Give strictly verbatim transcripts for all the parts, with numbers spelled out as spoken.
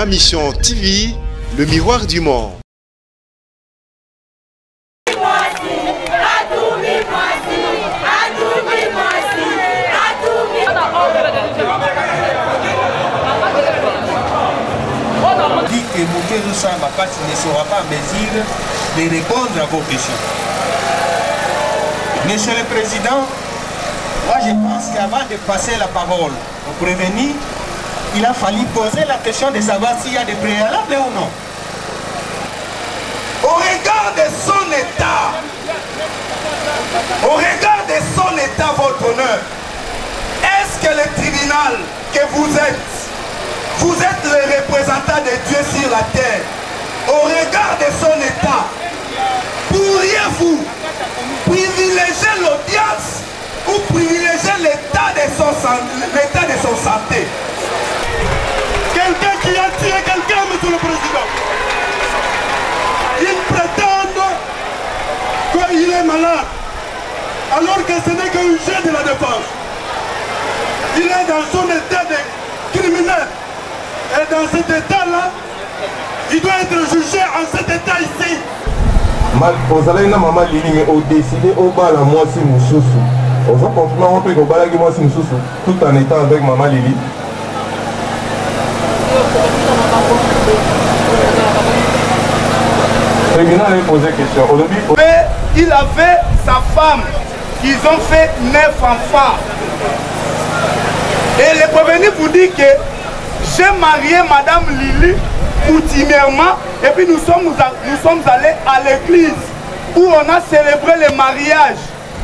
Ma Mission T V, le miroir du monde. Dit que Moukérou Makassi ne sera pas en mesure de répondre à vos questions. Monsieur le Président, moi je pense qu'avant de passer la parole au prévenu, il a fallu poser la question de savoir s'il y a des préalables ou non. Au regard de son état, au regard de son état, votre honneur, est-ce que le tribunal que vous êtes, vous êtes le représentant de Dieu sur la terre, au regard de son état, pourriez-vous privilégier l'audience ou privilégier l'état de son l'état de son santé? Quelqu'un qui a tiré quelqu'un, monsieur le Président, il prétend qu'il est malade, alors que ce n'est qu'un jeu de la défense. Il est dans son état de criminel. Et dans cet état-là, il doit être jugé en cet état ici. Vous allez maman Lili, au décider au bas la moitié moussoussou. Vous allez confirmer un peu que vous allez moitié moussoussou, tout en étant avec maman Lili. Le tribunal a posé question. Il avait sa femme. Ils ont fait neuf enfants. Et le prévenu vous dit que j'ai marié Madame Lili coutumièrement et puis nous sommes, nous sommes allés à l'église où on a célébré le mariage.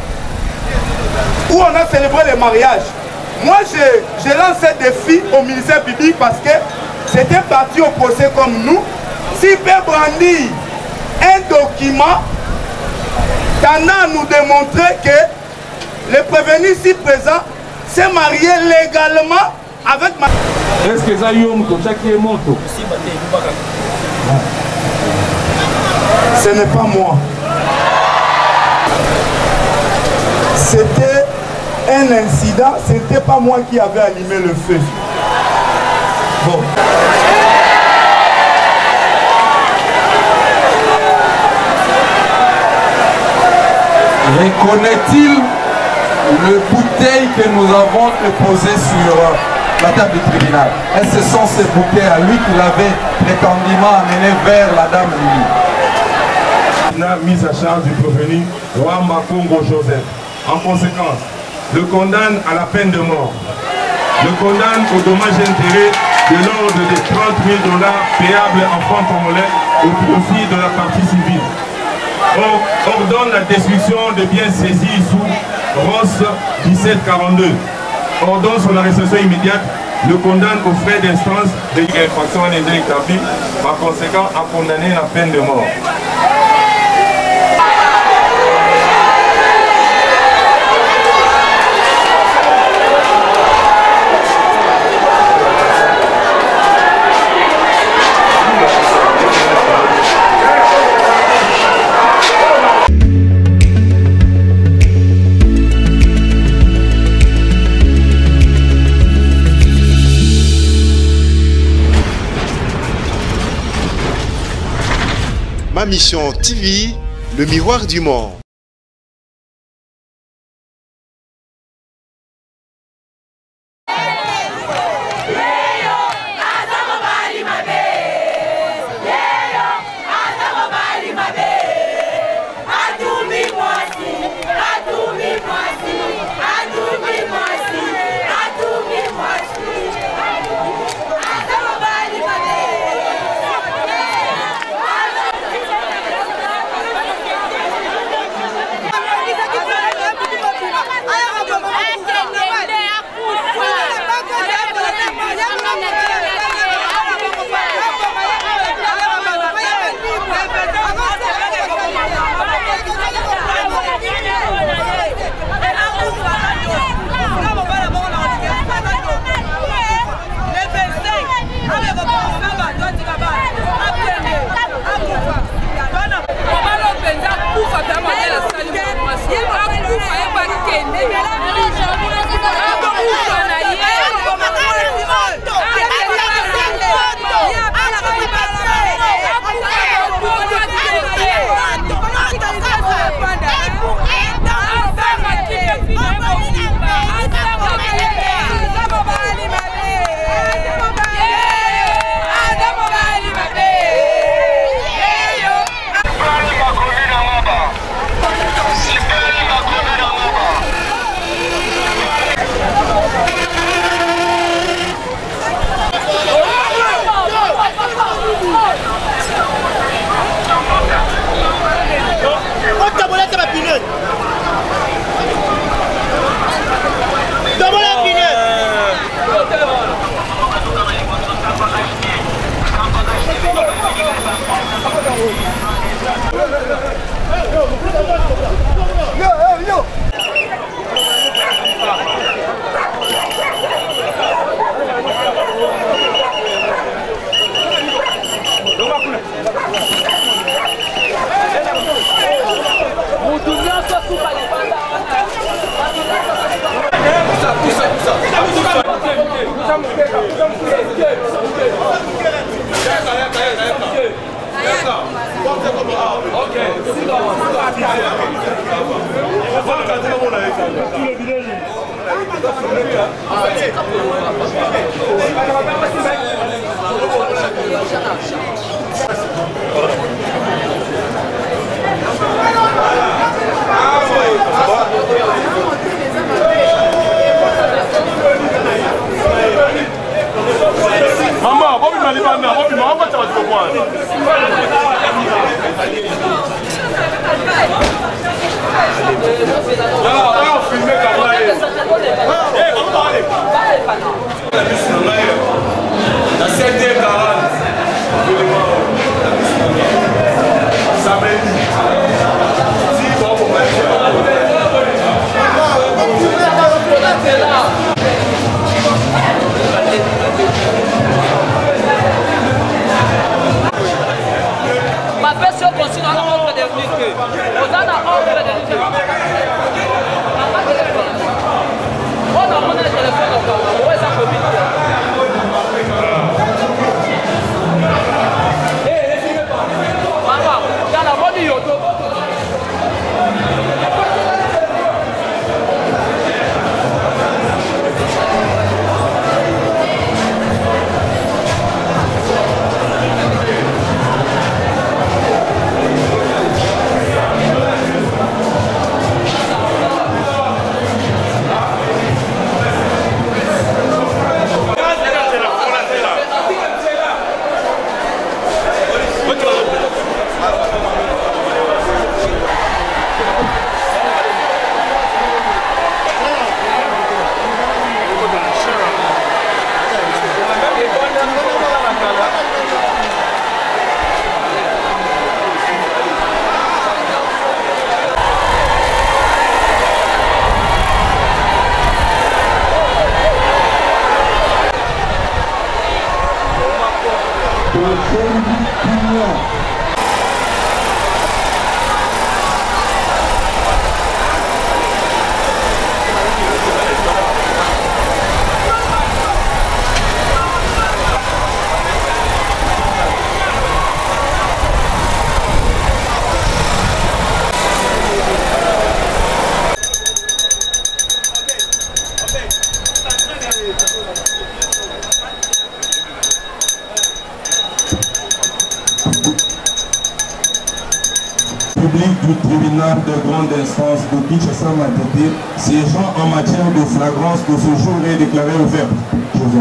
Où on a célébré le mariage. Moi, j'ai lancé un défi au ministère public parce que c'était parti au procès comme nous. S'il peut brandir un document tendant à nous démontrer que le prévenu ici présent s'est marié légalement avec ma... Est-ce que ça y est, moto? Ce n'est pas moi. C'était un incident, ce n'était pas moi qui avais allumé le feu. Bon. Reconnaît-il le bouteille que nous avons déposé sur la table du tribunal? Est-ce que ce sont ces bouteilles à lui qu'il avait prétendument amené vers la dame Lili? Il a mis à charge du prévenu Rwamba Congo Joseph. En conséquence, le condamne à la peine de mort. Le condamne au dommage intérêt de l'ordre de trente mille dollars payables en francs congolais au profit de la partie civile. On ordonne la destruction de biens saisis sous Ross dix-sept quarante-deux. Ordonne son arrestation immédiate, le condamne aux frais d'instance de l'infraction en indé établi, par conséquent à condamner la peine de mort. Ma Mission T V, le miroir du monde. Guinée. D'abord la Guinée. Yo, yo, yo. Mama, Bobby Malibanda, Bobby Mama, tu vas te voir. Là, on filme comme là. Eh, on va aller. La sept heures quarante. Samedi. Si, bon, on va ma personne continue à l'ordre de l'unité. On a l'ordre de l'unité. On a mon téléphone encore. Où est sa copine? Maman, dans la bonne yoto. Du tribunal de grande instance de Kinshasa Matete, siégeant en matière de flagrance de ce jour est déclaré ouvert. Je vous en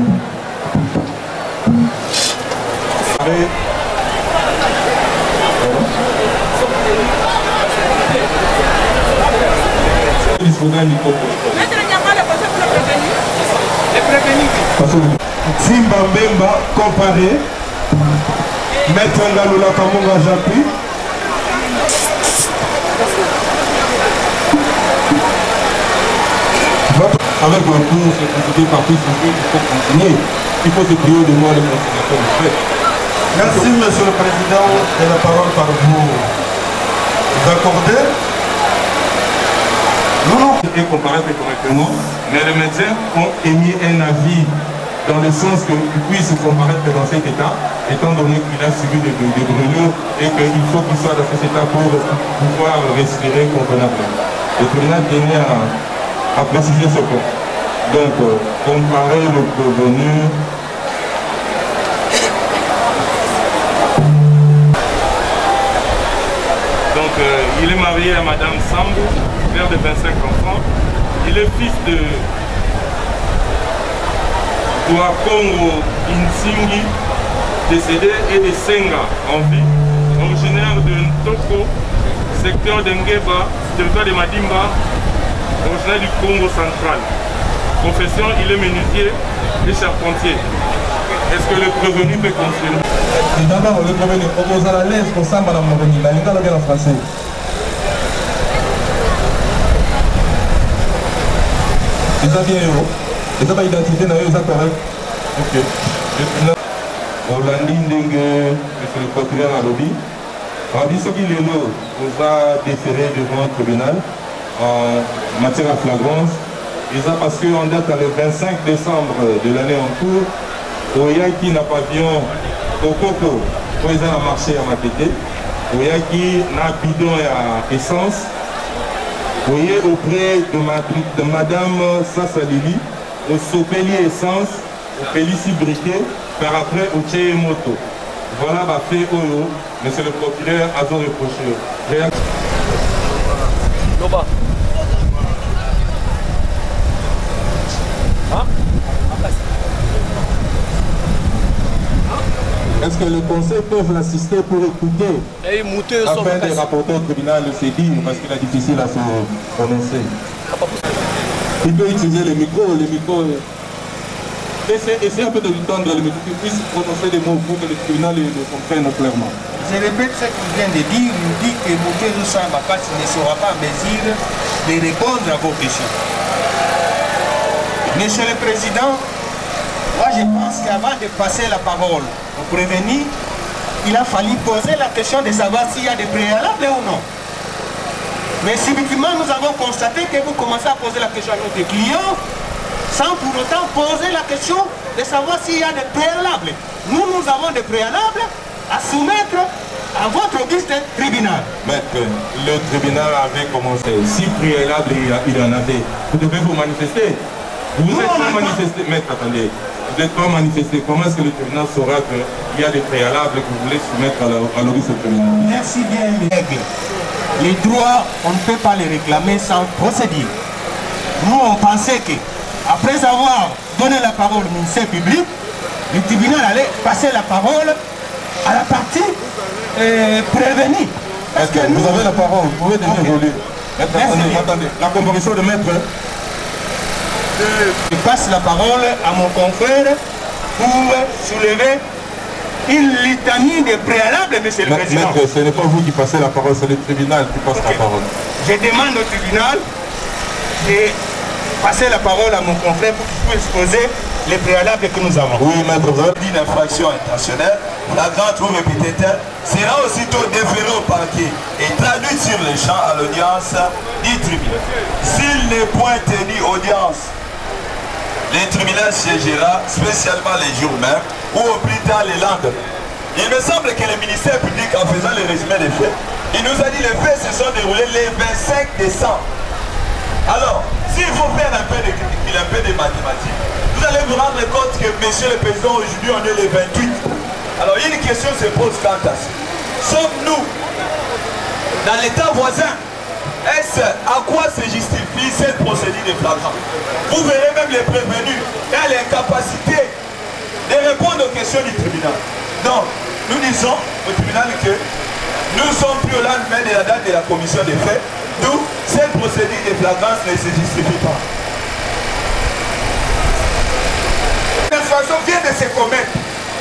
prie. Simba Mbemba comparé, Maître Ngaloula Kamonga Japi. Avec le cours, c'est compliqué par plus, il faut continuer. Il faut se prier de moi les conciliateurs de fait. Merci, Monsieur le Président, de la parole par vous accorder. Non, non, et comparaître correctement, mais les médecins ont émis un avis dans le sens qu'il puisse comparaître dans cet état, étant donné qu'il a subi des, des brûlures et qu'il faut qu'il soit dans cet état pour pouvoir respirer convenablement. Le tribunal tenait à à préciser ce point. Donc, euh, comparer le revenu. Donc, euh, il est marié à Madame Sambou, père de vingt-cinq enfants. Il est fils de Touakongo Insingi, décédé, et de Senga, en vie, originaire de Ntoko, secteur d'Engeba, territoire de Madimba, originaire du Congo central. Profession, il est menuisier et charpentier. Est-ce que le prévenu peut confirmer? D'abord, le prévenu, on vous a la l'aise pour ça, madame Moroni, la ligne en français. Ils ont bien euro. Ils ont pas identité, ils ont correct. Ok. Orlandi Ndenge, monsieur le procureur à lobby. Rabi Soki Lelo nous a déféré devant le tribunal en matière à flagrance. Ils ont parce qu'on date le vingt-cinq décembre de l'année en cours. Au Yaki n'a pavillon au Coco, quand ils ont marché à Matete. Au Yaki n'a bidon à essence. Vous voyez auprès de, ma, de madame Sassa Lili, au Sopeli essence, au Pélici briquet, par après au Tché moto. Voilà ma fait Oyo, monsieur le procureur a tout reproché. Réaction. Est-ce que le conseil peut l'assister pour écouter afin de rapporter au tribunal le sédir parce qu'il est difficile à se prononcer? Il peut utiliser le micro, le micro. Essayez un peu de lui tendre le micro, qu'il puisse prononcer des mots pour que le tribunal le comprenne clairement. Je répète ce qu'il vient de dire, il dit que Mouké Roussamba ne sera pas en mesure de répondre à vos questions. Monsieur le Président, moi je pense qu'avant de passer la parole au prévenu, il a fallu poser la question de savoir s'il y a des préalables ou non. Mais subitement, nous avons constaté que vous commencez à poser la question à notre client sans pour autant poser la question de savoir s'il y a des préalables. Nous, nous avons des préalables à soumettre à votre auguste tribunal. Maître, le tribunal avait commencé. Si préalable il en avait, vous devez vous manifester. Vous n'êtes pas manifesté. Maître, attendez. Vous n'êtes pas manifesté. Comment est-ce que le tribunal saura qu'il y a des préalables que vous voulez soumettre à l'auguste tribunal? Merci bien, les règles. Les droits, on ne peut pas les réclamer sans procédure. Nous, on pensait que, après avoir donné la parole au ministère public, le tribunal allait passer la parole à la partie euh, prévenue. Est-ce que vous avez la parole? Vous pouvez déjà évoluer. Okay. Attendez, attendez. La composition de maître. Je passe la parole à mon confrère pour soulever une litanie de préalables, monsieur le Président. Maître, ce n'est pas vous qui passez la parole, c'est le tribunal qui passe okay. la parole. Je demande au tribunal de passer la parole à mon confrère pour qu'il puisse exposer les préalables que nous avons. Oui, maître, vous avez dit une infraction intentionnelle, la grande ou répétée sera aussitôt déférée au parquet et traduite sur le champ à l'audience du tribunal. S'il n'est point tenu audience, le tribunal siégera spécialement les jours même ou au plus tard les lendemains. Il me semble que le ministère public, en faisant le résumé des faits, il nous a dit que les faits se sont déroulés le vingt-cinq décembre. Alors, s'il faut faire un peu de calcul, un peu de mathématiques, vous allez vous rendre compte que, monsieur le président, aujourd'hui on est le vingt-huit. Alors, une question se pose quant à ça. Sommes-nous dans l'état voisin? Est-ce à quoi se justifie cette procédure de flagrance? Vous verrez même les prévenus et l'incapacité de répondre aux questions du tribunal. Donc, nous disons au tribunal que nous sommes plus au lendemain de la date de la commission des faits, d'où cette procédure de flagrance ne se justifie pas. L'infraction vient de se commettre.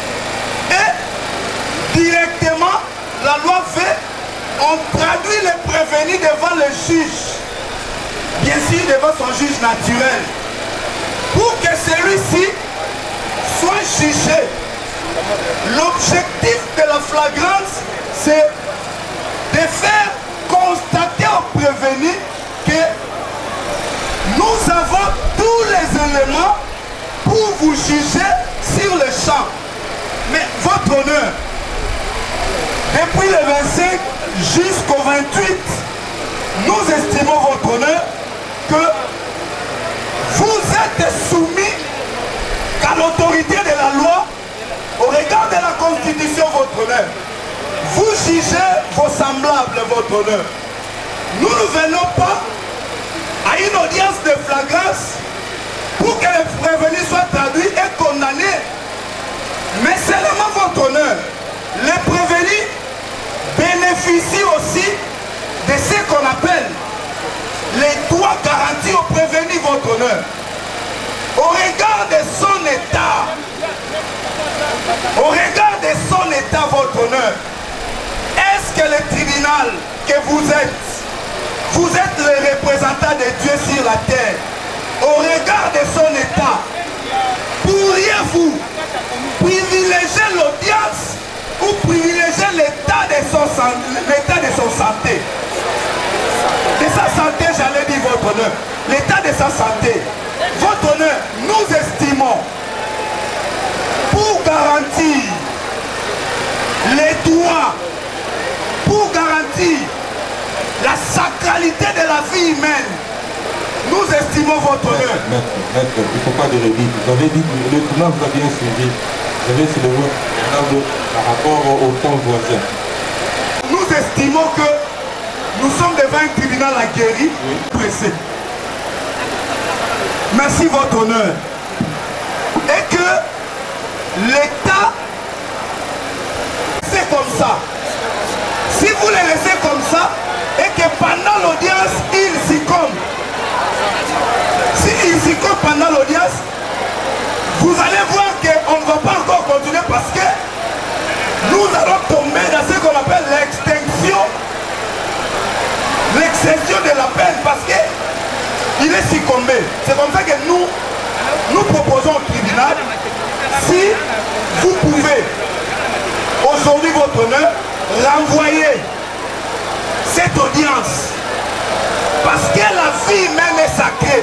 Et directement, la loi fait, on traduit les prévenus devant le juge, bien sûr devant son juge naturel, pour que celui-ci soit jugé. L'objectif de la flagrance, c'est de faire constater aux prévenus que nous avons tous les éléments pour vous juger sur le champ. Mais votre honneur, depuis le vingt-cinq jusqu'au vingt-huit, nous estimons votre honneur que vous êtes soumis qu'à l'autorité de la loi, au regard de la Constitution, votre honneur. Vous jugez vos semblables, votre honneur. Nous ne venons pas à une audience de flagrance pour que les prévenus soient traduits et condamnés. Mais seulement votre honneur. Les prévenus bénéficient aussi de honneur, au regard de son état, au regard de son état, votre honneur, est-ce que le tribunal que vous êtes, vous êtes le représentant de Dieu sur la terre, au regard de son état, pourriez-vous privilégier l'audience ou privilégier l'état de son l'état de son santé? De sa santé, j'allais dire votre honneur. L'état de sa santé. Votre honneur, nous estimons, pour garantir les droits, pour garantir la sacralité de la vie humaine, nous estimons votre honneur. Maître, maître, il ne faut pas de rébit. Vous avez dit que le tribunal vous a bien suivi. Vous avez soulevé par rapport au temps voisin. Nous estimons que nous sommes devant un tribunal aguerri, oui, pressé. Merci votre honneur. Et que l'État, c'est comme ça. Si vous les laissez comme ça, et que pendant l'audience, il succombe. Si il succombe pendant l'audience, vous allez voir qu'on ne va pas encore continuer parce que nous allons tomber dans ce qu'on appelle l'extinction, l'extinction de la peine parce qu'il est succombé. C'est comme ça que nous, nous proposons au tribunal, si vous pouvez, aujourd'hui votre honneur, renvoyer cette audience parce que la vie humaine est sacrée.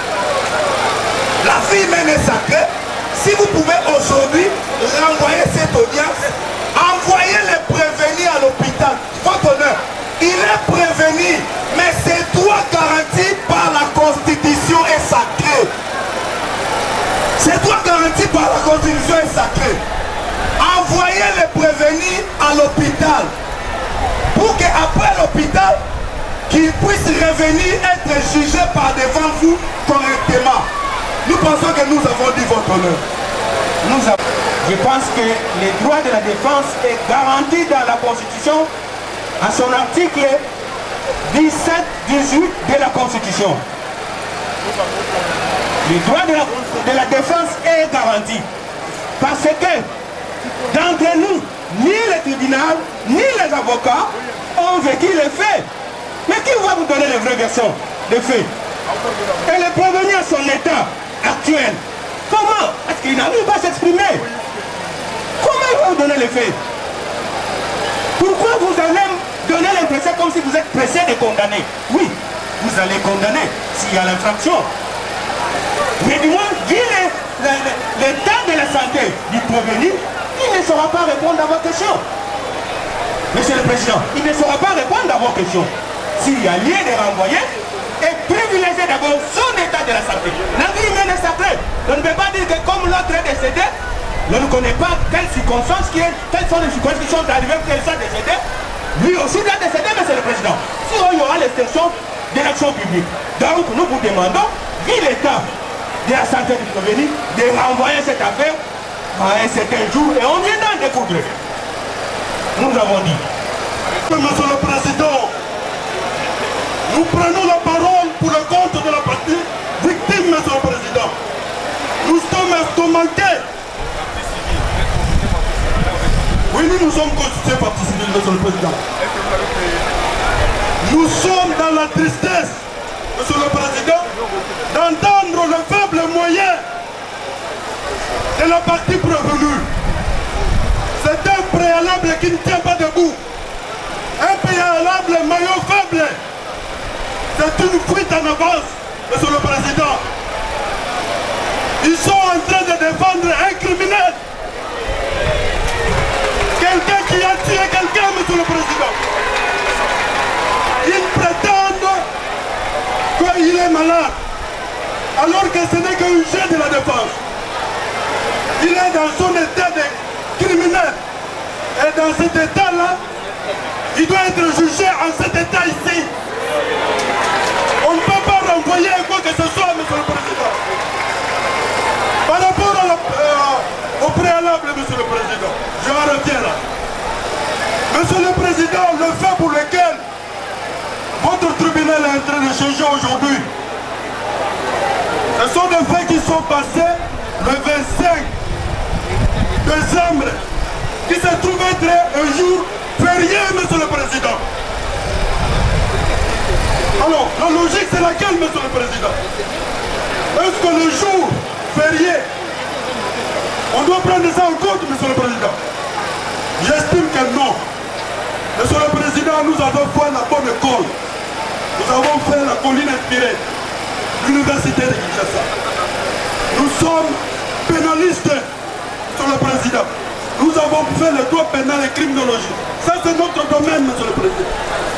La vie humaine est sacrée. Si vous pouvez aujourd'hui renvoyer cette audience, envoyez les prévenus à l'hôpital. Votre honneur, il est prévenu, mais ses droits garantis par la Constitution est sacré. Ses droits garantis par la Constitution est sacré. Envoyez les prévenus à l'hôpital pour qu'après l'hôpital, qu'ils puissent revenir être jugés par devant vous correctement. Nous pensons que nous avons dit votre honneur. Nous avons... Je pense que les droits de la défense est garanti dans la Constitution à son article dix-sept dix-huit de la Constitution. Le droit de la, de la défense est garanti. Parce que d'entre nous, ni le tribunal, ni les avocats ont vécu les faits. Mais qui va vous donner les vraies versions des faits? Elle est prévenue à son état actuel. Comment? Est-ce qu'il n'arrive pas à s'exprimer? Comment il va vous donner les faits? Pourquoi vous allez donner l'impression comme si vous êtes pressé de condamner? Oui, vous allez condamner s'il y a l'infraction. Mais du moins, vu l'état de la santé du prévenu, il ne saura pas répondre à vos questions. Monsieur le Président, il ne saura pas répondre à vos questions. S'il y a lieu de renvoyer, et privilégier d'abord son état de la santé. La vie humaine est sacrée. On ne peut pas dire que comme l'autre est décédé, on ne connaît pas quelles circonstances qui est, quelles sont les circonstances qui sont arrivées pour qu'elle soit décédée. Lui aussi doit décéder, Monsieur le Président. Si il y aura l'extinction de l'action publique. Donc nous vous demandons, vu l'état de la santé du prévenu, de renvoyer cette affaire à un certain jour et on vient d'en découdre. Nous avons dit. Monsieur le Président, nous prenons la parole pour le compte de la partie victime, Monsieur le Président. Nous sommes estomaqués. Oui, nous nous sommes constitués partie civile, Monsieur le Président. Nous sommes dans la tristesse, Monsieur le Président, d'entendre le faible moyen de la partie prévenue. C'est un préalable qui ne tient pas debout. Un préalable maillot faible. C'est une fuite en avance, Monsieur le Président. Ils sont en train de défendre un criminel. Quelqu'un qui a tué quelqu'un, Monsieur le Président. Ils prétendent qu'il est malade, alors que ce n'est qu'un jeu de la défense. Il est dans son état de criminel. Et dans cet état-là, il doit être jugé en cet état ici. On ne peut pas renvoyer quoi que ce soit, Monsieur le Président. Par rapport à la, euh, au préalable, Monsieur le Président, je en reviens là. Monsieur le Président, le fait pour lequel votre tribunal est en train de changer aujourd'hui, Ce sont des faits qui sont passés le vingt-cinq décembre, qui se trouve être un jour férié, Monsieur le Président. Alors, la logique, c'est laquelle, Monsieur le Président? Est-ce que le jour férié, on doit prendre ça en compte, Monsieur le Président? J'estime que non. Monsieur le Président, nous avons fait la bonne école. Nous avons fait la colline inspirée, l'université de Kinshasa. Nous sommes pénalistes, Monsieur le Président. Nous avons fait le droit pénal et criminologie. Ça, c'est notre domaine, Monsieur le Président.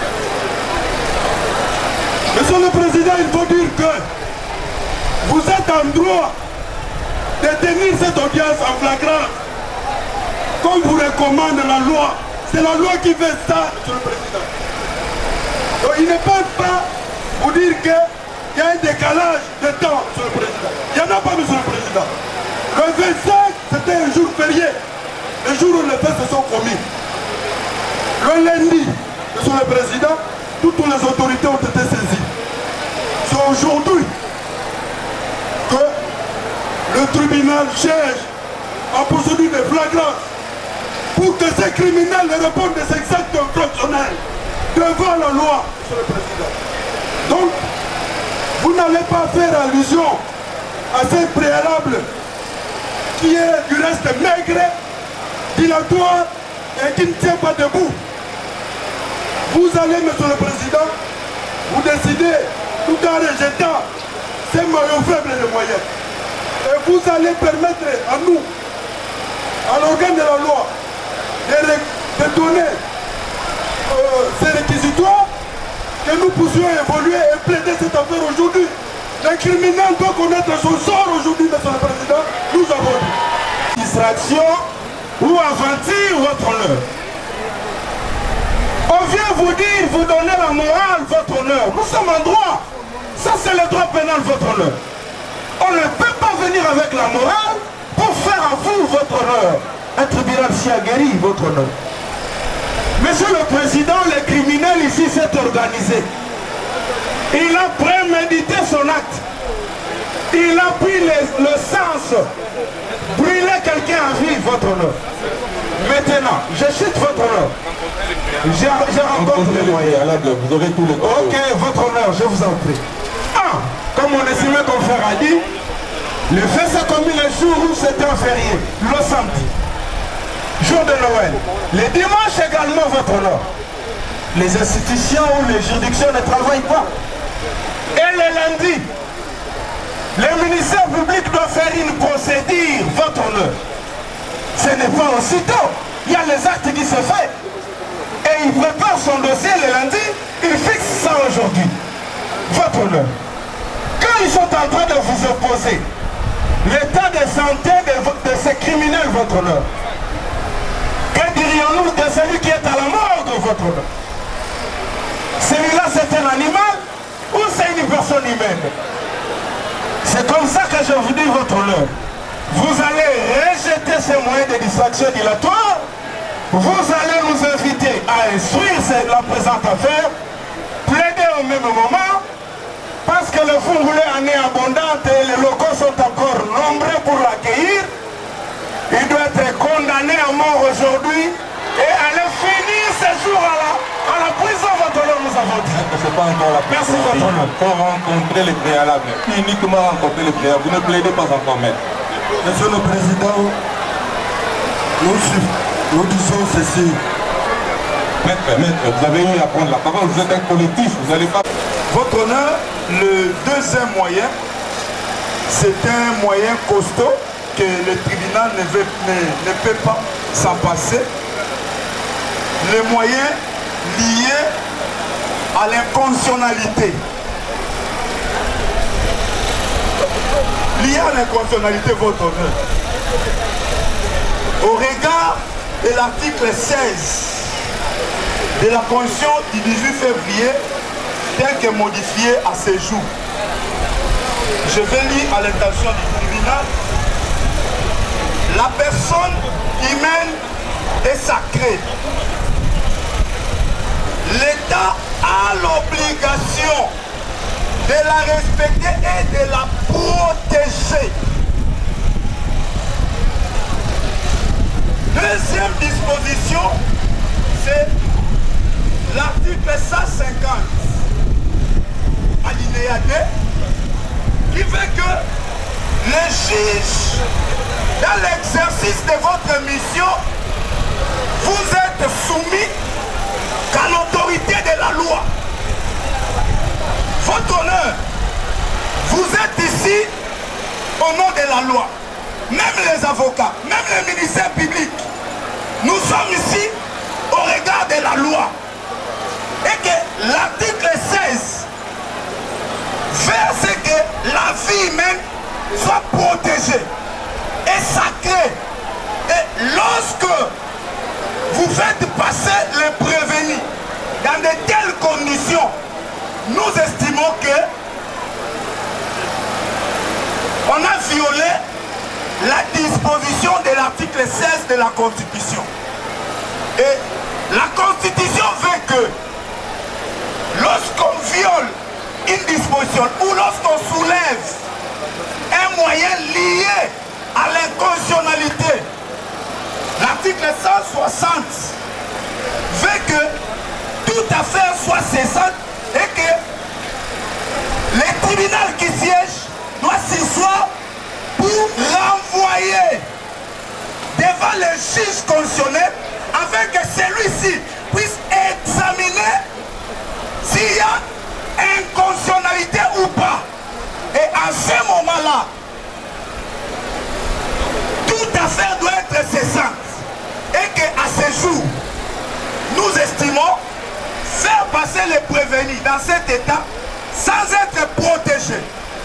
Monsieur le Président, il faut dire que vous êtes en droit de tenir cette audience en flagrant, comme vous recommande la loi. C'est la loi qui fait ça, Monsieur le Président. Donc il ne peut pas vous dire qu'il y a un décalage de temps, Monsieur le Président. Il n'y en a pas, Monsieur le Président. Le vingt-cinq, c'était un jour férié, le jour où les faits se sont commis. Le lundi, Monsieur le Président, toutes les autorités ont été saisies. C'est aujourd'hui que le tribunal cherche en procédure de flagrance pour que ces criminels répondent de ces actes infractionnels devant la loi, Monsieur le Président. Donc, vous n'allez pas faire allusion à ces préalables qui est du reste maigre, dilatoire et qui ne tient pas debout. Vous allez, Monsieur le Président, vous décidez tout en rejetant ces maillots faibles de moyens. Et vous allez permettre à nous, à l'organe de la loi, de, de donner euh, ces réquisitoires, que nous puissions évoluer et plaider cette affaire aujourd'hui. Le criminel doit connaître son sort aujourd'hui, Monsieur le Président. Nous avons dit. Distraction ou aventure, votre honneur. On vient vous dire, vous donner la morale, votre honneur. Nous sommes en droit. Ça, c'est le droit pénal, votre honneur. On ne peut pas venir avec la morale pour faire à vous, votre honneur. Un tribunal si aguerri, votre honneur. Monsieur le Président, le criminel ici s'est organisé. Il a prémédité son acte. Il a pris le, le sens. Brûler quelqu'un à vie, votre honneur. Maintenant, je chute votre honneur. J'ai rencontré les moyens. Vous aurez tout le temps. Ok, votre honneur, je vous en prie. Ah, comme mon estimé confrère a dit, le fait s'est commis le jour où c'était un férié, le samedi, jour de Noël. Le dimanche également, votre honneur. Les institutions ou les juridictions ne travaillent pas. Et le lundi, le ministère public doit faire une procédure, votre honneur. Ce n'est pas aussitôt. Il y a les actes qui se font. Et il prépare son dossier le lundi, il fixe ça aujourd'hui. Votre honneur. Quand ils sont en train de vous opposer l'état de santé de, de ces criminels, votre honneur, que dirions-nous de celui qui est à la mort de votre honneur? Celui-là, c'est un animal ou c'est une personne humaine? C'est comme ça que je vous dis, votre honneur. Vous allez rejeter ces moyens de distraction dilatoire. Vous allez nous inviter à instruire la présente affaire, plaider au même moment, parce que le Fungulé en est abondante et les locaux sont encore nombreux pour l'accueillir. Il doit être condamné à mort aujourd'hui et aller finir ses jours à la, à la prison, votre honneur, nous avons dit. C'est pas encore la prison. Merci, votre honneur. Il faut rencontrer les préalables. Uniquement rencontrer les préalables. Vous ne plaidez pas encore, maître. Monsieur le Président, nous, nous disons ceci. Maître, maître, vous avez eu à prendre la parole. Vous êtes un collectif. Vous n'allez pas... Votre honneur, le deuxième moyen, c'est un moyen costaud que le tribunal ne, veut, ne, ne peut pas s'en passer. Les moyens liés à l'inconsitionnalité. Lié à l'inconsitionnalité, votre honneur. Au regard de l'article seize de la Constitution du dix-huit février, tel que modifié à ce jour. Je vais lire à l'intention du tribunal. La personne humaine est sacrée. L'État a l'obligation de la respecter et de la protéger. Deuxième disposition, c'est l'article cent cinquante, alinéa deux, qui fait que les juges, dans l'exercice de votre mission, vous êtes soumis qu'à l'autorité de la loi. Votre honneur, vous êtes ici au nom de la loi. Même les avocats, même les ministères publics, nous sommes ici au regard de la loi. Et que l'article seize fait ce que la vie humaine soit protégée et sacrée. Et lorsque vous faites passer les prévenus dans de telles conditions, nous estimons que on a violé la disposition de l'article seize de la Constitution. Et la Constitution veut que lorsqu'on viole une disposition ou lorsqu'on soulève un moyen lié à l'inconstitutionnalité, l'article cent soixante veut que toute affaire soit cessante et que le tribunal qui siège doit s'asseoir pour renvoyer devant le juge constitutionnel afin que celui-ci puisse examiner s'il y a inconstitutionnalité ou pas. Et à ce moment-là, toute affaire doit être cessante. Et qu'à ce jour, nous estimons faire passer les prévenus dans cet état sans être protégés.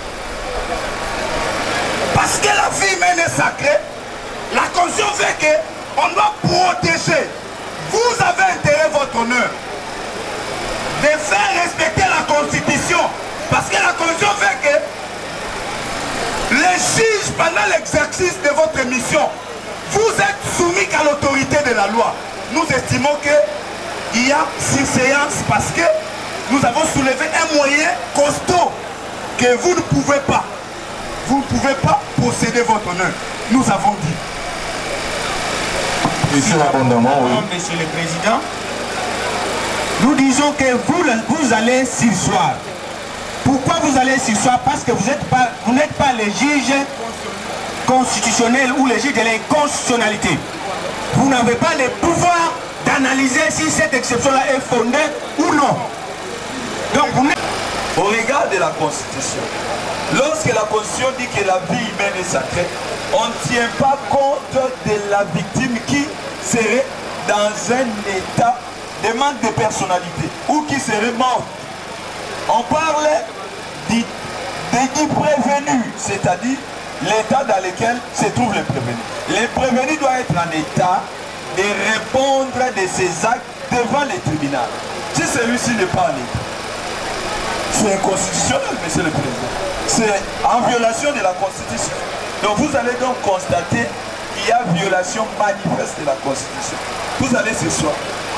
Parce que la vie humaine est sacrée, la Constitution fait qu'on doit protéger. Vous avez intérêt, votre honneur, de faire respecter la Constitution. Parce que la Constitution fait que les juges, pendant l'exercice de votre mission, vous êtes soumis qu'à l'autorité de la loi. Nous estimons qu'il y a surséance parce que nous avons soulevé un moyen costaud que vous ne pouvez pas. Vous ne pouvez pas posséder votre honneur. Nous avons dit. Monsieur l'abondement, oui. Monsieur le Président, nous disons que vous, vous allez sursoir. Pourquoi vous allez sursoir? Parce que vous n'êtes pas, vous n'êtes pas les juges constitutionnels ou les juges de l'inconstitutionnalité. Vous n'avez pas le pouvoir d'analyser si cette exception-là est fondée ou non. Donc, vous n'êtes... Au regard de la Constitution, lorsque la Constitution dit que la vie humaine est sacrée, on ne tient pas compte de la victime qui serait dans un état de manque de personnalité ou qui serait morte. On parle du prévenu, c'est-à-dire l'état dans lequel se trouve le prévenu. Le prévenu doit être en état de répondre de ses actes devant le tribunal. Si celui-ci n'est pas en état, c'est inconstitutionnel, monsieur le Président. C'est en violation de la Constitution. Donc vous allez donc constater qu'il y a violation manifeste de la Constitution. Vous allez ce soir.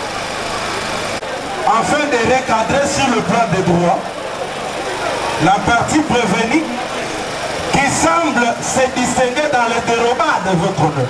Afin de recadrer sur le plan des droits, la partie prévenue qui semble se distinguer dans le dérobat de votre honneur.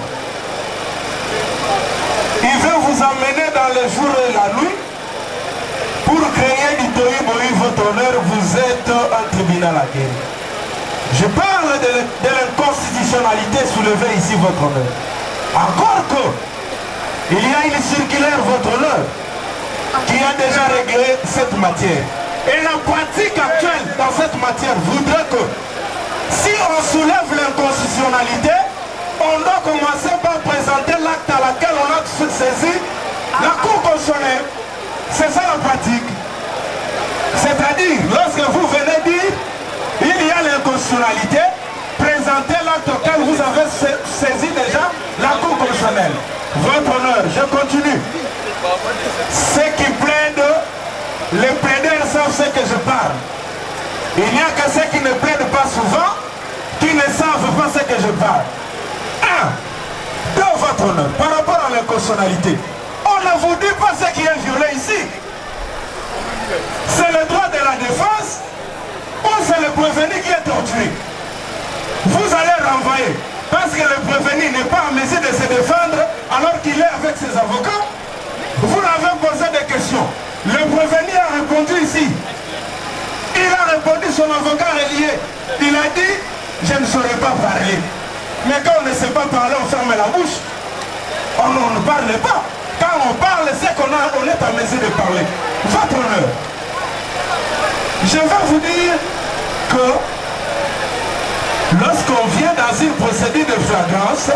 Il veut vous emmener dans le jour et la nuit pour créer du tohu-bohu, votre honneur, vous êtes un tribunal à guerre. Je parle de l'inconstitutionnalité soulevée ici, votre honneur. Encore que, il y a une circulaire, votre honneur, qui a déjà réglé cette matière. Et la pratique actuelle dans cette matière voudrait que, si on soulève l'inconstitutionnalité, on doit commencer par présenter l'acte à laquelle on a saisi la Cour constitutionnelle. C'est ça la pratique. C'est-à-dire, lorsque vous venez dire il y a l'inconstitutionnalité, présentez l'acte auquel vous avez saisi déjà la Cour constitutionnelle. Votre honneur, je continue. Ceux qui plaident, les plaideurs savent ce que je parle. Il n'y a que ceux qui ne plaident pas souvent, qui ne savent pas ce que je parle. Un, dans votre honneur, par rapport à l'inconstitutionnalité, on ne vous dit pas ce qui est violé ici. C'est le droit de la défense ou il n'est pas en mesure de se défendre alors qu'il est avec ses avocats. Vous l'avez posé des questions. Le prévenu a répondu ici. Il a répondu, son avocat est lié. Il a dit, je ne saurais pas parler. Mais quand on ne sait pas parler, on ferme la bouche. On, on ne parle pas. Quand on parle, c'est qu'on on est en mesure de parler. Votre honneur. Je vais vous dire que lorsqu'on vient dans une procédure de flagrance,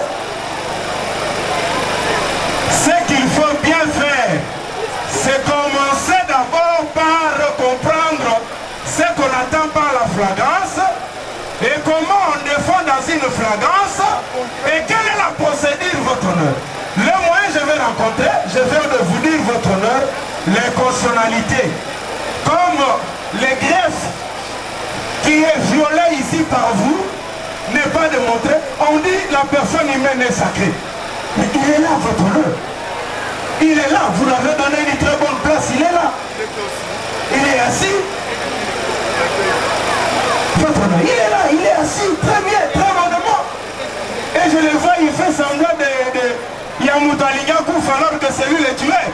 ce qu'il faut bien faire, c'est commencer d'abord par comprendre ce qu'on attend par la flagrance et comment on défend dans une flagrance et quelle est la procédure, votre honneur. Le moyen que je vais rencontrer, je vais de vous dire, votre honneur, les constitutionnalités. Comme les greffes qui est violé ici par vous n'est pas démontré, on dit la personne humaine est sacrée. Mais il est là, votre honneur. Il est là, vous l'avez donné une très bonne place, il est là. Il est assis. Votre honneur, il est là, il est assis, très bien, très bonnement. Et je le vois, il fait semblant de, de Yamoutaliga Kouf alors que c'est lui le tueur.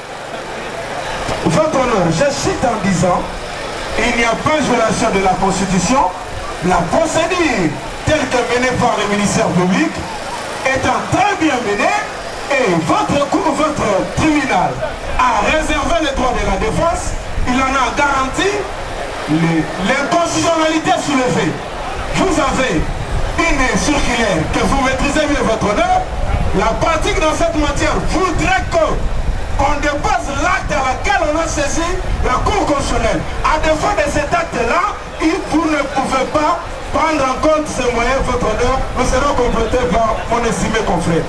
Votre honneur, je cite en disant, il n'y a pas de violation de la Constitution, la procédure telle que menée par le ministère public étant très bien menée, et votre cour, votre tribunal a réservé les droits de la défense, il en a garanti l'inconstitutionnalité soulevée. Vous avez une circulaire que vous maîtrisez mieux, votre honneur. La pratique dans cette matière voudrait qu'on dépasse l'acte à laquelle on a saisi la Cour constitutionnelle. À défaut de cet acte-là, vous ne pouvez pas prendre en compte ces moyens, votre honneur. Nous serons complétés par mon estimé confrère.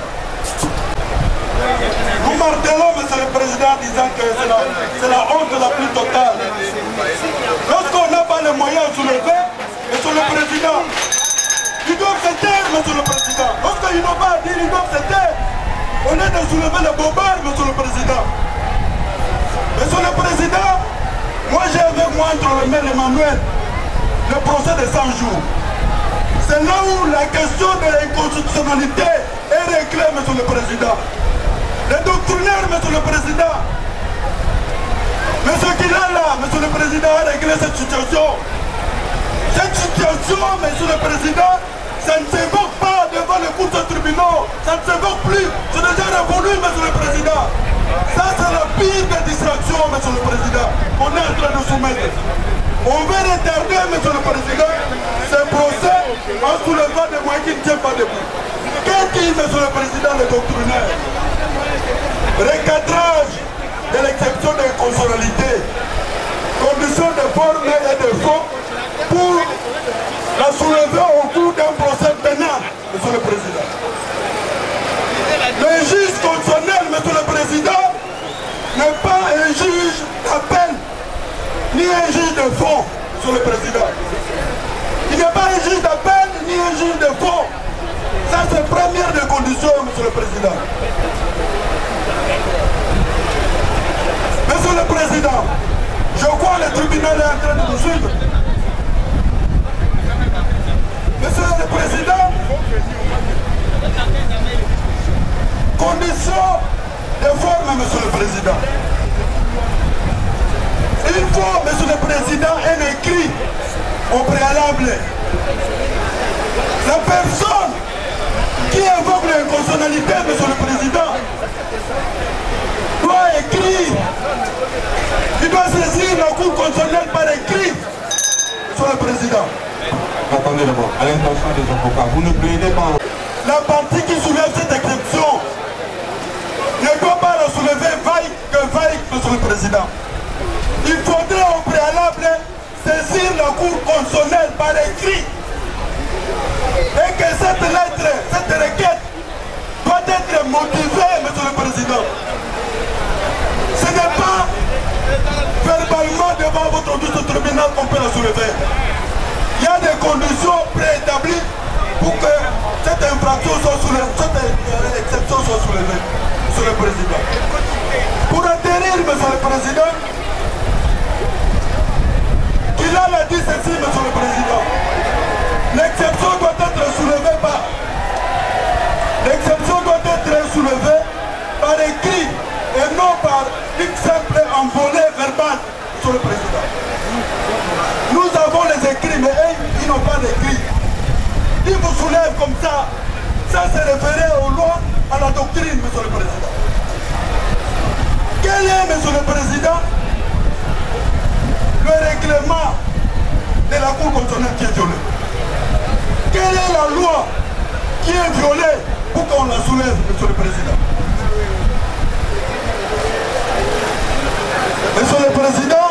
Nous martelons, monsieur le président, disant que c'est la, la honte la plus totale. Lorsqu'on n'a pas les moyens de soulever, monsieur le président, ils doivent se taire, monsieur le président. Lorsqu'ils n'ont pas à dire, ils doivent se taire. On est de soulever le bombard, monsieur le président. Monsieur le président, moi j'ai avec moi entre les mains Emmanuel le procès de cent jours. C'est là où la question de l'inconstitutionnalité est réglée, monsieur le président. Les doctrinaires, monsieur le président. Mais ce qu'il a là, monsieur le président, a réglé cette situation. Cette situation, monsieur le président, ça ne s'évoque pas devant les cours de tribunaux. Ça ne s'évoque plus. C'est déjà révolu, monsieur le président. Ça, c'est la pire des distractions, monsieur le président. On est en train de soumettre. On veut retarder, monsieur le président, ce procès en soulevant des moyens qui ne tiennent pas debout. Qu'est-ce qui, monsieur le président, les doctrinaires? Recadrage de l'exception de constitutionnalité, conditions de forme et de fond pour la soulever au cours d'un procès pénal, monsieur le président. Le juge constitutionnel, monsieur le président, n'est pas un juge d'appel, ni un juge de fond, monsieur le président. Il n'est pas un juge d'appel, ni un juge de fond. Ça, c'est la première des conditions, monsieur le président. Monsieur le président, je crois que le tribunal est en train de nous suivre. Monsieur le président, conditions de forme, monsieur le président. Il faut, monsieur le président, un écrit au préalable. La personne qui invoque l'inconstitutionnalité, monsieur le président, doit écrire. Il doit saisir la Cour constitutionnelle par écrit. Monsieur le président. Attendez d'abord, à l'intention des avocats, vous ne plaidez pas. La partie qui soulève cette exception ne doit pas la soulever vaille que vaille, monsieur le président. Il faudrait au préalable saisir la Cour constitutionnelle par écrit. Et que cette lettre, cette requête doit être motivée, monsieur le président. Ce n'est pas verbalement devant votre audience tribunal qu'on peut la soulever. Il y a des conditions préétablies pour que cette infraction soit soulevée, cette exception soit soulevée, monsieur le président. Pour atterrir, monsieur le président, qu'il a dit ceci, monsieur le président. L'exception doit être soulevée par Monsieur le Président. Nous avons les écrits, mais eux, ils n'ont pas d'écrits. Ils vous soulèvent comme ça, ça se référer aux lois, à la doctrine, Monsieur le Président. Quel est, Monsieur le Président, le règlement de la Cour constitutionnelle qui est violé? Quelle est la loi qui est violée pour qu'on la soulève, Monsieur le Président? Monsieur le Président,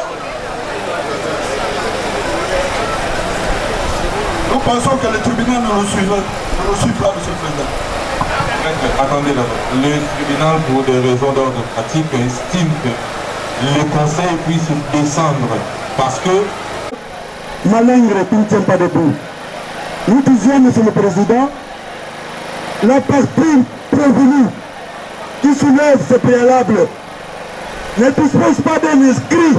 nous pensons que le tribunal ne nous suit pas, Monsieur le Président. Attendez d'abord. Le tribunal, pour des raisons d'ordre pratique, estime que le conseil puisse descendre parce que... Malingre qui ne tient pas debout. Nous disions, Monsieur le Président, la partie prévenue qui soulève ce préalable ne dispose pas d'un inscrit.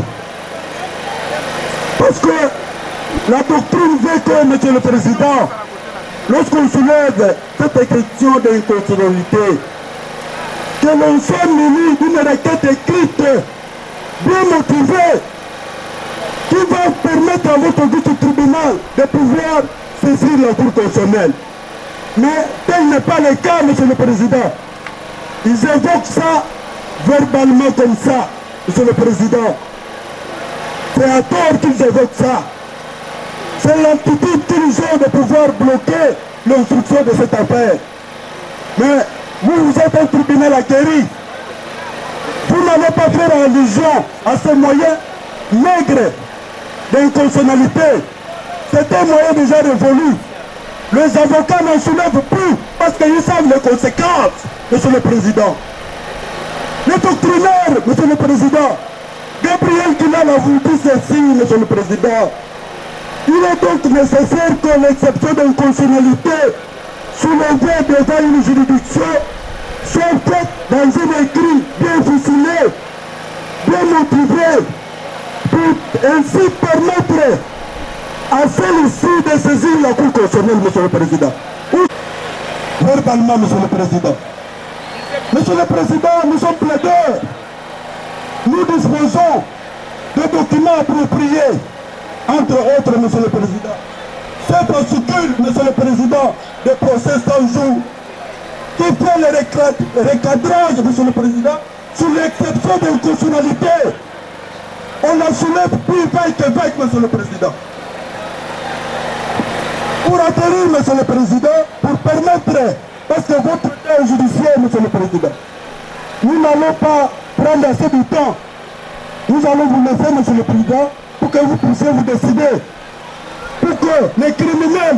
Parce que la doctrine veut que, Monsieur le Président, lorsqu'on soulève cette question d'inconstitutionnalité, que l'on soit muni d'une requête écrite, bien motivée, qui va permettre à votre auguste tribunal de pouvoir saisir la Cour constitutionnelle. Mais tel n'est pas le cas, Monsieur le Président. Ils évoquent ça verbalement comme ça, Monsieur le Président. C'est à tort qu'ils évoquent ça. C'est l'attitude qu'ils ont de pouvoir bloquer l'instruction de cette affaire. Mais vous, vous êtes un tribunal acquéri. Vous n'allez pas faire allusion à ces moyens maigres d'inconstitutionnalité. C'est un moyen déjà révolu. Les avocats n'en soulèvent plus parce qu'ils savent les conséquences, Monsieur le Président. Les doctrinaires, Monsieur le Président, Gabriel Kilal a voulu dire ceci, Monsieur le Président. Il est donc nécessaire que l'exception d'inconstitutionnalité soulevée devant une juridiction soit faite dans un écrit bien ficelé, bien motivé, pour ainsi permettre à celle-ci de saisir la Cour constitutionnelle, Monsieur le Président. Verbalement, Monsieur le Président. Monsieur le Président, nous sommes plaideurs. Nous disposons de documents appropriés, entre autres, Monsieur le Président. C'est procédure, Monsieur le Président, de procès cent jours, qui fait le recadrage, Monsieur le Président, sur l'exception d'inconstitutionnalité. On la soulève plus vaille que vaille, Monsieur le Président. Pour atterrir, Monsieur le Président, pour permettre, parce que votre temps judiciaire, Monsieur le Président, nous n'allons pas prendre assez de temps. Nous allons vous laisser, Monsieur le Président, pour que vous puissiez vous décider. Pour que les criminels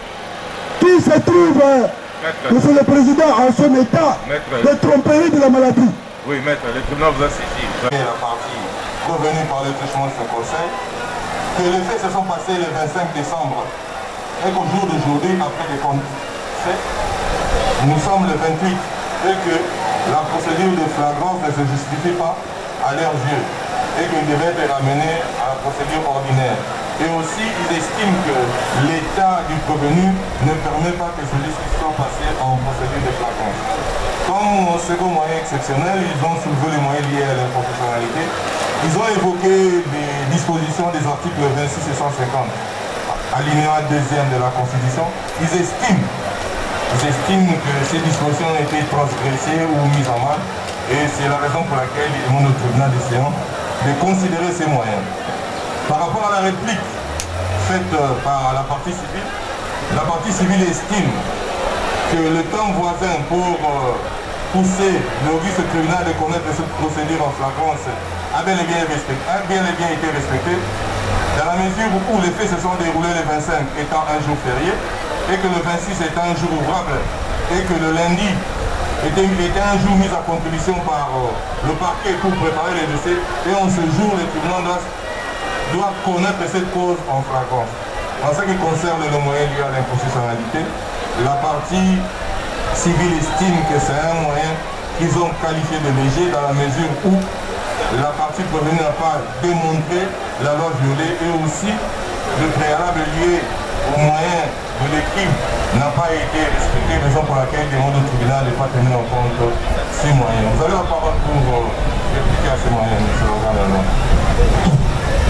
qui se trouvent, Maître. Monsieur le Président, en son état Maître. de tromperie de la maladie. Oui, Maître, le tribunal vous a saisi. La partie provenue par le truchement de ce conseil, que les faits se sont passés le vingt-cinq décembre et qu'au jour d'aujourd'hui, après les faits, nous sommes le vingt-huit et que la procédure de flagrance ne se justifie pas à leurs yeux et qu'ils devaient être ramenés à la procédure ordinaire. Et aussi, ils estiment que l'état du prévenu ne permet pas que celui-ci soit passé en procédure de flagrance. Comme second moyen exceptionnel, ils ont soulevé les moyens liés à l'inconstitutionnalité. Ils ont évoqué les dispositions des articles vingt-six et cent cinquante, alinéa deuxième de la Constitution. Ils estiment, ils estiment que ces dispositions ont été transgressées ou mises en mal. Et c'est la raison pour laquelle ils demandent au tribunal des séances de considérer ces moyens. Par rapport à la réplique faite par la partie civile, la partie civile estime que le temps voisin pour pousser l'auguste tribunal de connaître cette procédure en flagrance a bien et bien, respecté, a bien, et bien été respecté, dans la mesure où les faits se sont déroulés le vingt-cinq étant un jour férié, et que le vingt-six étant un jour ouvrable, et que le lundi était, était un jour mis à contribution par euh, le parquet pour préparer les dossiers, et en ce jour, le tribunal doit, doit connaître cette cause en flagrance. En ce qui concerne le moyen lié à l'inconstitutionnalité, la partie civile estime que c'est un moyen qu'ils ont qualifié de léger dans la mesure où la partie prévenue n'a pas démontré la loi violée et aussi le préalable lié au moyen de l'équipe n'a pas été respecté, raison pour laquelle le demande au tribunal n'est pas tenu en compte ces moyens. Vous avez la parole pour euh, répliquer à ces moyens, monsieur le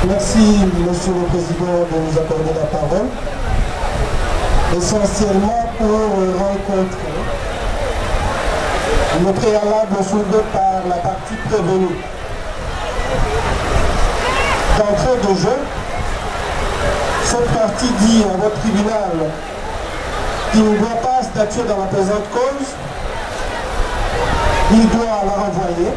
Merci, Monsieur le Président, de nous accorder la parole. Essentiellement pour rencontrer le préalable soulevé par la partie prévenue. D'entrée de jeu, cette partie dit à votre tribunal qu'il ne doit pas statuer dans la présente cause, il doit la renvoyer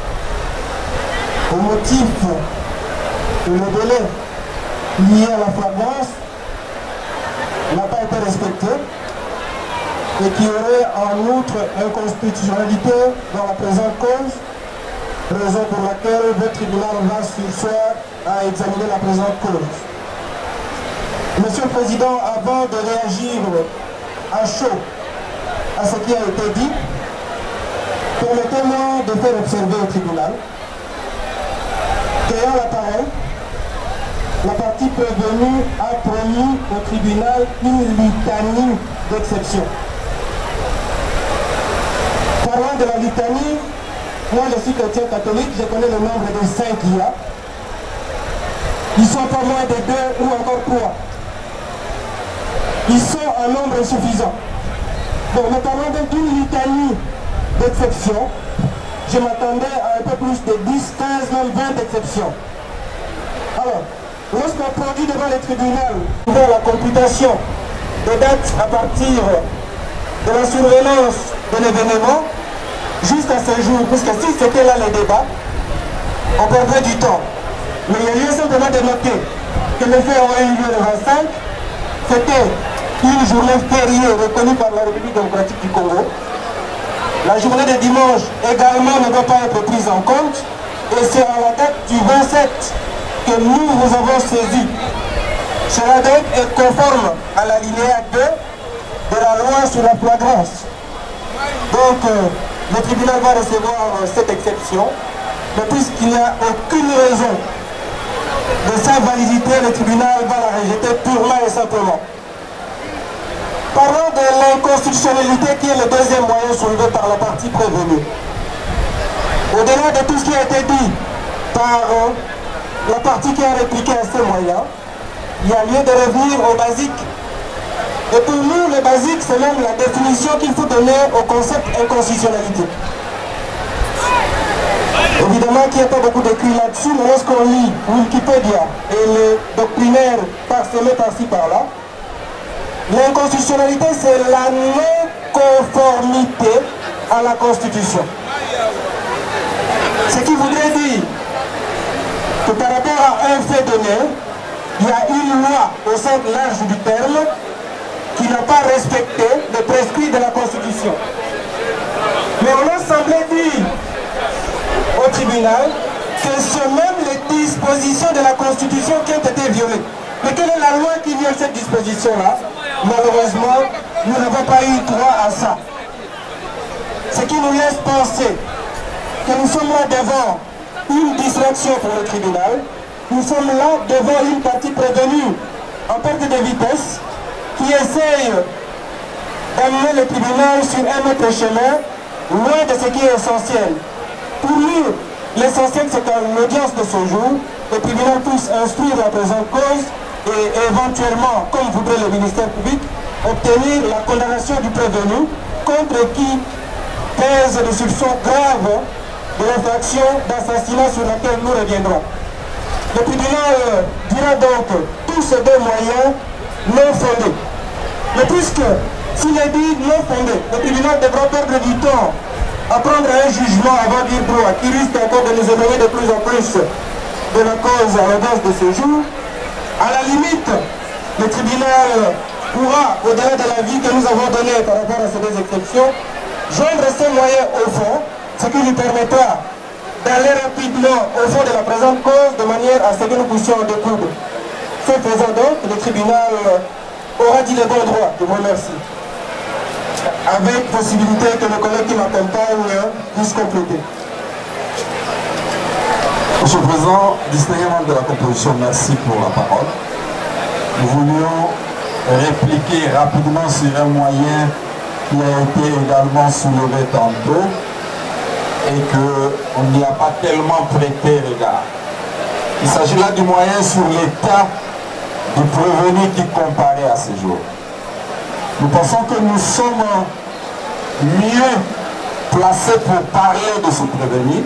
au motif que le délai lié à la flagrance n'a pas été respecté et qu'il y aurait en outre inconstitutionnalité dans la présente cause, raison pour laquelle votre tribunal va surseoir à examiner la présente cause. Monsieur le Président, avant de réagir à chaud à ce qui a été dit, permettez-moi de faire observer au tribunal qu'ayant la parole, la partie prévenue a promis au tribunal une litanie d'exception. Parlant de la litanie, moi je suis chrétien catholique, je connais le nombre de saints qu'il y a. Ils sont pas moins de deux ou encore trois. Ils sont en nombre suffisant. Donc, mais parlant d'une litanie d'exception, je m'attendais à un peu plus de dix, quinze, même vingt exceptions. Alors, lorsqu'on produit devant les tribunaux dans la computation des dates à partir de la surveillance de l'événement, jusqu'à ce jour, puisque si c'était là les débats, on perdrait du temps. Mais il y a lieu simplement de noter que les faits ont eu lieu le vingt-cinq, c'était une journée fériée reconnue par la République démocratique du Congo. La journée de dimanche également ne doit pas être prise en compte. Et c'est à la date du vingt-sept que nous vous avons saisi. Cela donc est conforme à l'alinéa deux de la loi sur la flagrance. Donc euh, le tribunal va recevoir euh, cette exception. Mais puisqu'il n'y a aucune raison de sa validité, le tribunal va la rejeter purement et simplement. Parlons de l'inconstitutionnalité qui est le deuxième moyen soulevé par la partie prévenue. Au-delà de tout ce qui a été dit par euh, la partie qui a répliqué à ces moyens, il y a lieu de revenir au basique. Et pour nous, le basique, c'est même la définition qu'il faut donner au concept inconstitutionnalité. Évidemment qu'il n'y a pas beaucoup d'écrits là-dessus, mais lorsqu'on lit Wikipédia et les doctrinaires parsemés par-ci par-là, l'inconstitutionnalité, c'est la non-conformité à la Constitution. Ce qui voudrait dire que par rapport à un fait donné, il y a une loi au sens large du terme qui n'a pas respecté les prescrits de la Constitution. Mais on a semblé dire au tribunal que ce sont même les dispositions de la Constitution qui ont été violées. Mais quelle est la loi qui viole cette disposition-là? Malheureusement, nous n'avons pas eu droit à ça. Ce qui nous laisse penser que nous sommes là devant une distraction pour le tribunal, nous sommes là devant une partie prévenue en perte de vitesse qui essaye d'amener le tribunal sur un autre chemin, loin de ce qui est essentiel. Pour nous, l'essentiel c'est qu'à l'audience de ce jour, le tribunal puisse instruire la présente cause et éventuellement, comme voudrait le ministère public, obtenir la condamnation du prévenu contre qui pèse des soupçons graves de l'infraction d'assassinat sur laquelle nous reviendrons. Le tribunal dira donc tous ces deux moyens non fondés. Mais puisque, s'il est dit non fondé, le tribunal devra perdre du temps à prendre un jugement avant dire droit, qui risque encore de nous éloigner de plus en plus de la cause à l'audience de ce jour. À la limite, le tribunal pourra, au-delà de l'avis que nous avons donné par rapport à ces deux exceptions, joindre ces moyens au fond, ce qui lui permettra d'aller rapidement au fond de la présente cause de manière à ce que nous puissions en découdre. Ce faisant donc, le tribunal aura dit le bon droit. Je vous remercie. Avec possibilité que le collègue qui m'accompagne puisse compléter. Monsieur le Président, distingué membre de la composition, merci pour la parole. Nous voulions répliquer rapidement sur un moyen qui a été également soulevé tantôt et qu'on n'y a pas tellement prêté regard. Il Il s'agit là du moyen sur l'état du prévenu qui comparaît à ce jour. Nous pensons que nous sommes mieux placés pour parler de ce prévenu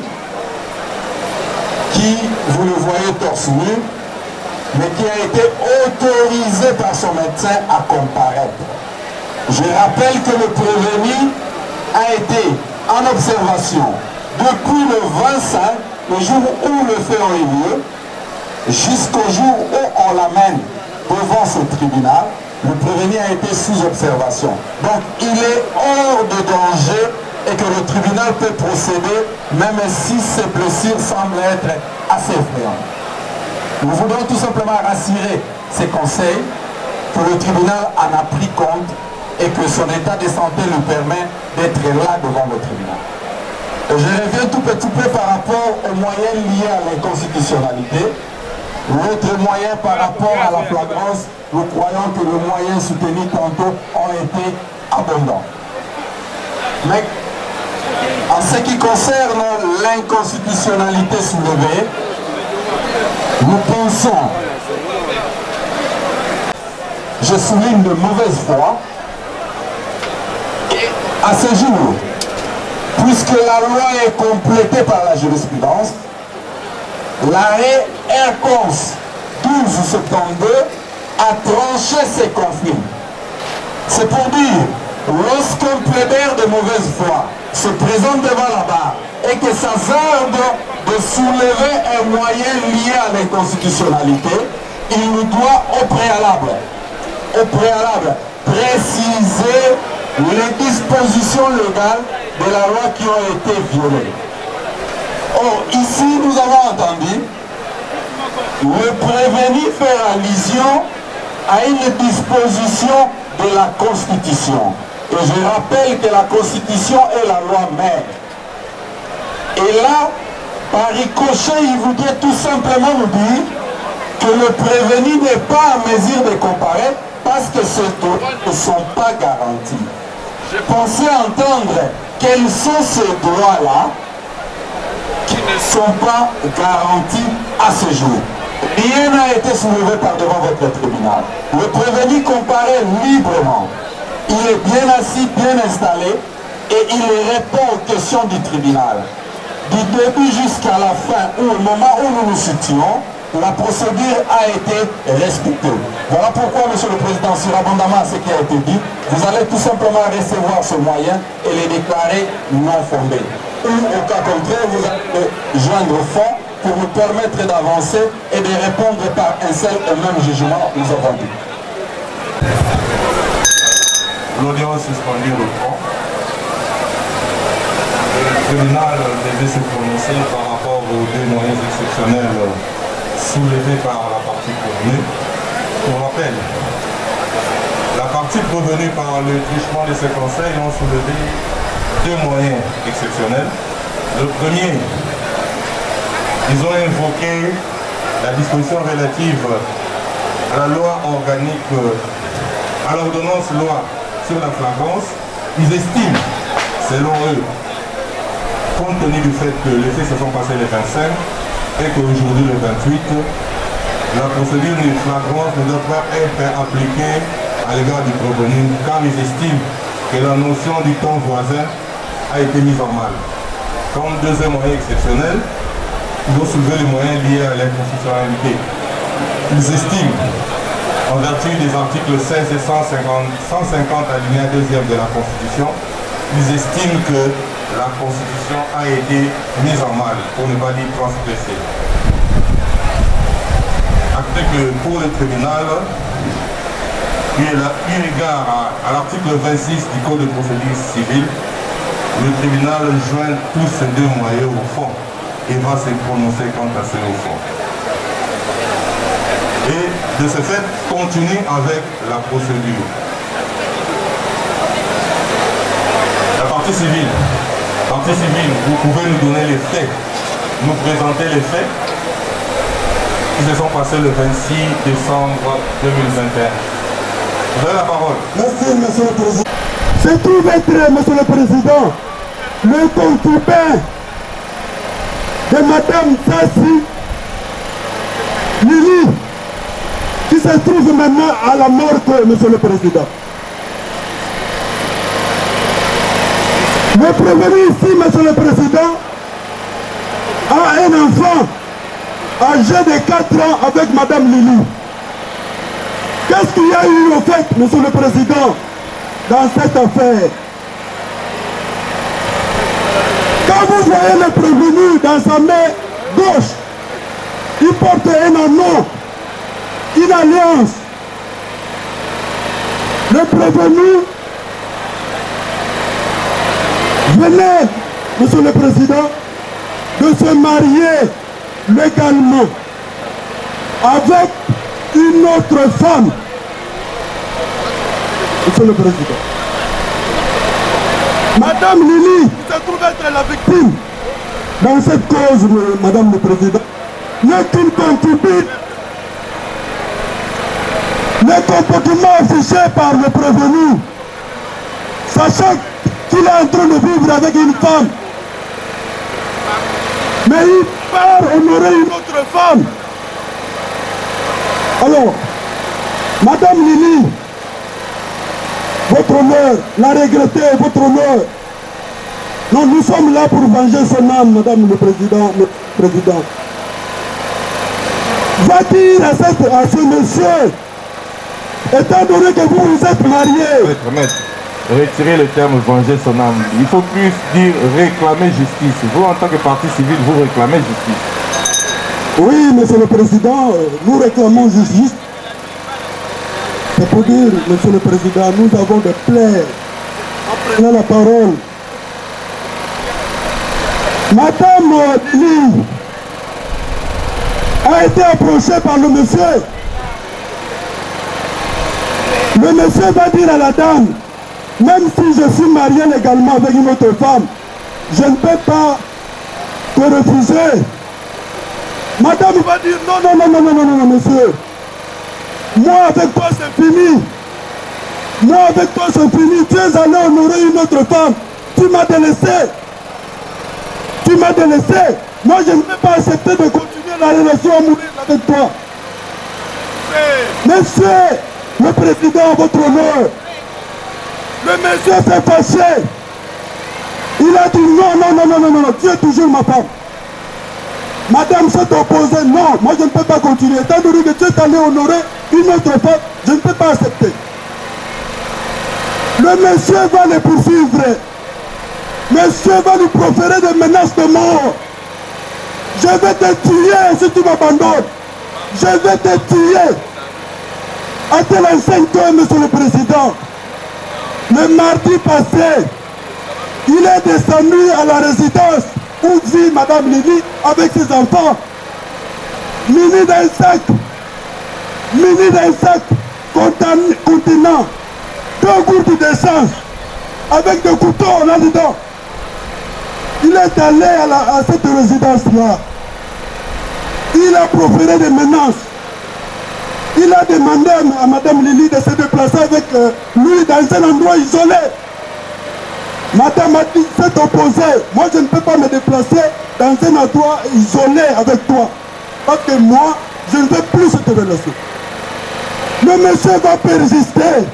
qui, vous le voyez torse nu, mais qui a été autorisé par son médecin à comparaître. Je rappelle que le prévenu a été en observation depuis le vingt-cinq, le jour où le fait a eu lieu, jusqu'au jour où on l'amène devant ce tribunal. Le prévenu a été sous observation. Donc il est hors de danger et que le tribunal peut procéder même si ses blessures semblent être assez effrayantes. Nous voudrons tout simplement rassurer ces conseils que le tribunal en a pris compte et que son état de santé lui permet d'être là devant le tribunal. Et je reviens tout petit peu par rapport aux moyens liés à l'inconstitutionnalité. L'autre moyen par rapport à la flagrance, nous croyons que les moyens soutenus tantôt ont été abondants. Mais en ce qui concerne l'inconstitutionnalité soulevée, nous pensons, je souligne de mauvaise foi, à ce jour, puisque la loi est complétée par la jurisprudence, l'arrêt R Cons douze soixante-douze a tranché ces conflits. C'est pour dire, lorsqu'un plaider de mauvaise foi se présente devant la barre et que s'hasarde de soulever un moyen lié à l'inconstitutionnalité, il nous doit au préalable, au préalable préciser les dispositions légales de la loi qui ont été violées. Or, ici, nous avons entendu le prévenu faire allusion à une disposition de la Constitution. Et je rappelle que la Constitution est la loi mère. Et là, par ricochet, il voudrait tout simplement nous dire que le prévenu n'est pas en mesure de comparaître parce que ces droits ne sont pas garantis. Je pensais entendre quels sont ces droits-là qui ne sont pas garantis à ce jour. Rien n'a été soulevé par devant votre tribunal. Le prévenu comparaît librement. Il est bien assis, bien installé et il répond aux questions du tribunal. Du début jusqu'à la fin, ou au moment où nous nous situons, la procédure a été respectée. Voilà pourquoi, Monsieur le Président, sur abondamment à ce qui a été dit, vous allez tout simplement recevoir ce moyen et les déclarer non fondés. Ou au cas contraire, vous allez joindre au fond pour nous permettre d'avancer et de répondre par un seul et même jugement, nous avons dit. L'audience suspendue au fond. Le tribunal devait se prononcer par rapport aux deux moyens exceptionnels soulevés par la partie prévenue. Pour rappel, la partie prévenue par le truchement de ces conseils ont soulevé deux moyens exceptionnels. Le premier, ils ont invoqué la disposition relative à la loi organique, à l'ordonnance loi sur la flagrance. Ils estiment, selon eux, compte tenu du fait que les faits se sont passés le vingt-cinq et qu'aujourd'hui le vingt-huit, la procédure de flagrance ne doit pas être appliquée à l'égard du prévenu car ils estiment que la notion du temps voisin a été mise en mal. Comme deuxième moyen exceptionnel, ils ont soulevé les moyens liés à l'inconstitutionnalité. Ils estiment, en vertu des articles seize et cent cinquante alinéa deuxième de la Constitution, ils estiment que la Constitution a été mise en mal, pour ne pas dire transgressée. Acte que pour le tribunal, eu égard à, à l'article vingt-six du Code de procédure civile, le tribunal joint tous ces deux moyens au fond et va se prononcer quant à ce au fond. Et de ce fait, continue avec la procédure. La partie civile. Partie civile, vous pouvez nous donner les faits, nous présenter les faits qui se sont passés le vingt-six décembre deux mille vingt et un. Vous avez la parole. Merci, Monsieur le Président. Se trouve être, Monsieur le Président, le concubin de Madame Sassi, Lili, qui se trouve maintenant à la mort, Monsieur le Président. Le prévenu ici, Monsieur le Président, a un enfant âgé de quatre ans avec Madame Lili. Qu'est-ce qu'il y a eu au fait, Monsieur le Président, dans cette affaire? Quand vous voyez le prévenu dans sa main gauche, il porte un anneau, une alliance. Le prévenu venait, Monsieur le Président, de se marier légalement avec une autre femme. Monsieur le Président. Madame Lili, qui se trouve être la victime dans cette cause, Madame le Président, n'est qu'une concubine. Les comportements affichés par le prévenu, sachant qu'il est en train de vivre avec une femme, mais il part honorer une autre femme. Alors, Madame Lili, votre honneur, la regretter, votre honneur. Non, nous sommes là pour venger son âme, Madame le Président. Le Président. Va dire à, cette, à ce monsieur, étant donné que vous vous êtes mariés. Maître, maître, retirez le terme venger son âme. Il faut plus dire réclamer justice. Vous, en tant que parti civil, vous réclamez justice. Oui, Monsieur le Président, nous réclamons justice. C'est pour dire, Monsieur le Président, nous avons des plaies. En prenant la parole. Madame Lili a été approchée par le monsieur. Le monsieur va dire à la dame, même si je suis marié légalement avec une autre femme, je ne peux pas te refuser. Madame va dire, non, non, non, non, non, non, non, monsieur. Moi avec toi c'est fini. Moi avec toi c'est fini. Tu es allé honorer une autre femme. Tu m'as délaissé. Tu m'as délaissé. Moi je ne peux pas accepter de continuer la relation amoureuse avec toi. Monsieur le Président, votre honneur, le monsieur s'est fâché. Il a dit non, non, non, non, non, non, tu es toujours ma femme. Madame s'est opposée, non, moi je ne peux pas continuer. Étant donné que tu es allé honorer une autre femme, je ne peux pas accepter. Le monsieur va les poursuivre. Monsieur va lui proférer des menaces de mort. Je vais te tuer si tu m'abandonnes. Je vais te tuer. À tel enseigne que, Monsieur le Président, le mardi passé, il est descendu à la résidence où vit Madame Lili avec ses enfants, muni d'un sac, muni d'un sac contenant deux gourdes d'essence avec des couteaux là-dedans. Il est allé à, la, à cette résidence-là. Il a proféré des menaces. Il a demandé à Madame Lili de se déplacer avec euh, lui dans un endroit isolé. Madame a dit, s'est opposée. Moi, je ne peux pas me déplacer dans un endroit isolé avec toi. Parce que moi, je ne veux plus cette relation. Le monsieur va persister.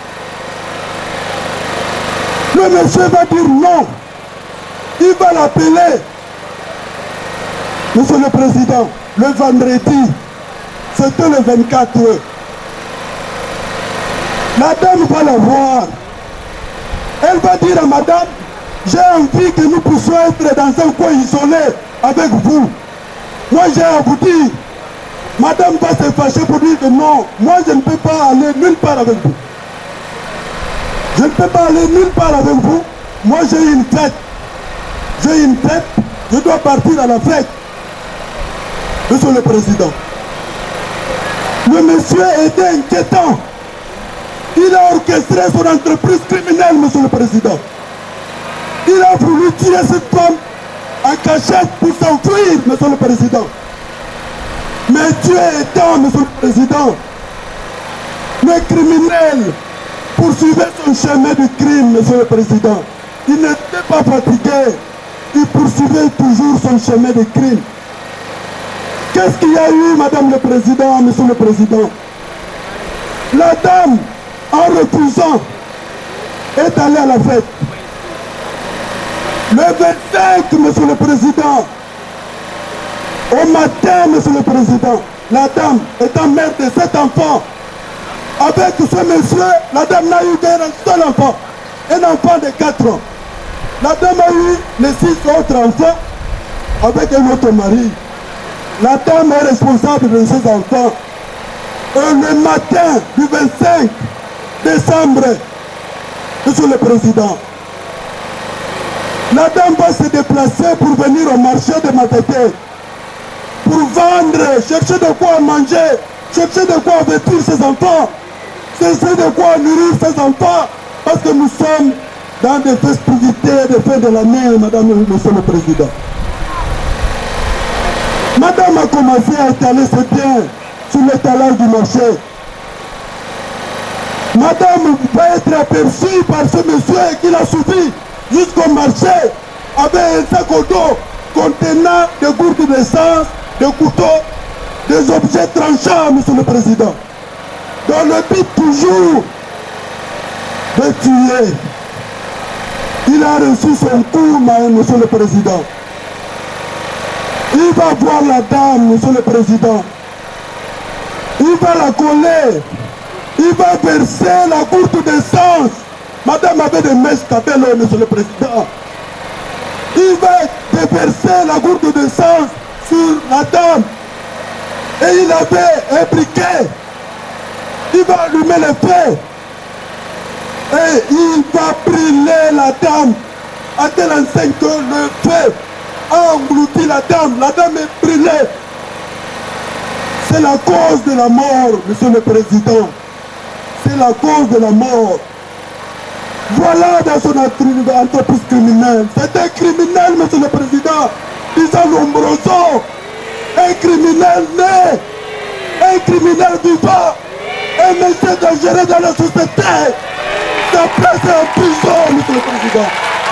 Le monsieur va dire non. Il va l'appeler. Monsieur le Président, le vendredi, c'était le vingt-quatre. La dame va la voir. Elle va dire à madame, j'ai envie que nous puissions être dans un coin isolé avec vous. Moi j'ai à vous dire, madame va se fâcher pour dire que non, moi je ne peux pas aller nulle part avec vous. Je ne peux pas aller nulle part avec vous. Moi j'ai une fête. J'ai une fête, je dois partir à la fête. Monsieur le Président, le monsieur était inquiétant. Il a orchestré son entreprise criminelle, Monsieur le Président. Il a voulu tuer cette femme en cachette pour s'enfuir, Monsieur le Président. Mais Dieu étant, Monsieur le Président, le criminel poursuivait son chemin du crime, Monsieur le Président. Il n'était pas fatigué. Il poursuivait toujours son chemin de crime. Qu'est-ce qu'il y a eu, Madame le Président, Monsieur le Président? La dame, en refusant, est allée à la fête. Le vingt-cinq, Monsieur le Président, au matin, Monsieur le Président, la dame étant mère de sept enfants, avec ce monsieur, la dame n'a eu qu'un seul enfant, un enfant de quatre ans. La dame a eu les six autres enfants avec un autre mari. La dame est responsable de ses enfants. Et le matin du vingt-cinq décembre, Monsieur le Président, la dame va se déplacer pour venir au marché de Matete, pour vendre, chercher de quoi manger, chercher de quoi vêtir ses enfants, chercher de quoi nourrir ses enfants, parce que nous sommes dans des festivités de fin de l'année, Madame et Monsieur le Président. Madame a commencé à étaler ses biens sur l'étalage du marché. Madame va être aperçue par ce monsieur qui l'a suivi jusqu'au marché avec un sac au dos contenant des gourdes d'essence, des couteaux, des objets tranchants, Monsieur le Président. Dans le but toujours de tuer. Il a reçu son coup, Monsieur le Président. Il va voir la dame, Monsieur le Président. Il va la coller. Il va verser la gourde d'essence. Madame avait des mèches cabello, Monsieur le Président. Il va déverser la gourde d'essence sur la dame. Et il avait un briquet. Il va allumer le feu. Et il va brûler la dame. À telle enseigne que le feu a englouti la dame. La dame est brûlée. C'est la cause de la mort, Monsieur le Président. C'est la cause de la mort. Voilà dans son entreprise criminelle. C'est un criminel, Monsieur le Président. Disant Lombroso. Un criminel né. Un criminel vivant. Un monsieur dangereux dans la société. Sa place est en prison, Monsieur le Président.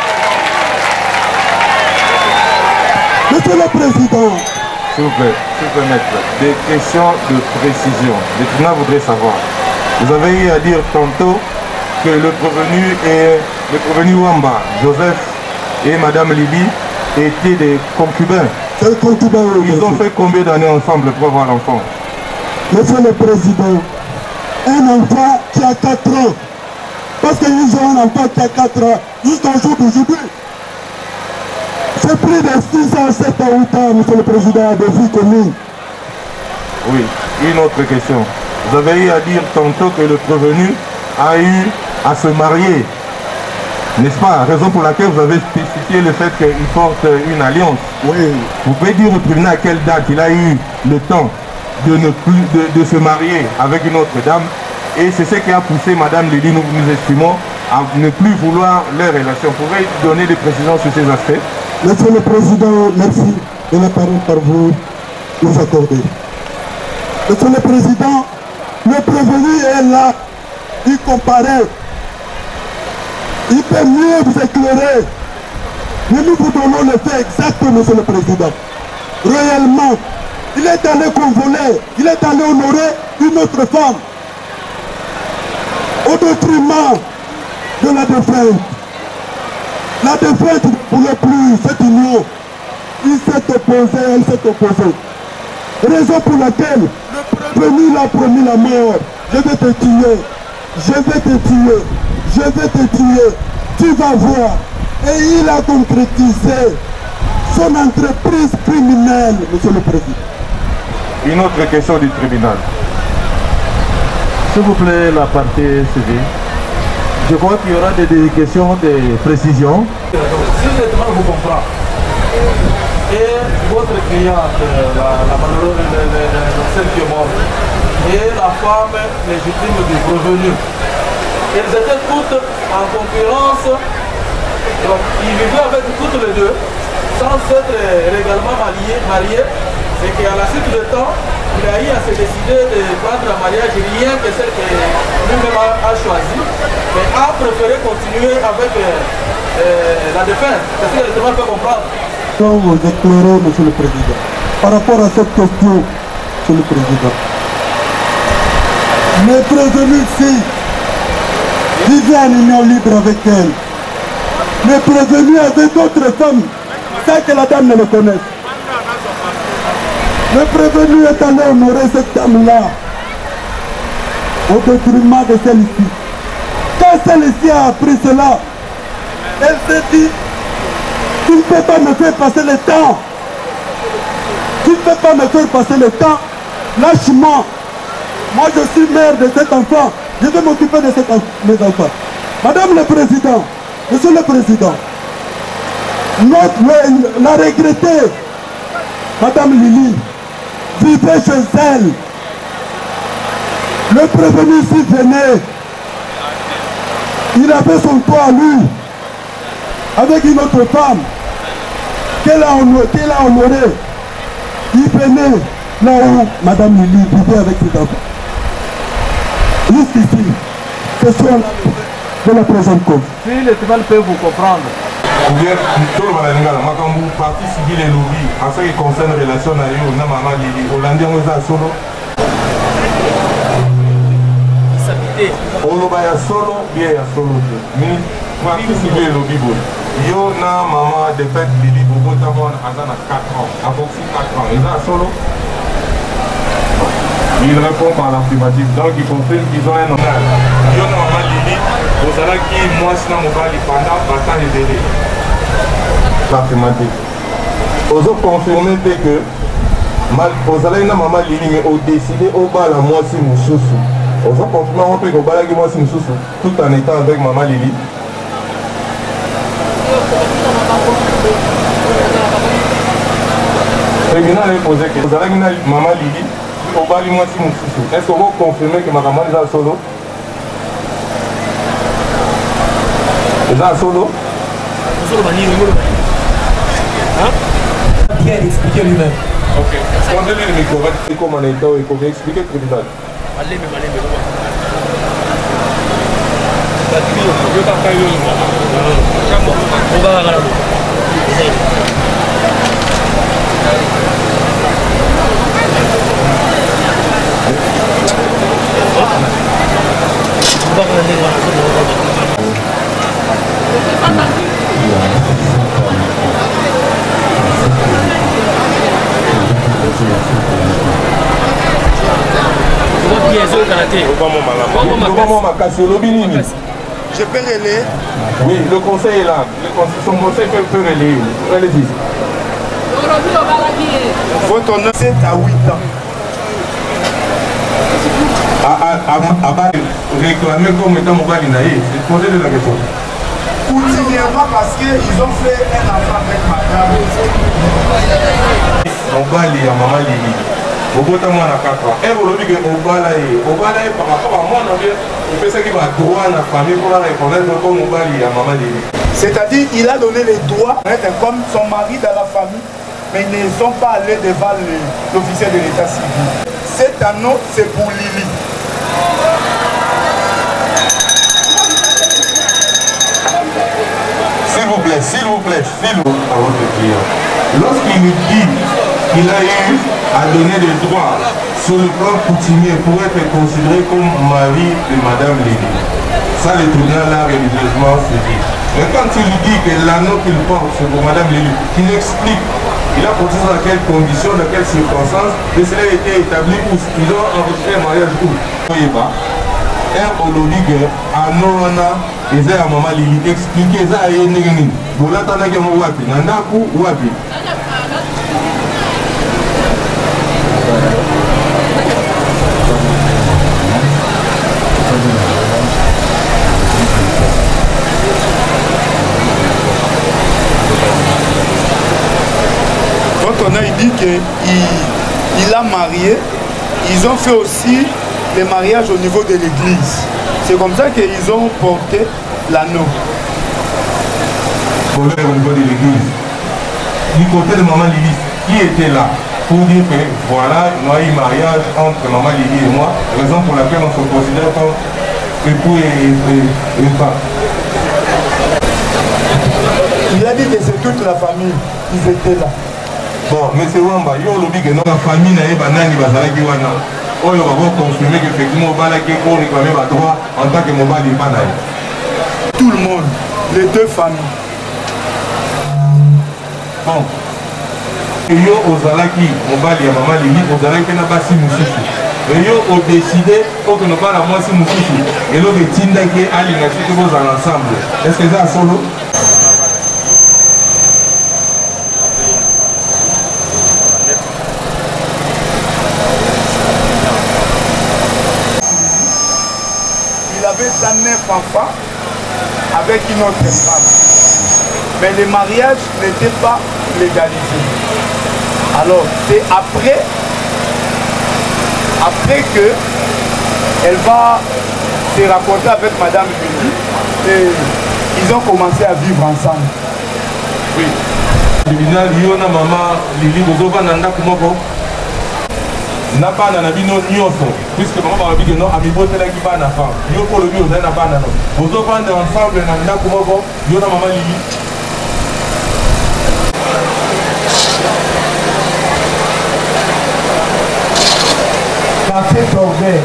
Monsieur le Président. S'il vous plaît, s'il vous plaît, maître, des questions de précision. Le tribunal voudrait savoir. Vous avez eu à dire tantôt que le prévenu et le prévenu Wamba, Joseph et Madame Lily étaient des concubins. C'est concubin, oui. Ils ont fait combien d'années ensemble pour avoir l'enfant? Monsieur le Président, un enfant qui a quatre ans. Parce qu'ils ont un enfant qui a quatre ans jusqu'au jour d'aujourd'hui. C'est plus de six ans, sept ans, huit ans, Monsieur le Président, de vie commune. Oui, une autre question. Vous avez eu à dire tantôt que le prévenu a eu à se marier. N'est-ce pas? Raison pour laquelle vous avez spécifié le fait qu'il porte une alliance. Oui. Vous pouvez dire au tribunal à quelle date il a eu le temps de, ne plus, de, de se marier avec une autre dame. Et c'est ce qui a poussé Madame Lily, nous nous estimons, à ne plus vouloir leur relation. Vous pouvez donner des précisions sur ces aspects? Monsieur le Président, merci de la parole par vous nous accorder. Monsieur le Président, le prévenu est là, il comparaît. Il peut mieux vous éclairer. Mais nous vous donnons le fait exact, Monsieur le Président. Réellement, il est allé convoler, il est allé honorer une autre femme. Au détriment de la défunte. La défunte ne voulait plus cette union. Il s'est opposé, elle s'est opposée. Raison pour laquelle le prévenu l'a promis la mort. Je vais te tuer, je vais te tuer, je vais te tuer. Tu vas voir. Et il a concrétisé son entreprise criminelle, Monsieur le Président. Une autre question du tribunal. S'il vous plaît, la partie civile. Je crois qu'il y aura des, des questions de précision. Si le tribunal vous comprend, et votre cliente, la, la malheureuse, celle qui est morte, et la femme légitime du prévenu, elles étaient toutes en concurrence, donc ils vivaient avec toutes les deux, sans être légalement mariés, mariés, et qu'à la suite du temps, il a eu à se décider de prendre un mariage rien que celle que lui-même a, a choisi, mais a préféré continuer avec euh, euh, la défunte. C'est ce que le tribunal peut comprendre. Vous éclairez, Monsieur le Président. par rapport à cette question, Monsieur le Président. Les prévenus ici vivaient en union libre avec elle. Les prévenus avaient d'autres femmes, sans que la dame ne le connaisse. Le prévenu est allé honorer cette dame-là au détriment de celle-ci. Quand celle-ci a appris cela, elle s'est dit, tu ne peux pas me faire passer le temps. Tu ne peux pas me faire passer le temps. Lâche-moi. Moi je suis mère de cet enfant. Je vais m'occuper de cet enf mes enfants. Madame le Président, Monsieur le Président, notre, la regrettée, Madame Lili, vivait chez elle. Le prévenu ici venait. Il avait son toit à lui, avec une autre femme, qu'elle a honoré. Qu'elle a honoré. Il venait là où Madame Lili vivait avec ses enfants. Jusqu'ici, ce sont de la présente cause. Si le tribunal peut vous comprendre. Ou bien, tout le monde a partie civile et lobby, en ce qui concerne les relations avec la maman Lili, Hollandais, on est solo. On est solo, bien solo. Mais, partie civile et lobby, yo na maman de fait Lili, Bobo Tamon, à quatre ans, à quatre ans, ils sont solo. Il répond par l'affirmative, donc ils comprennent qu'ils ont un honneur. Yo na maman Lili, vous savez qui moi sinon on va lui pendant bassin de délai. L'affirmative. Vous avez confirmé que vous avez une maman Lili, mais vous décidez au bas la moitié Moussoussou. Vous avez confirmé que vous avez la moitié Moussoussou tout en étant avec maman Lili. Le tribunal a posé que vous avez une maman Lili. Est-ce que vous confirmez que ma maman est à solo? Est à solo? Qui a expliqué lui-même. Ok. Prenez le micro, c'est comment on est là, il faut expliquer le tribunal. Allez, mais allez, mais Je peux relayer? Oui, le conseil est là. Le conseil, son conseil peut, peut relayer. Allez-y. Votre honneur, c'est à huit ans. À réclamer comme étant mon bali naïf, c'est poser de la question. Coutumièrement parce qu'ils ont fait un enfant avec madame. Mon bali à maman Lili. Au bout de moi, on a quatre ans. Et vous le dites au balaye. Au balaye, par rapport à moi, on fait ce qui va droit à la famille pour la reconnaître comme mon bali à maman Lili. C'est-à-dire, il a donné les droits d'être comme son mari dans la famille, mais ils ne sont pas allés devant l'officier de l'état civil. Cet anneau, c'est pour Lili. S'il vous plaît, s'il vous plaît, s'il vous plaît, à votre client. Lorsqu'il nous dit qu'il a eu à donner des droits sur le plan coutumier pour être considéré comme mari de Madame Lili, ça le tribunal l'a religieusement saisi. Mais quand il lui dit que l'anneau qu'il porte c'est pour Madame Lili, qu'il explique, il a posé dans quelles conditions, dans quelles circonstances, que cela a été établi où ils ont enregistré un mariage où. Un olodique, un orana, et c'est à maman Lili expliquer ça à Yenegini. Vous l'attendez que vous wapi, Nandaku wapi. Votre honneur, il dit qu'il il a marié. Ils ont fait aussi les mariages au niveau de l'église. C'est comme ça qu'ils ont porté l'anneau. Au niveau de l'église. Du côté de maman Lili, qui était là pour dire que voilà, il y a eu mariage entre maman Lili et moi, raison pour laquelle on se considère comme époux et, et, et femme. Il a dit que c'est toute la famille, ils étaient là. Bon, monsieur Wamba, yo lobi que non, la famille n'a pas nani bazalaki wana. Oyo va vous confirmer qu'effectivement, balaki pour réclamer ma droit en tant que mobile n'est pas naïf. Tout le monde, les deux familles. Bon. Et yo ozalaki mobile ya maman Lili, ozalaki na basi mususu. Et yo o décidé pour que nous pas la moitié mususu. Et l'autre tinda qui ali na chute vos ensemble. Est-ce que ça solo? Il avait neuf enfants avec une autre femme. Mais le mariage n'était pas légalisé. Alors, c'est après, après que elle va se raconter avec Madame Lili et ils ont commencé à vivre ensemble. Oui. Tribunal, Yona, maman, Lili, Bozoba, Nanda, Kumoko. N'a pas d'anabino nyoso, puisque maman m'a dit que non, ami bote la qui pas na femme. Yo pour le mieux, vous n'avez pas d'anabino. Vous deux vendez ensemble, Nanda, Kumoko, Yona, maman, Lili. Quartier Torbert.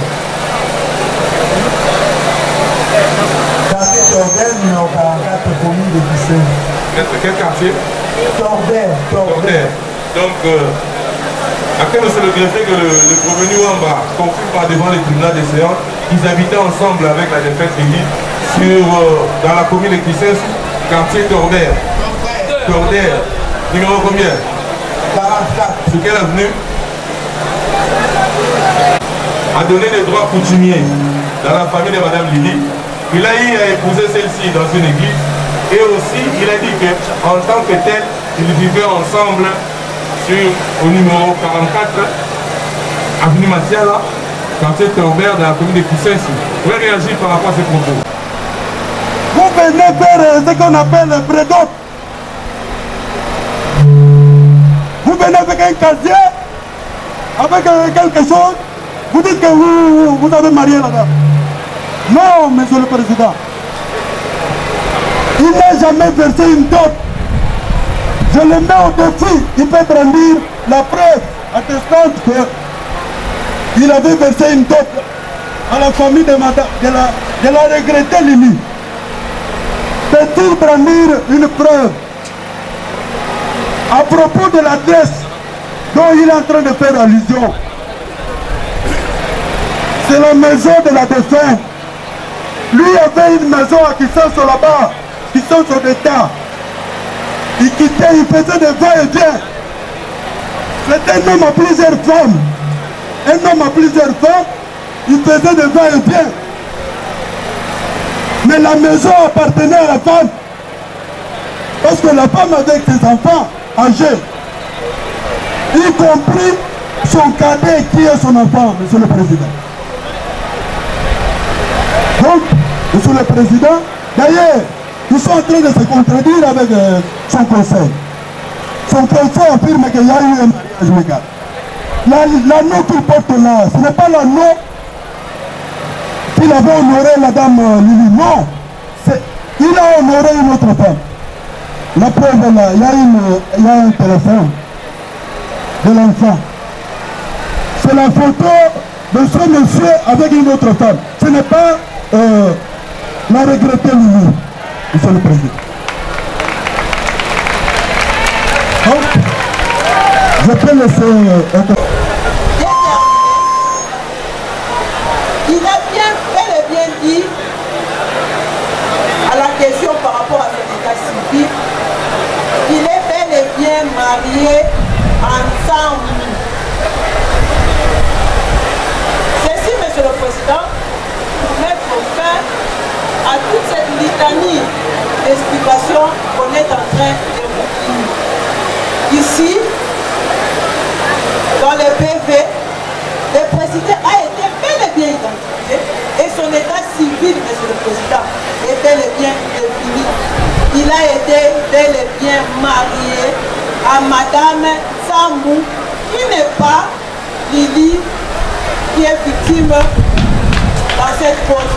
Quartier Torbert, numéro quarante-quatre, commune de Bissau. Quel quartier? Torbert. Torbert. Donc, euh, après, monsieur le greffier, que le, le provenu Wamba confirme par devant les tribunaux des séances qu'ils habitaient ensemble avec la défaite Lili sur, euh, dans la commune de Kissens, quartier Torbert. Torbert. Numéro combien? quarante-quatre. Sur quelle avenue? A donné des droits coutumiers dans la famille de Madame Lili. Il a eu à épouser celle-ci dans une église. Et aussi, il a dit qu'en tant que tel, ils vivaient ensemble sur, au numéro quarante-quatre, avenue Matiala, quartier Torbert, dans la commune de Kissens. Vous pouvez réagir par rapport à ces propos. Vous venez faire ce qu'on appelle le prédote. Vous venez avec un casier, avec quelque chose. Vous dites que vous, vous avez marié là-bas. Non, monsieur le président. Il n'a jamais versé une dot. Je le mets au défi. Il peut brandir la preuve attestant qu'il avait versé une dot à la famille de, madame, de, la, de la regrettée Lili. Peut-il brandir une preuve à propos de l'adresse dont il est en train de faire allusion? C'est la maison de la défunte. Lui avait une maison à Kissenso là-bas, Kissenso d'État. Il quittait, il faisait des va-et-vient. C'était un homme à plusieurs femmes. Un homme à plusieurs femmes, il faisait des va-et-vient. Mais la maison appartenait à la femme. Parce que la femme avec ses enfants âgés, y compris son cadet qui est son enfant, monsieur le président. Donc, monsieur le président, d'ailleurs, ils sont en train de se contredire avec euh, son conseil. Son conseil affirme qu'il y a eu un mariage légal. L'anneau qu'il porte là, ce n'est pas l'anneau qu'il avait honoré la dame euh, Lili. Non, il a honoré une autre femme. La preuve est là, il y a, une, il y a un téléphone de l'enfant. C'est la photo de ce monsieur avec une autre femme. Ce n'est pas euh, la regrettée Lili, monsieur le président. Donc, je peux laisser... Euh, il a bien fait et bien dit à la question par rapport à son état civil, il est bel et bien marié ensemble. Ceci, monsieur le président, pour mettre fin à toute cette litanie d'explications qu'on est en train de vous dire. Ici, dans le P V, le président a été bel et bien identifié et son état civil, monsieur le président, est bel et bien défini. Il a été bel et bien marié à madame Sambou, qui n'est pas Lili, qui est victime dans cette cause.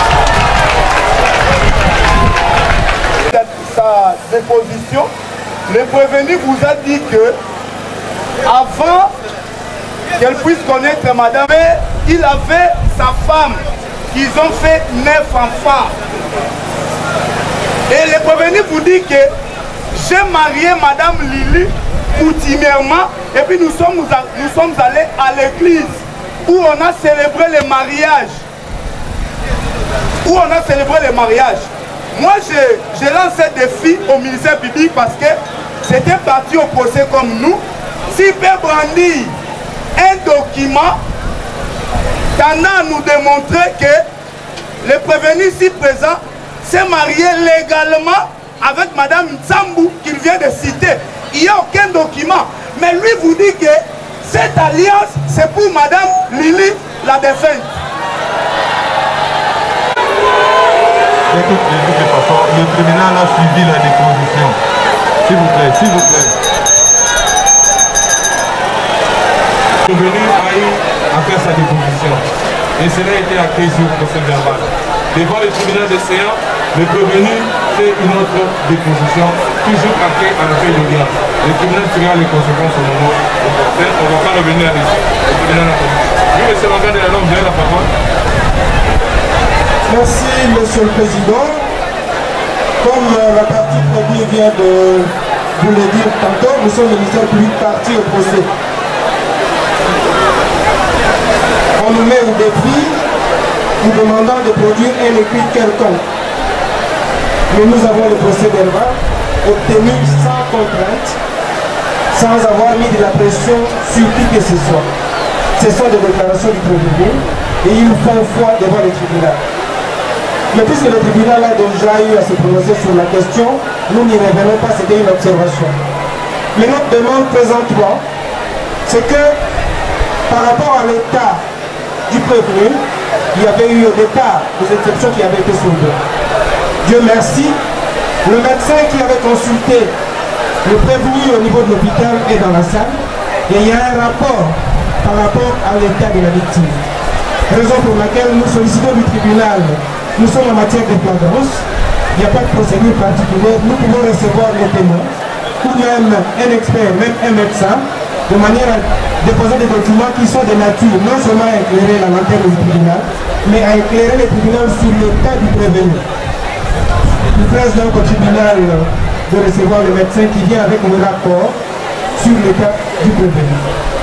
Sa déposition, le prévenu vous a dit que avant qu'elle puisse connaître madame, il avait sa femme, qu'ils ont fait neuf enfants. Et le prévenu vous dit que j'ai marié madame Lili coutumièrement et puis nous sommes, nous sommes allés à l'église où on a célébré le mariage. Où on a célébré le mariage. Moi, j'ai lancé un défi au ministère public parce que c'était parti au procès comme nous. S'il peut brandir un document tendant à nous démontrer que le prévenu ici présent s'est marié légalement avec madame Nzambou qu'il vient de citer. Il n'y a aucun document. Mais lui vous dit que cette alliance, c'est pour madame Lili la défunte. De toutes, de toutes les façons, le tribunal a suivi la déposition. S'il vous plaît, s'il vous plaît. Le prévenu a eu à faire sa déposition. Et cela a été acté sur le procès verbal. Devant le tribunal de séance, le prévenu fait une autre déposition, toujours acté à la feuille d'audience. Le tribunal tirera les conséquences au moment opportun. On ne va pas revenir à l'issue. Le tribunal a commis. Oui, monsieur l'organe de la norme, vous avez la parole. Merci, Monsieur le Président. Comme euh, la partie prévue vient de vous le dire tantôt, nous sommes le ministère public parti au procès. On nous met au défi, nous demandant de produire un écrit quelconque. Mais nous avons le procès verbal obtenu sans contrainte, sans avoir mis de la pression sur qui que ce soit. Ce sont des déclarations du prévenu et ils font foi devant le tribunal. Mais puisque le tribunal a déjà eu à se prononcer sur la question, nous n'y revenons pas, c'était une observation. Mais notre demande présentement, c'est que par rapport à l'état du prévenu, il y avait eu au départ des exceptions qui avaient été soulevées. Dieu merci, le médecin qui avait consulté le prévenu au niveau de l'hôpital est dans la salle et il y a un rapport par rapport à l'état de la victime. Raison pour laquelle nous sollicitons du tribunal. Nous sommes en matière de flagrance, il n'y a pas de procédure particulière, nous pouvons recevoir les témoins, ou même un expert, même un médecin, de manière à déposer des documents qui sont de nature non seulement à éclairer la lanterne du tribunal, mais à éclairer le tribunal sur l'état du prévenu. Il presse donc au tribunal de recevoir le médecin qui vient avec un rapport sur l'état du prévenu.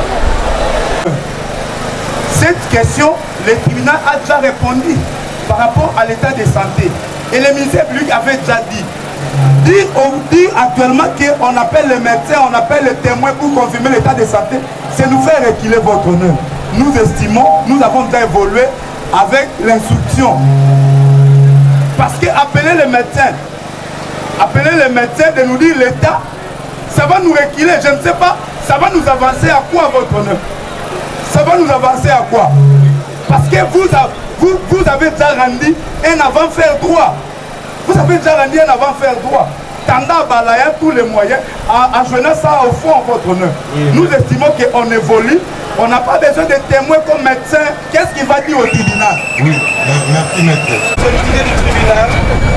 Cette question, le tribunal a déjà répondu par rapport à l'état de santé. Et le ministère public avait déjà dit. Dire, on dit actuellement qu'on appelle le médecin, on appelle le témoin pour confirmer l'état de santé, c'est nous faire reculer votre honneur. Nous estimons, nous avons déjà évolué avec l'instruction. Parce que appeler le médecin, appeler le médecin de nous dire l'état, ça va nous reculer, je ne sais pas, ça va nous avancer à quoi votre honneur? Ça va nous avancer à quoi? Parce que vous avez Vous, vous avez déjà rendu un avant-faire droit. Vous avez déjà rendu un avant-faire droit. Tendant à balayer tous les moyens, à, à joindre ça au fond en votre honneur. Oui. Nous estimons qu'on évolue. On n'a pas besoin de témoins comme médecin. Qu'est-ce qu'il va dire au tribunal? Oui, merci maître. Solliciter du tribunal,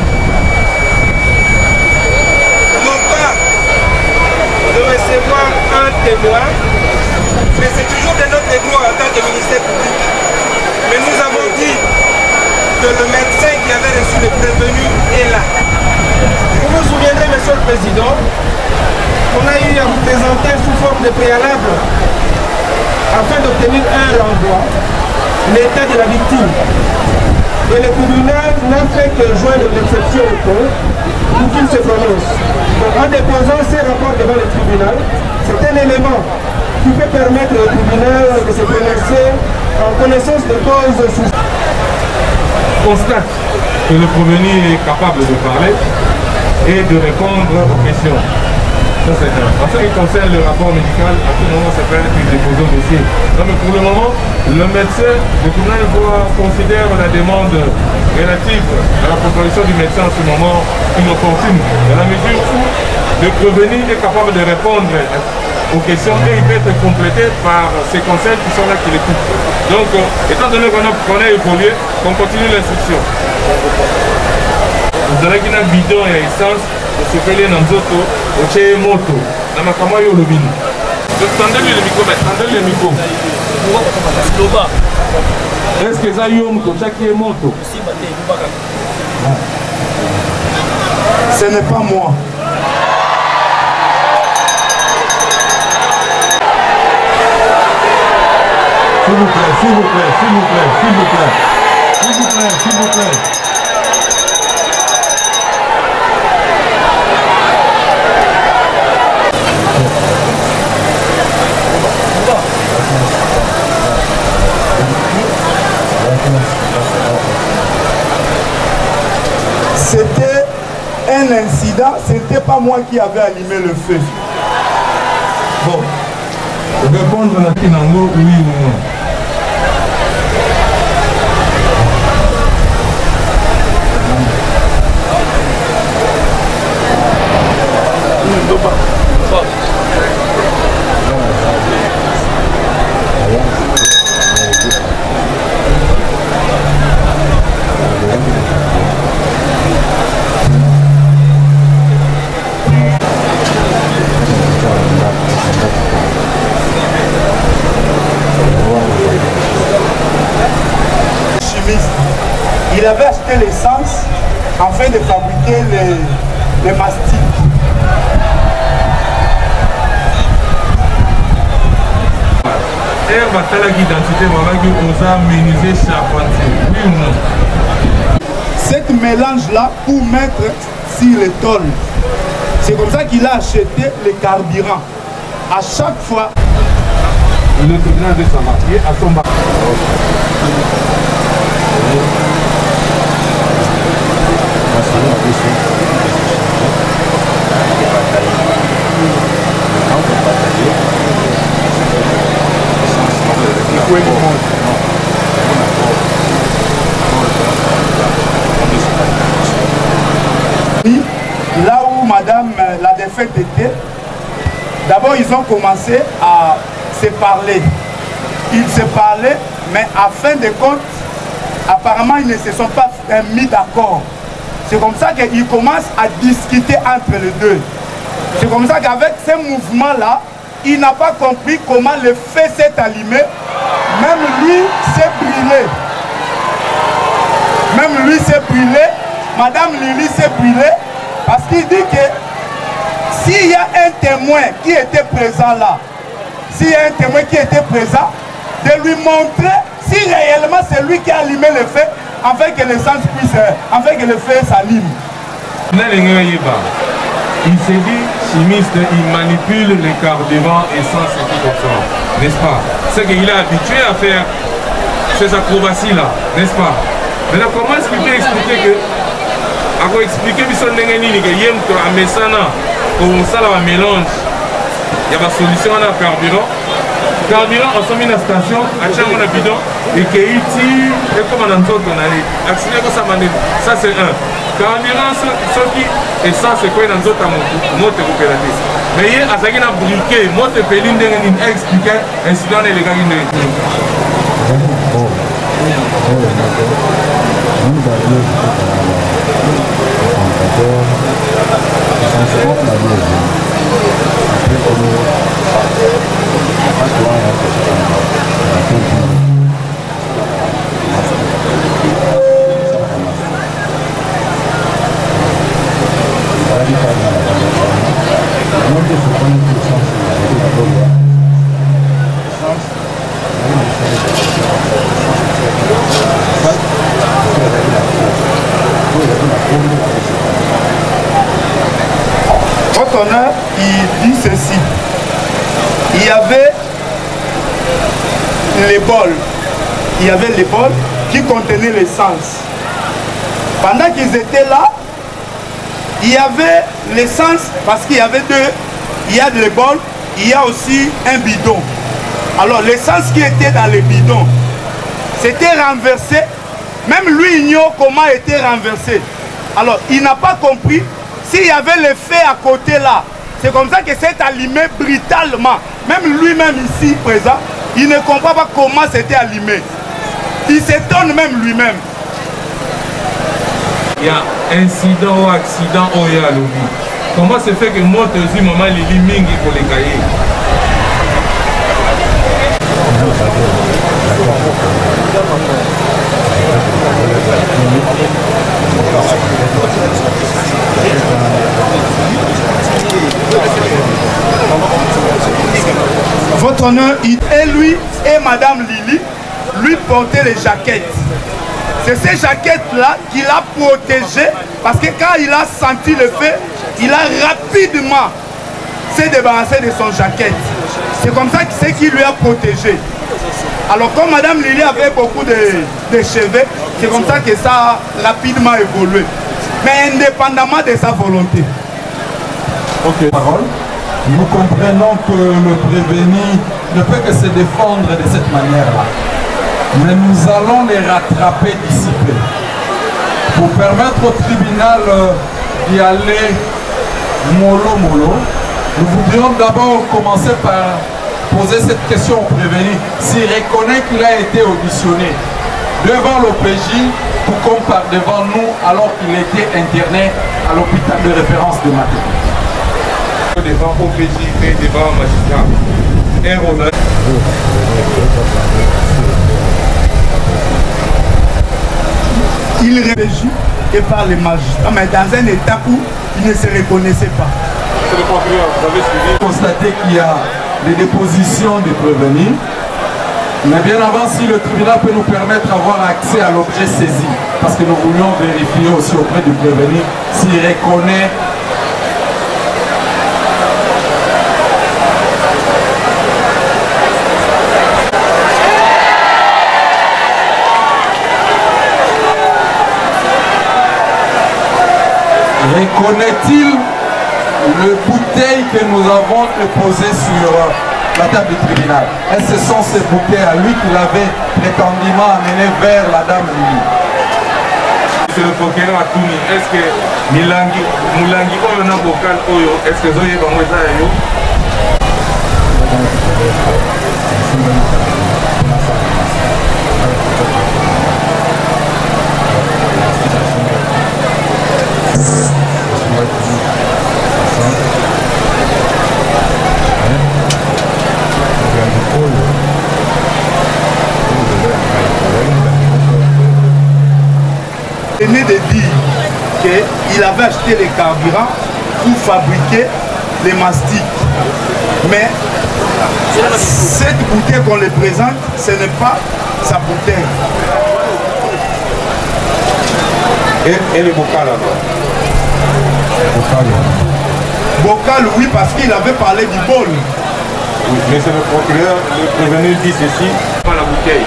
non pas de recevoir un témoin, mais c'est toujours de notre droit en tant que ministère public. Mais nous avons dit que le médecin qui avait reçu le prévenu est là. Vous vous souviendrez, Monsieur le Président, on a eu à vous présenter sous forme de préalable, afin d'obtenir un renvoi, l'état de la victime. Et le tribunal n'a fait que joindre l'exception au code pour qu'il se prononce. Donc en déposant ces rapports devant le tribunal, c'est un élément qui peut permettre au tribunal de se prononcer en connaissance de cause sous. Constate que le prévenu est capable de parler et de répondre aux questions. Ça, c'est un. En ce qui concerne le rapport médical, à tout moment, ça peut être déposé au dossier. Non, mais pour le moment, le médecin, le tribunal considère la demande relative à la proposition du médecin en ce moment inopportune, dans la mesure où le prévenu est capable de répondre aux questions et il peut être complété par ces conseils qui sont là qui l'écoutent. Donc, euh, étant donné qu'on a, qu'on a évolué, qu'on continue l'instruction. Vous avez une bidon et essence, osepeli na nzoto otie moto na makambo oyo olobini. Tendez-lui le micro, tendez-lui le micro. Est-ce que ça y est moto chaki est moto? Ce n'est pas moi. S'il vous plaît, s'il vous plaît, s'il vous plaît, s'il vous plaît, s'il vous plaît, s'il vous plaît. C'était un incident, c'était pas moi qui avais allumé le feu. Bon, répondre à la Kinango, oui ou non? Il avait acheté l'essence afin de fabriquer les, les mastiques. Er batalaki d'identité babaki oza menuisier charpentier. Oui ou non? Cet mélange-là pour mettre sur les tôles. C'est comme ça qu'il a acheté le carburant. À chaque fois. Le tribunal de Saint-Martin à son bar. Là où madame la défaite était, d'abord ils ont commencé à se parler. Ils se parlaient, mais à fin de compte, apparemment ils ne se sont pas mis d'accord. C'est comme ça qu'ils commencent à discuter entre les deux. C'est comme ça qu'avec ces mouvements-là, il n'a pas compris comment le feu s'est allumé. Même lui s'est brûlé. Même lui s'est brûlé. Madame Lili s'est brûlée. Parce qu'il dit que s'il y a un témoin qui était présent là, s'il y a un témoin qui était présent, de lui montrer si réellement c'est lui qui a allumé le feu, afin que l'essence puisse, afin que le feu s'allume. Il s'est dit, chimiste, il manipule les carburants, essence et tout comme ça, n'est-ce pas? C'est qu'il est habitué à faire ces acrobaties-là, n'est-ce pas? Maintenant, comment est-ce qu'il peut expliquer que, à quoi expliquer que son nengeni que yem to amesana, comme ça là, un mélange, il y a une solution à carburant. Carburant, on s'est mis dans la station, à chaque fois, bidon, et qu'il tire, et comme on a d'autres, on a accéléré ça, ça c'est un. Carburant, ce qui est ça, c'est quoi dans d'autres mots coopératifs. Mais il y a un briquet, moi, je peux expliquer, incident et les gars, Votre honneur, il dit ceci. Il y avait les bols. Il y avait les bols qui contenaient l'essence. Pendant qu'ils étaient là, il y avait l'essence, parce qu'il y avait deux. Il y a les bols, il y a aussi un bidon. Alors l'essence qui était dans les bidons, c'était renversé. Même lui ignore comment était renversé. Alors il n'a pas compris s'il y avait le feu à côté là. C'est comme ça que c'est allumé brutalement. Même lui-même ici présent, il ne comprend pas comment c'était allumé. Il s'étonne même lui-même. Il y a incident ou accident au Yalobi. comment se fait que moi aussi maman Lili mingi pour les cahiers? Votre honneur, et lui et madame Lili lui portaient les jaquettes. C'est ces jaquettes-là qui l'a protégé parce que quand il a senti le feu, il a rapidement s'est débarrassé de son jaquette. C'est comme ça que c'est qui lui a protégé. Alors comme madame Lili avait beaucoup de, de cheveux, c'est comme ça que ça a rapidement évolué. Mais indépendamment de sa volonté. Ok, parole. Nous comprenons que le prévenu ne peut que se défendre de cette manière-là. Mais nous allons les rattraper d'ici peu. Pour permettre au tribunal d'y aller mollo mollo, nous voudrions d'abord commencer par poser cette question au prévenu. S'il reconnaît qu'il a été auditionné devant l'O P J, tout comme par devant nous, alors qu'il était interné à l'hôpital de référence de Matériel. Devant O P J et devant magistrat. Et on a... Il réagit et par les magistrats, mais dans un état où il ne se reconnaissait pas. C'est le procureur, vous avez suivi. Constater qu'il y a des dépositions des prévenus, mais bien avant, si le tribunal peut nous permettre d'avoir accès à l'objet saisi, parce que nous voulions vérifier aussi auprès du prévenu s'il reconnaît Reconnaît-il le bouteille que nous avons déposé sur la table du tribunal? Et ce sont ces bouteilles à lui qu'il avait prétendument amené vers la dame Lili. C'est le procureur à Touni. Est-ce que Milangi, Milangi, Oyo na vocal Oyo, est-ce que Zoye Bango ça yo? Il venait de dire qu'il avait acheté les carburants pour fabriquer les mastiques. Mais cette bouteille qu'on les présente, ce n'est pas sa bouteille. Et, et le bocal alors? Bocal. Bocal, oui, parce qu'il avait parlé du bol. Oui, mais c'est le procureur, le prévenu dit ceci, pas la bouteille.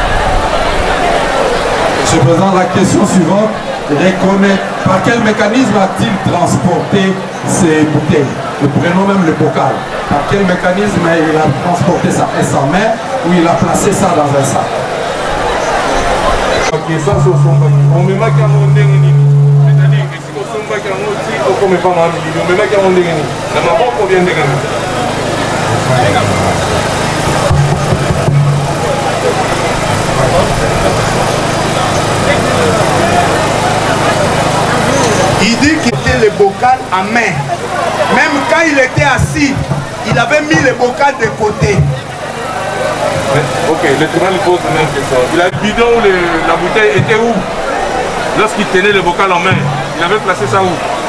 Je présente la question suivante. Reconnaît par quel mécanisme a-t-il transporté ces bouteilles? Nous prenons même le bocal. Par quel mécanisme il a transporté ça? Est-ce en main ou il a placé ça dans un sac? Ok, ça c'est au somba. On me marque à mon déni. C'est-à-dire que si au somba qui a mon petit, on ne peut pas m'amener. On me marque à mon déni. La maman provient de Ghana. Il dit qu'il était le bocal à main. Même quand il était assis, il avait mis le bocal de côté. Ok, le tribunal pose la même question. Il a le bidon où le, la bouteille était où? Lorsqu'il tenait le bocal en main, il avait placé ça où?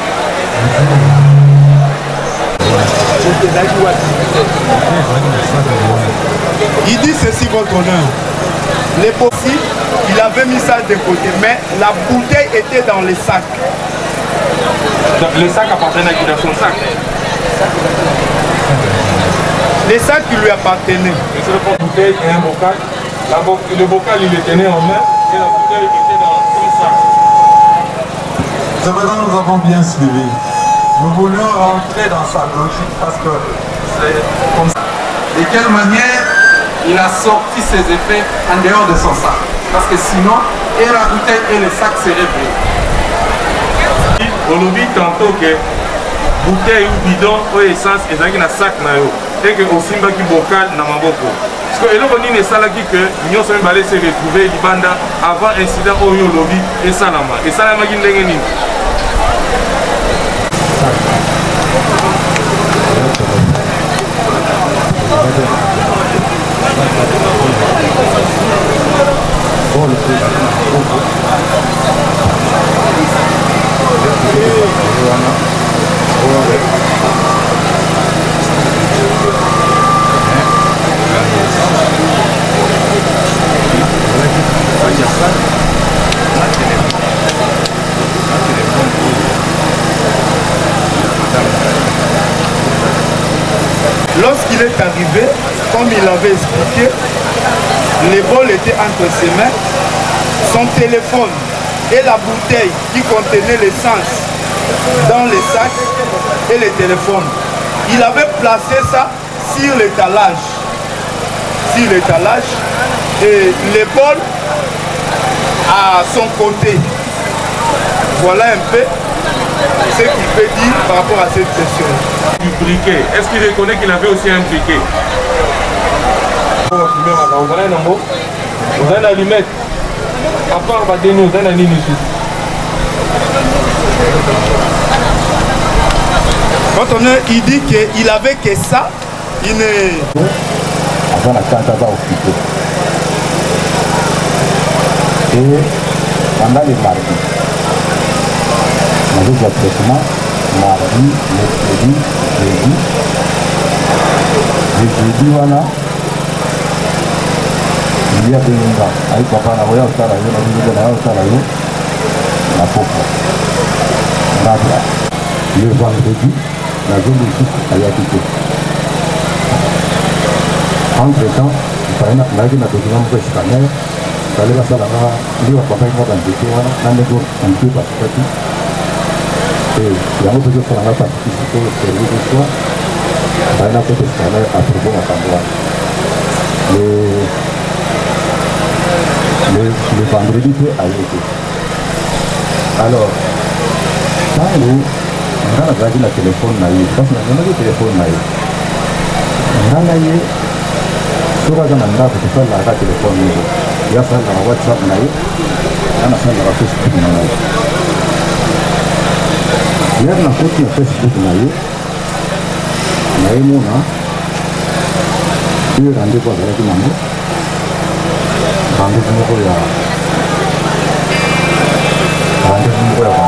Il dit ceci, votre honneur. Les possibles, il avait mis ça de côté, mais la bouteille était dans les sacs. Donc, le sac appartenait à qui dans son sac? Les sacs qui lui appartenaient. C'est le bouteille et un bocal. La bo le bocal, il le tenait en main et la bouteille était dans son sac. Cependant, nous avons bien suivi. Nous voulions rentrer dans sa logique parce que c'est comme ça. De quelle manière il a sorti ses effets en dehors de son sac? Parce que sinon, et la bouteille et le sac seraient pris. On oublie tantôt que bouteille ou bidon ou essence et ça qui na sac na yo et que aussi mbaki bocal na maboko. Parce que eloko nini esalaki que nyonso mibale se retrouver libanda avant incident oyo lobby esalama. Esalama ki ndenge nini? Lorsqu'il est arrivé, comme il avait expliqué, les bols étaient entre ses mains, son téléphone et la bouteille qui contenait l'essence dans les sacs et le téléphone. Il avait placé ça sur l'étalage. Sur l'étalage et les bols à son côté. Voilà un peu ce qu'il peut dire par rapport à cette question. Du briquet, est-ce qu'il reconnaît qu'il avait aussi un briquet? Vous avez un mot? Vous avez une allumette? À part Badeno, vous avez un ici. Quand on est, il dit qu'il avait que ça, il ne... Avant la carte va occupé. Et pendant les mardis, on a eu le traitement mardi, mercredi, jeudi. Le jeudi, voilà. Il y a des gens, avec papa, on a voyagé au Salayo, on a vu au Salayo, la pauvre. Le vendredi, la zone de chiffre a été habitée. Entre-temps, il fallait que la document pour le scanner, il fallait que la livre papa est mort dans le décès, on a un peu un peu participé. Et il y a un peu de temps à participer au service de soi, il fallait que le scanner a trouvé un endroit. Le vendredi, a été. Alors, quand nous, on a gardé le téléphone, parce qu'on a le téléphone, on a eu sur la zone de la téléphone, il y a ça dans WhatsApp, il y a ça dans Facebook. Il y a un côté de Facebook, il y a eu un rendez-vous avec le monde. Rendez-vous avec rendez-vous avec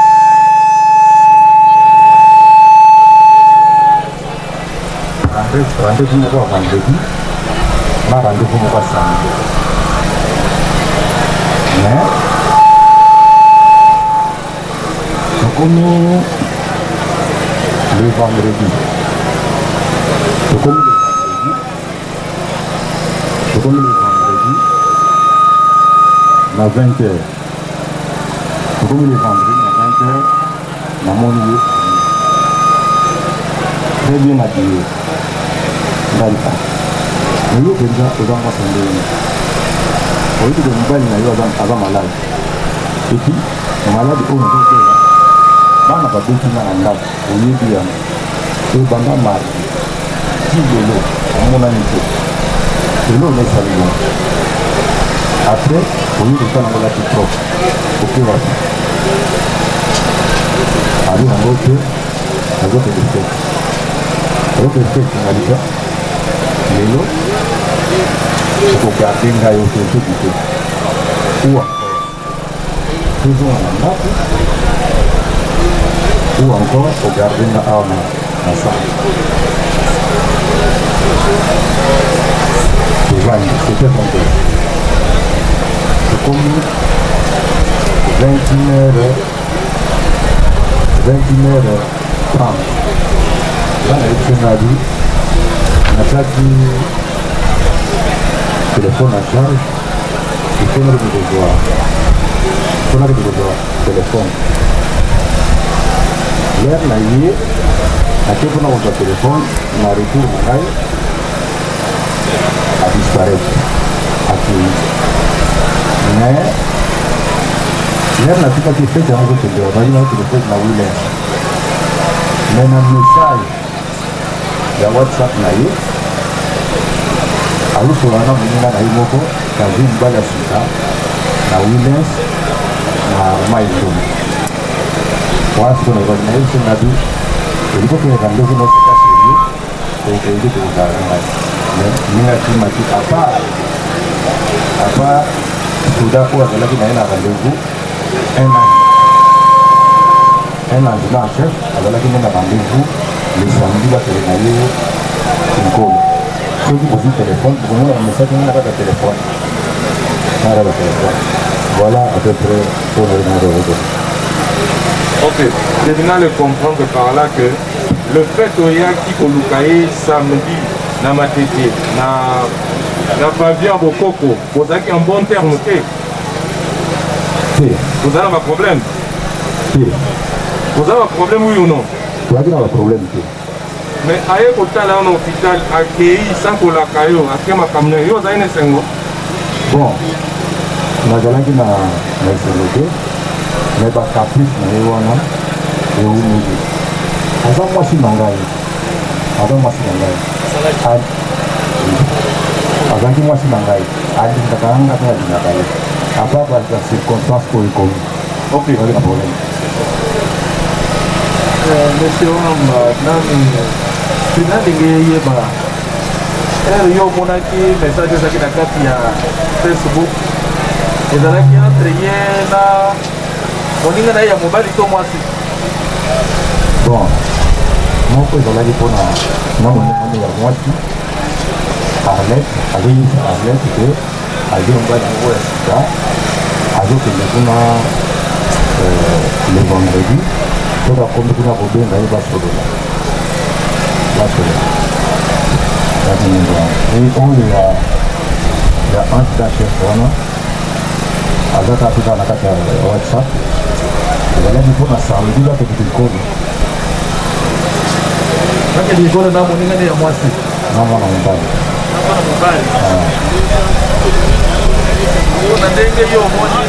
rendez-vous pour vendredi, ma rendez-vous pour samedi. Mais, comme le vendredi, comme le vendredi, comme le vendredi, à vingt heures, comme le vendredi, à vingt heures, dans mon lieu, très bien habillé. Mais il y a déjà des gens qui sont venus. Au lieu de mobile, il y a des malades. Et puis, les malades, ils ont dit que on n'a pas beaucoup de malades. Au lieu de dire, c'est un bandit mardi. Qui est l'eau? On a mis l'eau. C'est l'eau, mais ça l'eau. Après, au lieu de faire un malade trop, ok, voilà. Allez, on va faire un autre effet. Un autre effet, on va dire. Lelo, il faut garder un gars au tout du tout. Ou encore, toujours en Afrique, ou encore, il faut garder une arme ensemble. C'était compté. C'est comme vingt et une heures, vingt et une heures trente. Dans les scénarios, on a pas dit téléphone à charge, il faut le devoir. Il faut le devoir, téléphone. L'air n'a eu, à quel point on a téléphone, on a retour à l'air, à disparaître, à tuer. Mais, l'air n'a pas été fait dans votre téléphone, on a eu un téléphone à Williams. Mais un message, il y a WhatsApp n'a eu, alors sur un an, on a eu beaucoup, quand j'ai une balle à Suda, à Williams, à Maïton. Voilà ce qu'on a dit, c'est qu'on a dit, il faut que les rendez-vous ne soient pas sérieux, tokoki tokozala na ngai mais ninga kimaki apa apa soda oyo azalaki na ye na rendez-vous un an un adjudant en chef azalaki nde na rendez-vous le samedi bakele na ye nkolo soki bozwi telefone bokomona bamesaki nanga kaka telefone nanga kaka telefone voilà à peu près pour le numéro. Ok, je viens de comprendre par là que le fait qu'il y a qui kolukaye samedi na matete na na pavillon Bokoko, vous avez un bon terme, ok? Vous avez un problème? Vous avez un problème, oui ou non? Vous avez un problème. Mais aye kotala en hôpital accueilli sans kolakayo, après ma camionne, vous avez un sengo? Bon, nazalaki na esengo te me bacaprice na ye wana eumiki aza mwasi na ngai aza mwasi na ngai azalaki mwasi na ngai alingaka nga mpe alingaka ye apart ba circonstance oyo ekomi oki na problème. Monsieur Wamba nani sina ndenge yeba ere yo omonaki message ezalaki na kati ya Facebook ezalaki entre ye na moninga na ye ya mobali to mwasi? Bon, moko ezalaki mpona na moningani ya mwasi Arlette aleyisa Arlette ke azwi mobali moko ya sika azokende kuna le vendredi to bakomi kuna kobenga ye basolola basolola oyo ya anti chef wana azaka apika na kati ya WhatsApp ezalaki mpona samedi bakekete likolo bakende likolo na moningani ya mwasi na mwana mobali na mwana mobali na ndenge yo omoni.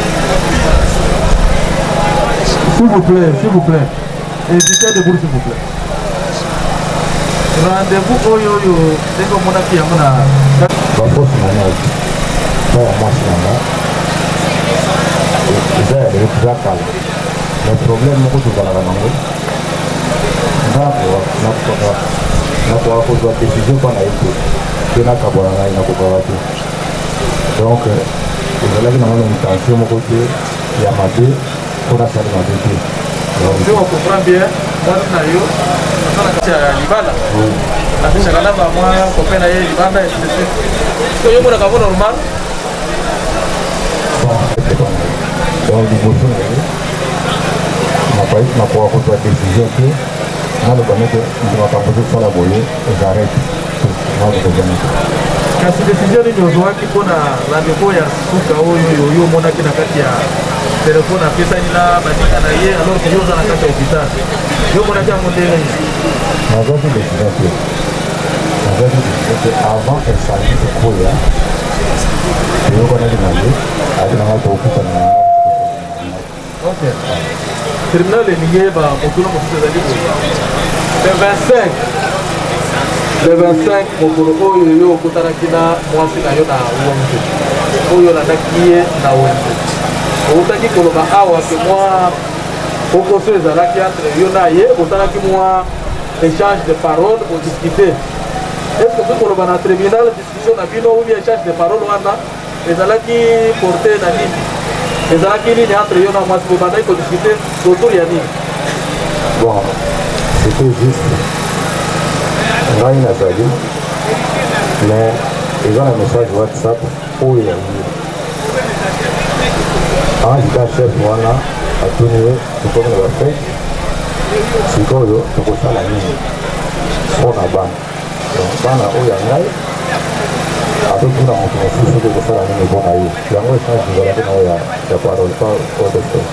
S'il vous plaît, s'il vous plaît, évitez de bourre s'il vous plaît. Rendez-vous oyo oyo ndenge omonaki yango na bafosi manage na ya mwasi nanga eza eza kala mais problème moko tozalaka nango nakoka kozwa décision mpa na ye te mpe nakabwana ngai nakokaka te donc ezalaki nango na intention moko te ya mabe mpo nasali mabe te. Si on comprend bien, mwasi na yo aza na kati ya libala afishaka na bamwa kope na ye libanda esisi so yo monaka ngo normal donc liboso na ye nakoki nakoka kozwa décision te naloba nete makambo ezosala boye ezarete nakokozanite. kasi décision nini ozwaki mpona rendez-vous ya suka oyo yo omonaki na kati ya telefone apesani na baninga na ye alors que yo oza na kati ya hôpital yo omonaki yango ndenge nini? nazwaki décision te nazwaki décision te avant esali kokoya eyokanaki na ye ali nanga kookutana na ok tribunal elingi yeba mokolo mosusu ezali boye le vingt-cinq le vingt-cinq mokolo oyo yo okutanaki na mwasi na yo na wenze oyo olandaki ye na wenze outaki koloba awa ke mwa okoso ezalaki entre yo na ye otalaki mwa échange de parole odiscute est-ce que tokoloba na tribunal discussion na bino ou bien échange de parole wana ezalaki porte na nini ezalaki nini entre yo na mwasi bobandaki kodiscute autour ya nini? bon c'était juste ngai nazali mais eza na message WhatsApp oyo ya ye anjika chef wana atuni ye tokomi na bafete sikoyo tokosala nini mpona bana donc bana oyo ya ngai atotuna moto mosusu tokosala nini mpona ye yango échange ezalaki na oyo ya parole pas autre chose.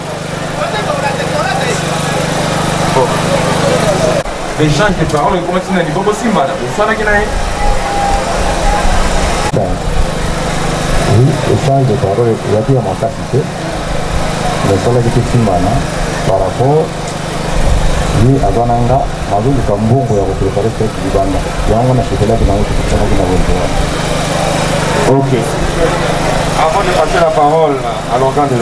L'échange de paroles ekomaki na liboko simbala osalaki na ye? oui échange de parole ezalaki ya makasi te esalaki te simbana par rapport ye aza na nga nazoluka mbongo ya koprepare fete libanda yango nasepelaki nango tokisanaki na wenze wana. Ok. Avant de passer la parole à l'organe de la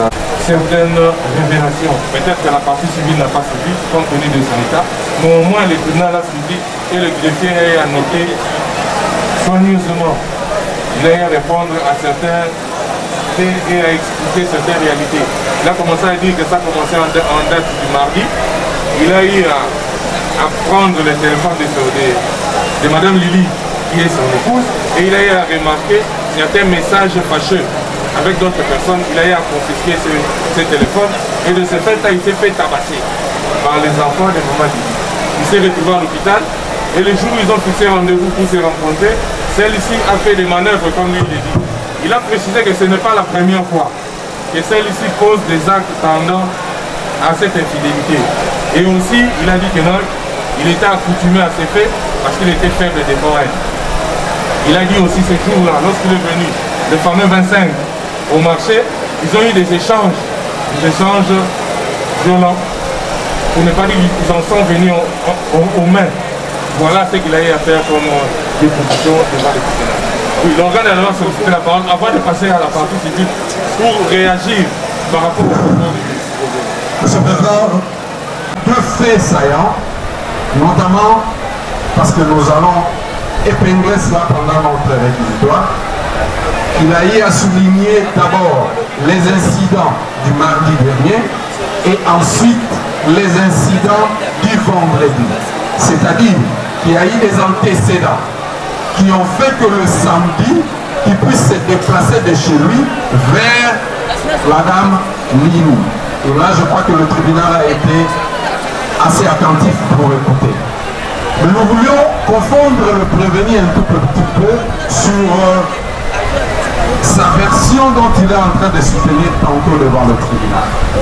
certaines révélations. Peut-être que la partie civile n'a pas suivi, compte tenu de son état, mais au moins le tribunal a suivi et le greffier a noté soigneusement. Il a eu à répondre à certains faits et à expliquer certaines réalités. Il a commencé à dire que ça commençait en date du mardi. Il a eu à, à prendre le téléphone de, de, de Madame Lily, qui est son épouse, et il a eu à remarquer certains messages fâcheux avec d'autres personnes. Il a eu à confisquer ce, ce téléphone, et de ce fait, il s'est fait tabasser par les enfants de Maman Lily. Il s'est retrouvé à l'hôpital, et le jour où ils ont fixé rendez-vous pour se rencontrer, celle-ci a fait des manœuvres comme lui l'a dit. Il a précisé que ce n'est pas la première fois que celle-ci pose des actes tendant à cette infidélité. Et aussi, il a dit que non, il était accoutumé à ces faits parce qu'il était faible devant elle. Il a dit aussi ce jour-là, lorsqu'il est venu, le fameux vingt-cinq, au marché, ils ont eu des échanges, des échanges violents. Pour ne pas dire qu'ils en sont venus aux mains. Voilà ce qu'il a eu à faire comme déposition devant le tribunal. Oui, l'organe a alors sollicité la parole avant de passer à la partie civile pour réagir par rapport au propos du ministre. Monsieur le Président, deux faits saillants, notamment parce que nous allons épingler cela pendant notre réquisitoire. Il a eu à souligner d'abord les incidents du mardi dernier et ensuite les incidents du vendredi. C'est-à-dire qu'il y a eu des antécédents qui ont fait que le samedi, il puisse se déplacer de chez lui vers la dame Lily. Et là, je crois que le tribunal a été assez attentif pour écouter. Mais nous voulions confondre le prévenu un tout petit peu sur euh, sa version dont il est en train de soutenir tantôt devant le tribunal.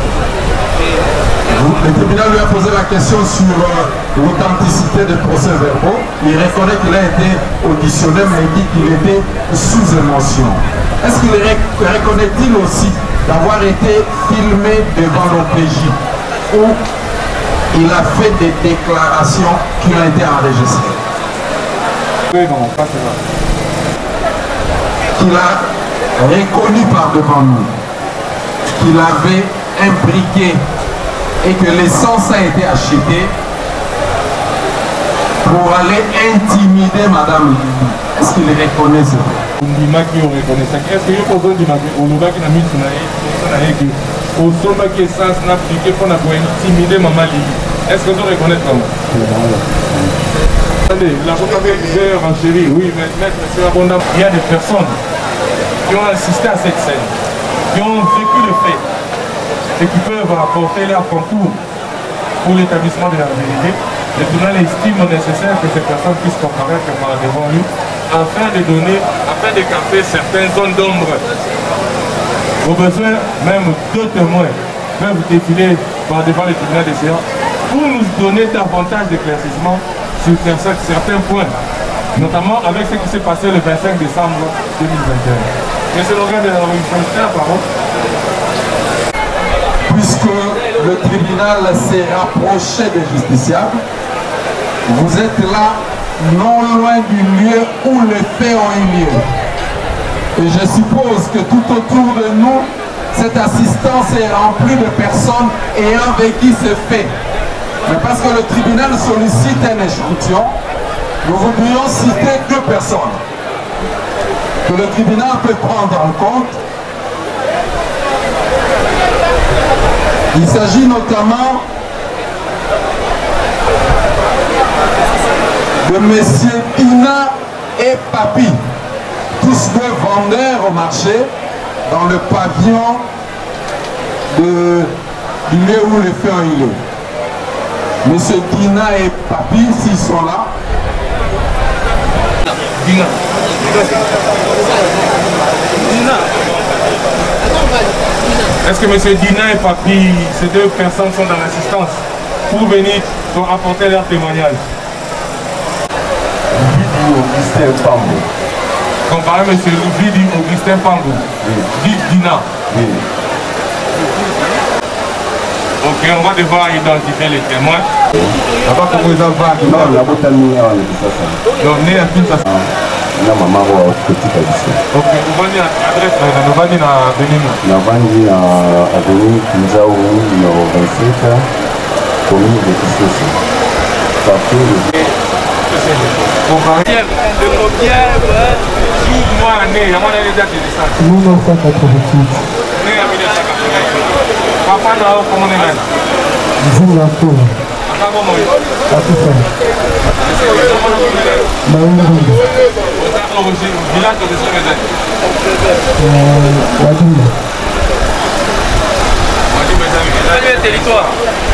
Le tribunal lui a posé la question sur euh, l'authenticité des procès-verbaux. Il reconnaît qu'il a été auditionné, mais il dit qu'il était sous émotion. Est-ce qu'il reconnaît-il aussi d'avoir été filmé devant l'O P J où il a fait des déclarations qui ont été enregistrées? Oui, non, pas c'est vrai. Qu'il a reconnu par devant nous qu'il avait imbriqué et que l'essence a été achetée pour aller intimider Madame Lily. Est-ce qu'il reconnaît ça? Est-ce que vous avez besoin de mis au sommet qui est sans appliquer pour intimider Maman Lily? Est-ce que vous reconnaissez comment? Attendez, l'avocat veut renchérir. Oui, mais maître, monsieur Abondam, il y a des personnes qui ont assisté à cette scène, qui ont vécu le fait et qui peuvent apporter leur concours pour l'établissement de la vérité. Le tribunal estime nécessaire que ces personnes puissent comparaître devant lui afin de donner, afin de camper certaines zones d'ombre. Au besoin, même deux témoins peuvent défiler par devant le tribunal des séances pour nous donner davantage d'éclaircissement sur certains points, notamment avec ce qui s'est passé le vingt-cinq décembre deux mille vingt et un. Monsieur l'organe de la révolution, c'est la parole. Puisque le tribunal s'est rapproché des justiciables, vous êtes là, non loin du lieu où les faits ont eu lieu. Et je suppose que tout autour de nous, cette assistance est remplie de personnes ayant vécu ces faits. Mais parce que le tribunal sollicite un échantillon, nous voudrions citer deux personnes que le tribunal peut prendre en compte. Il s'agit notamment de messieurs Tina et Papi, tous deux vendeurs au marché dans le pavillon de, du lieu où les faits ont eu lieu. Messieurs Tina et Papi, s'ils sont là. Dina. Dina. Est-ce que M. Dina et Papi, ces deux personnes sont dans l'assistance pour venir pour apporter leur témoignage? Vidi Augustin Pambo. Comparé à M. Vidi Augustin Pambo. Dit Dina. Oui. Ok, on va devoir identifier les témoins. Non, la bouteille. Donc, né à Kinshasa. na mama wa kotika biso. Ok, uvandi na adresse na novandi na Benino. Navandi na avenue Kinzao numéro vingt-sept, commune de Kisoso. Quartier de Le combien moi année, à mon année date de naissance. mille neuf cent quatre-vingt-huit. Né en mille neuf cent quatre-vingt-huit. Papa n'a pas comment on est. Zula Kola. Papa comment on est. Atufa. Maïnga. Village de ce matin. Wadimba. Wadimba Zami. Territoire.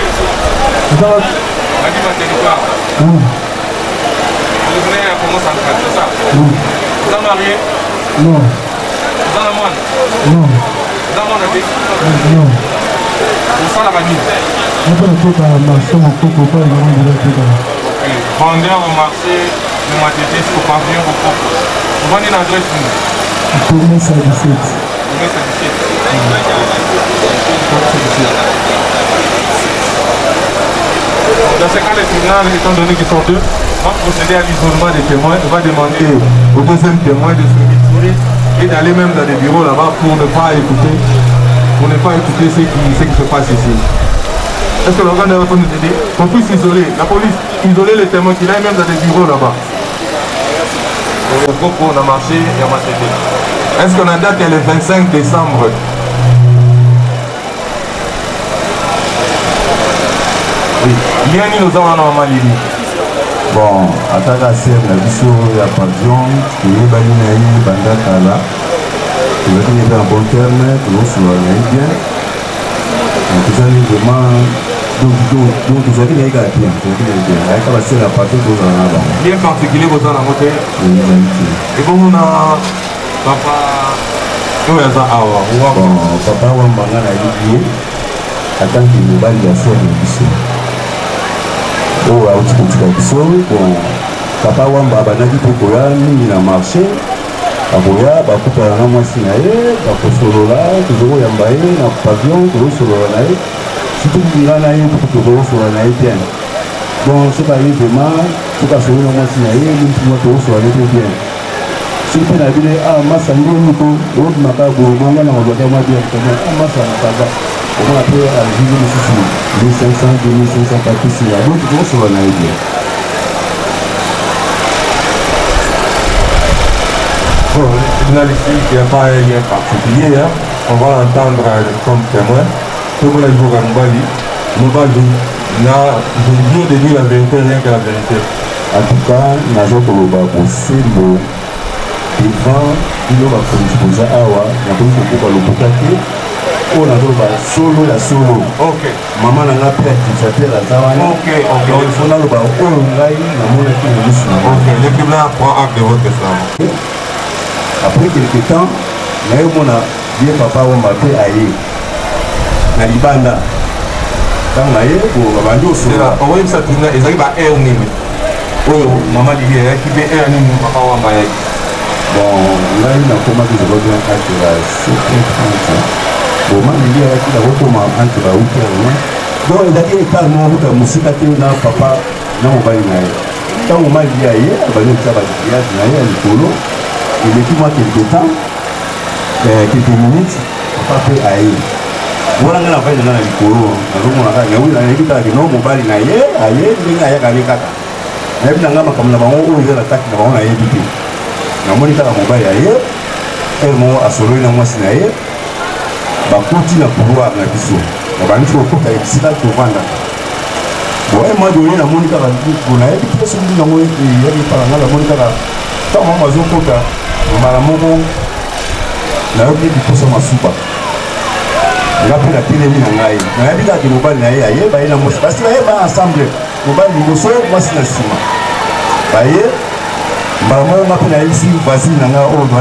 Wadimba territoire. Oui. Vous venez à Congo central, c'est ça? Oui. Vous êtes marié? Non. Vous êtes moine? Non. Vous êtes moine avec? Non. Vous êtes la famille? Je peux le faire un marché, mon coco, pas le monde de la tête. Vendeur au marché de Matétis au pavillon au coco. Vous vendez une adresse où? Tourné ça dix-sept. Tourné ça dix-sept. Dans ce cas, les tribunaux, étant donné qu'ils sont deux, va procéder à l'isolement des témoins, va demander au deuxième témoin de se retirer et d'aller même dans des bureaux là-bas pour ne pas écouter, pour ne pas écouter ce qui, ce qui se passe ici. Est-ce que l'organe va nous aider? Qu'on puisse isoler, la police, isoler les témoins qu'il aille même dans des bureaux là-bas. Au Coco, on a marché et on m'a aidé. Est-ce qu'on a date le vingt-cinq décembre? Oui, il y a une autre maman Lili. Bon, ataka sef na biso ya pardon, toyebani na ye banda kala, tozalaki na en bon terme, tozosolola na ye bien, tozali vraiment, donc tozalaki na ye kaka bien, tozalaki na ye bien, ayaka basala pardon tozala na bango. Bien particulier bozala na mote? Ezali te. ebongo na papa oyo aza awa? Bon, papa wambanga na ye atanki mobali ya sere na biso. oyo auti kotika biso bon papa wamba abandaki mpe koya mingi na marché akoya bakutana na mwasi na ye bakosolola tozokoyamba ye na pavillon tozosolola na ye surtout nga na ye mpo tozokosolola na ye bien bon soki aye vraiment soki asolola na mwasi na ye mintimo tozosolola ye mpe bien soki mpe na bino a masa ndeni ko obimaka bongonga na mazwaka mwa bien a masa na kaza on a fait à vivre ici mille cinq cents, deux mille cinq cents parties là. Donc, on se va en aider. Bon, le tribunal ici, il n'y a pas un lien particulier. Hein. On va l'entendre comme témoin. Comme le jour à Mbali, Mbali n'a besoin de dire la vérité, rien que la vérité. En tout cas, nous avons c'est le devant, il va faire awa, la police peut pas le boucaquer. On a trouvé solo la solo. Ok. Maman n'a pas pris la zawane. Ok, ok. Donc il faut là le bas. On l'a eu, la monnaie qui est juste. Ok, le tribunal prend acte de votre testament. Après quelques temps, il y a eu mon vieux papa on m'a fait aïe. Na libanda. Quand on a eu, on va aller au sol. C'est là. On va y ça tribunal. Ils arrivent à air nime. Oh, maman dit qu'il qui fait air nime papa on m'a aïe. Bon, là il a commencé à revenir à la sept bon, il y a qui a recommandé entre la route et la donc il a dit que nous avons musique à na papa na mobali na ye tant on m'a dit ailleurs ba nous ça va dire na ye le polo il est tout moi quelques temps euh, quelques minutes papa fait ailleurs voilà nga na fa na le polo na romo na ka nyawi na ye kita que non mobali na ye ailleurs ndinga ya kali kaka na bina ngama kama na bango oyo za attaque na bango na ye bipi na moni kaka mobali ailleurs elle mo asolo na mwasi na ye bakuti na pouvoir na biso babandisi kokota esika tovanda bon e mois donné namoni kaka nayebi te soki nango yaki mpaka nga namoni kaka ntango mama azokota mbala moko nayoki liposo masupa nga mpe natelemi na ngai nayebi kaka mobali na ye ayeba ye na mwasi basi bayeba ensemble mobali liboso mwasi na nsima baye mbala moko nga mpe nayebisi vasile na ngai oyo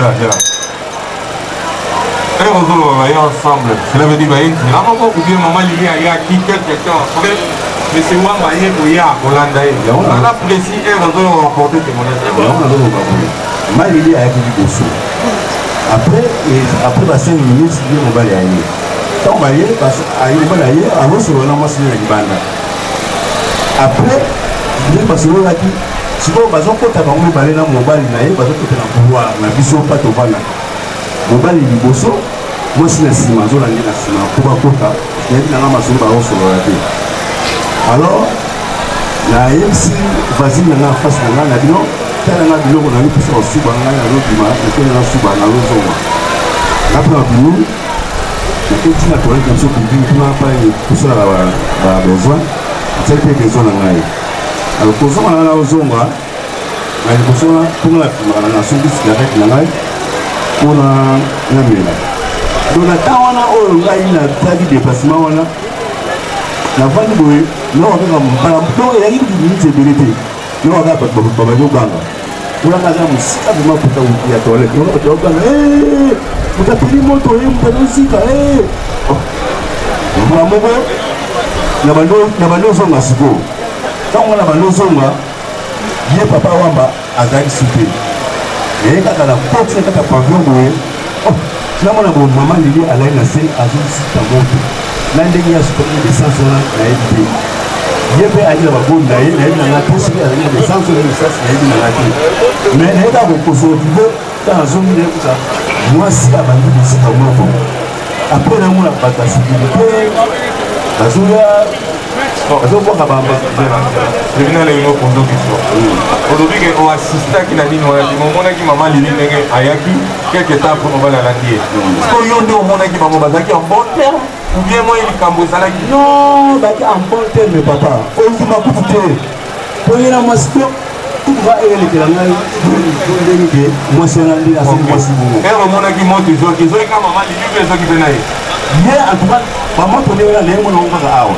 Et on se voit ensemble. Cela veut dire que je maman il y a qui quelque temps. Mais c'est moi qui ai Hollande. On a apprécié et on doit remporter témoignage. Malili a été du après, après la cinq minutes, on va aller ailleurs. Quand on va aller, on va aller on va se rendre à la bande. Après, il y a sikoyo bazokota bango mibale na mobali na ye bazokota na pouvoir na biso mpa tovanda mobali liboso mwasi na nsima azolangi na nsima po bakota nayebi nanga masolo bazosolola te alors nayebisi vasile nanga face na ngai na bino talanga biloko na mipesa kosuba ngai nazobima nakende nasuba nazozonga napena binu naketi na toilette na biso public mpona pa kosala babesoin atiali mpe besoin na ngai alors kozonga na ngai naozonga na liboso mpona napimaka nasombi cigarette na ngai mpona namela donc na temps wana oyo ngai natali déplacement wana navandi boye nawakaka mbala donc eyaki kutu minute ebele te nawakaka bato babaki obanga olanga aza mosika vraimen pota ya toilette ona bato babanga moto ateli moto ye moto azosika mbala moko na bandi ozonga sikoyo ntango na bandi ozonga ye papa wamba azalaki supe eye kaka na porte na kaka pavillon boye namona bo mama lili alai na se azosika moto na ndenge ya sukaki descente wana nayebi te ye mpe ali na baboni na ye nayebi nanga te soki azali na descente wana lisasi nayebi nanga te mais naye kaka kokonservative ntan azongi naye kuta mwasi abandi kosika moko apres namona bato ya sécurité bazoya bazobwaka tribunal elingo pozo question olobi ke oassistaki na nini wana limo omonaki mama lili ndenge ayaki quelque temps mpo mobali alandi ye ko yo nde omonaki bango bazalaki en bon terme ou bien moi likambo ezalaki non bazalaki en bon terme papa ondima kutu te po ye na mwasi to kutuka eyelekela ngai ndenge ke mwasi wana nde asali mwasi bongo ere omonaki moto ezoki ezoki ka mama lili mpe ezoki mpe na ye ye en tout cas bamoto nde wana naye mona ngo kaka awa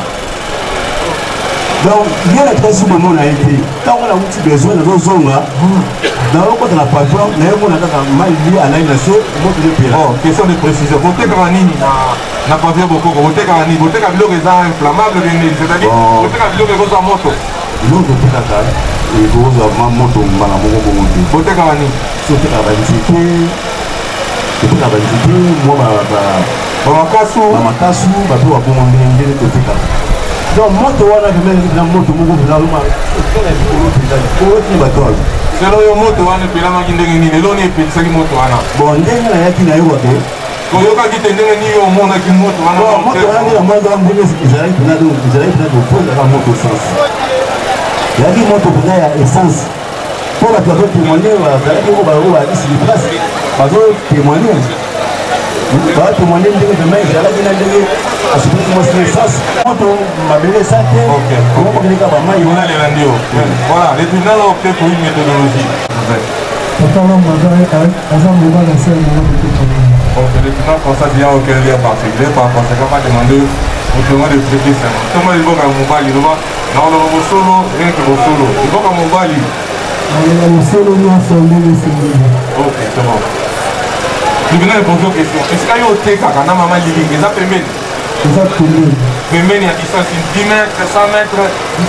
donc ye na kasi bomona ye te ntango na wuti besoin nazozonga naokota na pavillon naye mona kaka mali alai na se moto epela question de précision botekaka nini na pavillon bokoko botekaka nini boteka biloko eza inflammable nini c'est-à-dire boteka biloko ekozwa moto biloko totekaka ekozwa moto mbala moko bongo te botekaka nini sotekaka banzete totekaka banzete mwa bamakasu bamakasu bato babongo ndenge ndenge totekaka donc moto wana pembeni na moto moko vinaluma okala likolo mpenza likolo tini bato azo selo yo moto wana epelamaki ndenge nini eloni epelisaki moto wana bon ndenge nayaki nayoka te toyokaki te ndenge nini omonaki moto wana moto wana nde namwaka ndenge ezalaki mpena donc ezalaki mpena dofo ezalaka moto essence ezalaki moto mpena ya essence mpo bato bazotémoigne bazalaki oyo baoyo balisi liplace bazotémoigne bazotémoigne ndenge vraimen ezalaki na ndenge asupaki mwasi na essence moto mabele esa te omokokeleka bamai onalela ndio voilà le tribunal a opté pour une méthodologie papa wamba aza mobali asali nango petokana donc le tribunal constate bien auquel lien particulier par conséquent pas demandé au témoin de prêter serment toma liboka ya mobali loba naoloba bosolo rien que bosolo liboka mobali aloba bosolo nyonso ndenge esengeli ok c'est bon tribunal epose question esika yo otekaka na mama lilingi eza pembeni eza pembeni pembeni ya distance dix mètres cent mètres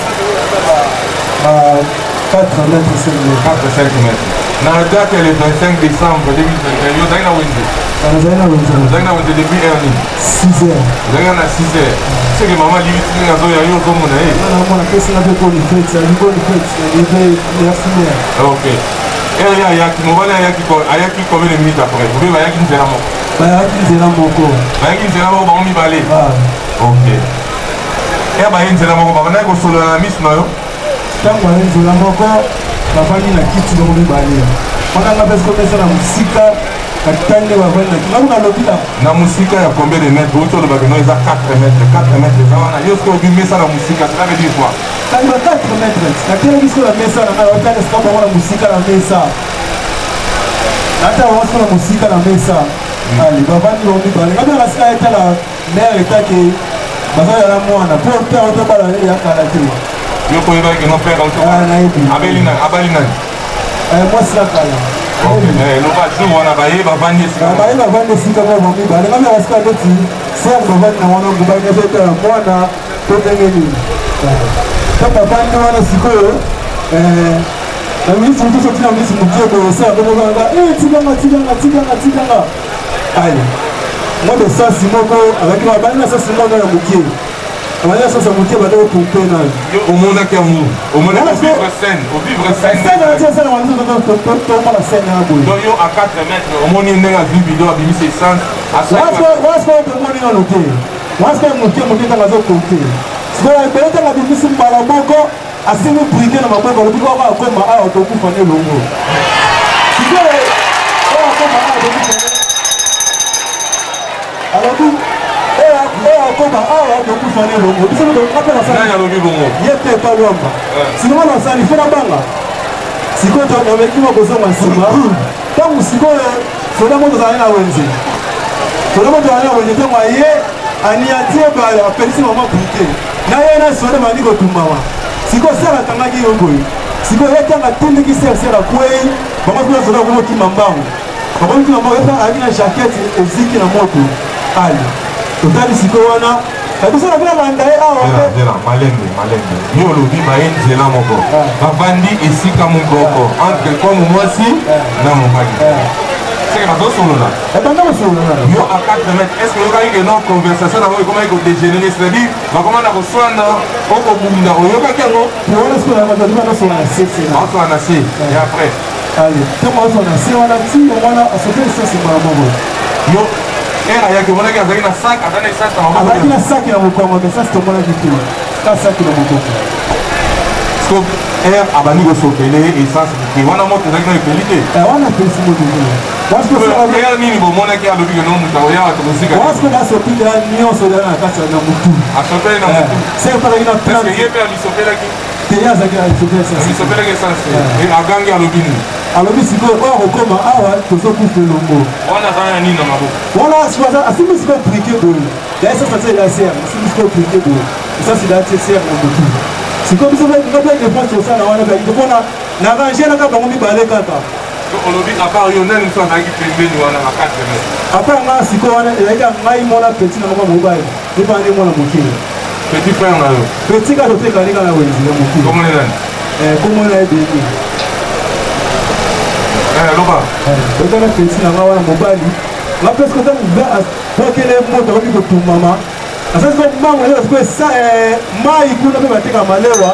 quatre mètres cinq mètres quatre cinq mètres na date le vingt-cinq décembre deux mille vingt et un yo ozalaki na wenze nazali na wenze ozalaki na wenze depuis heure nini six heures ozalaki na six heures seke mama libi ndenge azoya yo ozomona ye namona pesinga mpe konifete alikonifete alipe merci bien ok ere ayaki mobali ayaki ayaki combien de minutes après obe bayaki nzela moko bayaki nzela moko bayaki nzela moko bango mibale ok ere baye nzela moko babandaki kosolola na miso na yo ntango baye nzela moko bafandi na kiti bango mibale wananga mpesi komesa na mosika katande bafandi na kiti nango nalobi na na mosika ya combien de mètres outi olobaki no eza quatre mètres quatre mètres eza wana yo soki obi mesa na mosika cela veut dire quoi kaliba quatre mètres natelaki siko na mesa na ngai otanga sika bango na mosika na mesa natala bango siko na mosika na mesa ali bafandi bango mibale ngai meka sika etala mare etake bazoyala mwana mpo te otobala yakala te yo koyebaki no père nayebi abeli nani mwasi nakala loba jour wana baye bavandi esika baye bavandi esika moko mibale ngai meka sika neti ser bavandi na wana ngubaki ezotala mwana to ndenge nini ta papa nde wana sikoyo na minisi moto soti na minisi mokie boye osala komokaa tikanga tikanga tikanga tikanga ale mwa de sasi moko azalaki na bali na sasi moko na mokie Voilà, ça, ça monte, va être pompé. Au monde à Cameroun, au monde à vivre scène, au vivre scène. Scène, c'est ça, on va dire que la scène. Donc, à quatre mètres, au monde, il y a une vidéo, il y a essence. À cinq mètres. Moi, je peux me dire, ok. Moi, je peux me dire, ok, dans la zone côté. Si vous avez peut-être la bimisi Malaboko, à six mille briquets dans ma poche, on va voir comment on peut vous faire le logo. Si vous avez comment on peut vous faire. Alors, vous. Koma awa donc fane longo biso donc rappela ça nani alobi bongo yete pa lomba sinon on s'en fait la banga siko to na meki mo kozonga sima tangu siko soda moto za na wenze soda moto za na wenze to maye ani atie ba ya pelisi mama brike na ye na soda mani ko tumawa siko sala tangaki yongo siko yete na tindi ki sera sera kwei mama kuna soda ko kimambango mama kuna mama yeta ani na jaquette eziki na moto ali totali sikowana kabisa na bila mandae awa dela malembe malembe yo lobi baye nzela moko bavandi esika moko entre comme mwasi na mobali c'est que bazo solola ebanda basolola yo à quatre mètres est-ce que yo kaki non conversation na comment il dégénérer c'est-à-dire bakomanda koswana okobunda oyokaki yango wana sikola bato bana sona sese na sona se et après allez temo sona se wana ti wana asope sese mara moko yo era yake mwana ki azaki na sac azana essence na maboko azaki na sac na mokongo mais ça c'est mwana kitu ka sac na mokongo so era abani kosopele essence ki wana moto ezaki na epelite wana pelisi moto era nini bomonaki alobi ke no moto akoya bato kosika waske basopile nyonso ezali na kati na motu asopeli na motu sepalaki na parce ye mpe alisopelaki teya azalaki alisopelaki essence agangi alobi nini alobi sikoyo oyo akokoma awa tozokufa elongo wana azala na nini na maboko wana asimi sikoyo brike boye yaye sasa tie ya ser asimi sikoyo brike boye esasi daa tie ser na motu sikoyo biso nobe dépense osala wana bayide mpona na range naka bango mibale kaka olobi apart yo nani mosu azalaki pembeni wana na quatre mètre apart nga sikoyo wana ezalaki ngai mwana peti na moko mobali epande mwana mokili petit frère na yo peti kaka totekali kaka na wenzi ya mokili komone nani komone na ebeki loba otala peti na nga wana mobali nga presque ota bokele moto akoki kotumama asasi ko mbango ele basiko esa mai kuna mpe bateka malewa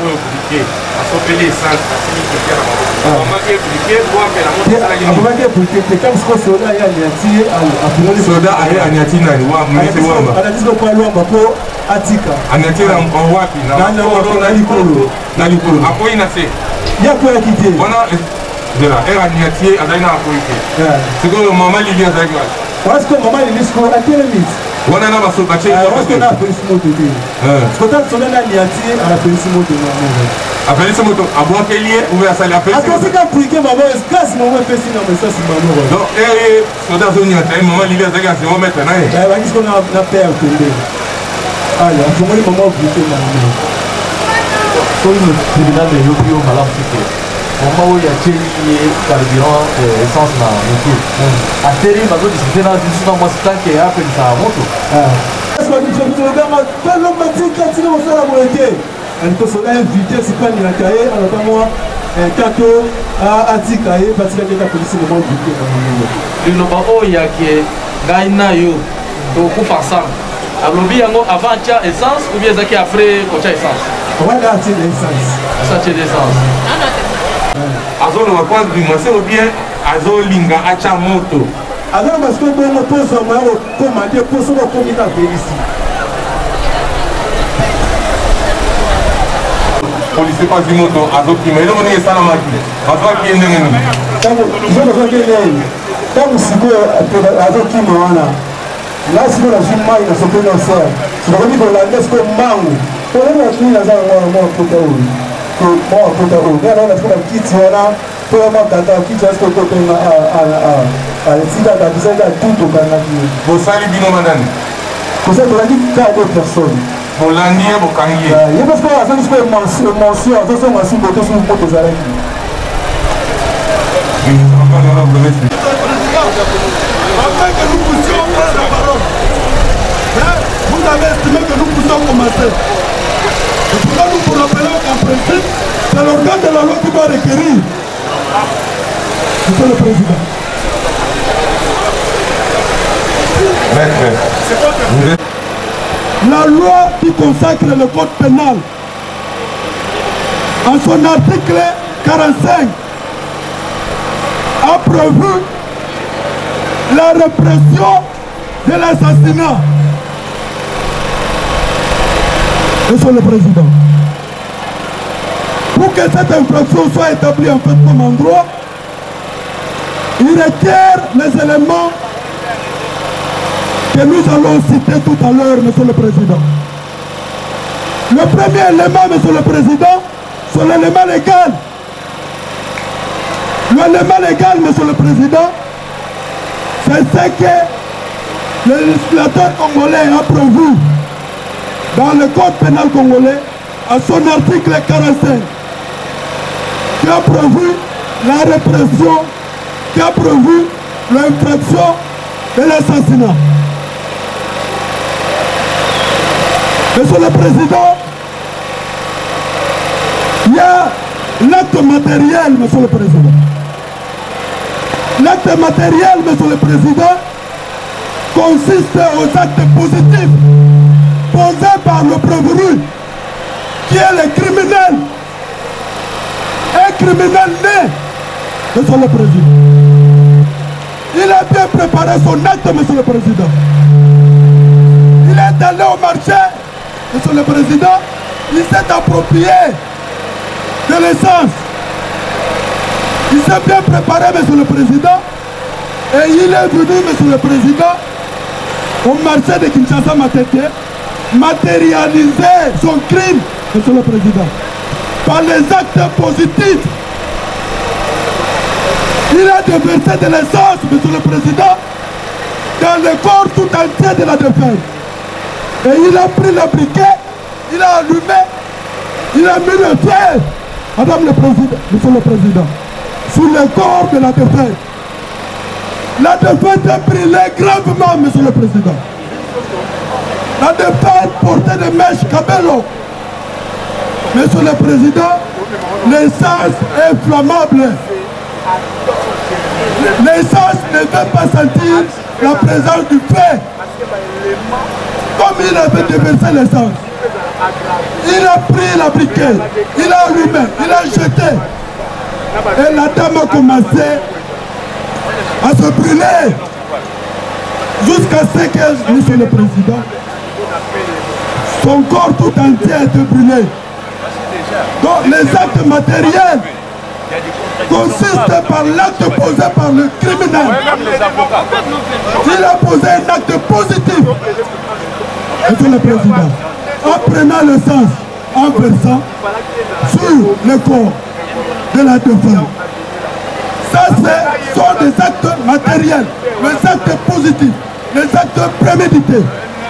akomaki eplike te kama siko soda aye aniatie afungoli soda aye aniati nani aniati siko po alwamba po atika aniati wapi na likolo na likolo akoyi na se yakoyaki te Dela, era niatie azali na akoike. Sikoyo mama Lili azali wapi? Wasko mama Lili siko atelemi. Wana na baso bache. Wasko na polisi moto te. Siko ta sona na niatie ala polisi moto na mama. A polisi moto abwa kelie ou asali a polisi. Akosi ka prike mama eskas mama pesi na message mama. Donc eh soda zoni ata mama Lili azali a zéro mètre na ye. Eh ba kisko na na père pembe. Allez, afumoni mama oblike na mama. Comme le tribunal de Yopio malamu sike. Moment où il y a Thierry carburant essence na moto. A Thierry bazo discuter na biso na mwasi tanke ya pe sa moto. Est-ce que tu peux te gama pelo matika tina mosala moete. Elle te sera invité si pas ni la cahier alors pas moi kato a atika ye parce que la police le monde du na moto. Le loba o ya ke gaina yo to ku ensemble. Alobi yango avant tia essence ou bien zaki après ko tia essence. On va tia essence. Ça tia essence. azoloba kwa dimase ou bien azolinga acha moto azoloba parce que bongo poso moyo komande poso ko komita velisi policier pas du moto azokima ile moni esala maki azwaki endenge nini tango zono ko kele tango siko azokima wana la siko na jimai na sopena ser siko ko ko la ndesko mangu ko le na tuni na za ngoro mo ko tawo mo kota o ngana na kuna kiti wana to ma tata kiti asko to to na a a a a sida da bisanga tuto kana ki bo sali bino mandani ko sa to ni ka de personne bo landie bo kangie ye parce que ça nous fait mention mention ça c'est mention de tout ce monde des arènes Après que nous puissions prendre la parole, vous avez estimé que nous puissions commencer. Et pourquoi nous vous rappelons qu'en principe, c'est l'organe de la loi qui doit requérir. Monsieur le Président. Maître, vous êtes... La loi qui consacre le code pénal, en son article quarante-cinq, a prévu la répression de l'assassinat. Monsieur le Président, pour que cette infraction soit établie en fait comme endroit, il requiert les éléments que nous allons citer tout à l'heure, Monsieur le Président. Le premier élément, Monsieur le Président, c'est l'élément légal. L'élément légal, Monsieur le Président, c'est ce que le législateur congolais a prévu dans le code pénal congolais à son article quarante-cinq, qui a prévu la répression, qui a prévu l'infraction de l'assassinat. Monsieur le Président, il y a l'acte matériel, Monsieur le Président. L'acte matériel, Monsieur le Président, consiste aux actes positifs posés par le prévenu, qui est le criminel. Un criminel né, Monsieur le Président. Il a bien préparé son acte, Monsieur le Président. Il est allé au marché, Monsieur le Président, il s'est approprié de l'essence. Il s'est bien préparé, Monsieur le Président, et il est venu, Monsieur le Président, au marché de Kinshasa Matete, matérialiser son crime, Monsieur le Président, par les actes positifs. Il a déversé de l'essence, Monsieur le Président, dans le corps tout entier de la défunte. Et il a pris le briquet, il a allumé, il a mis le feu, Madame le Président, Monsieur le Président, sur le corps de la défunte. La défunte a brûlé gravement, Monsieur le Président. La défunte portait des mèches cabello. Monsieur le Président, l'essence est flammable. L'essence ne veut pas sentir la présence du feu. Comme il avait déversé l'essence, il a pris la briquet, il a allumé, il a jeté. Et la dame a commencé à se brûler jusqu'à ce que, Monsieur le Président, son corps tout entier a été brûlé. Donc les actes matériels consistent par l'acte posé par le criminel. Il a posé un acte positif. Monsieur le Président, en prenant le sens, en versant sur le corps de la défunte. Ça, ce sont des actes matériels, les actes positifs, les actes prémédités.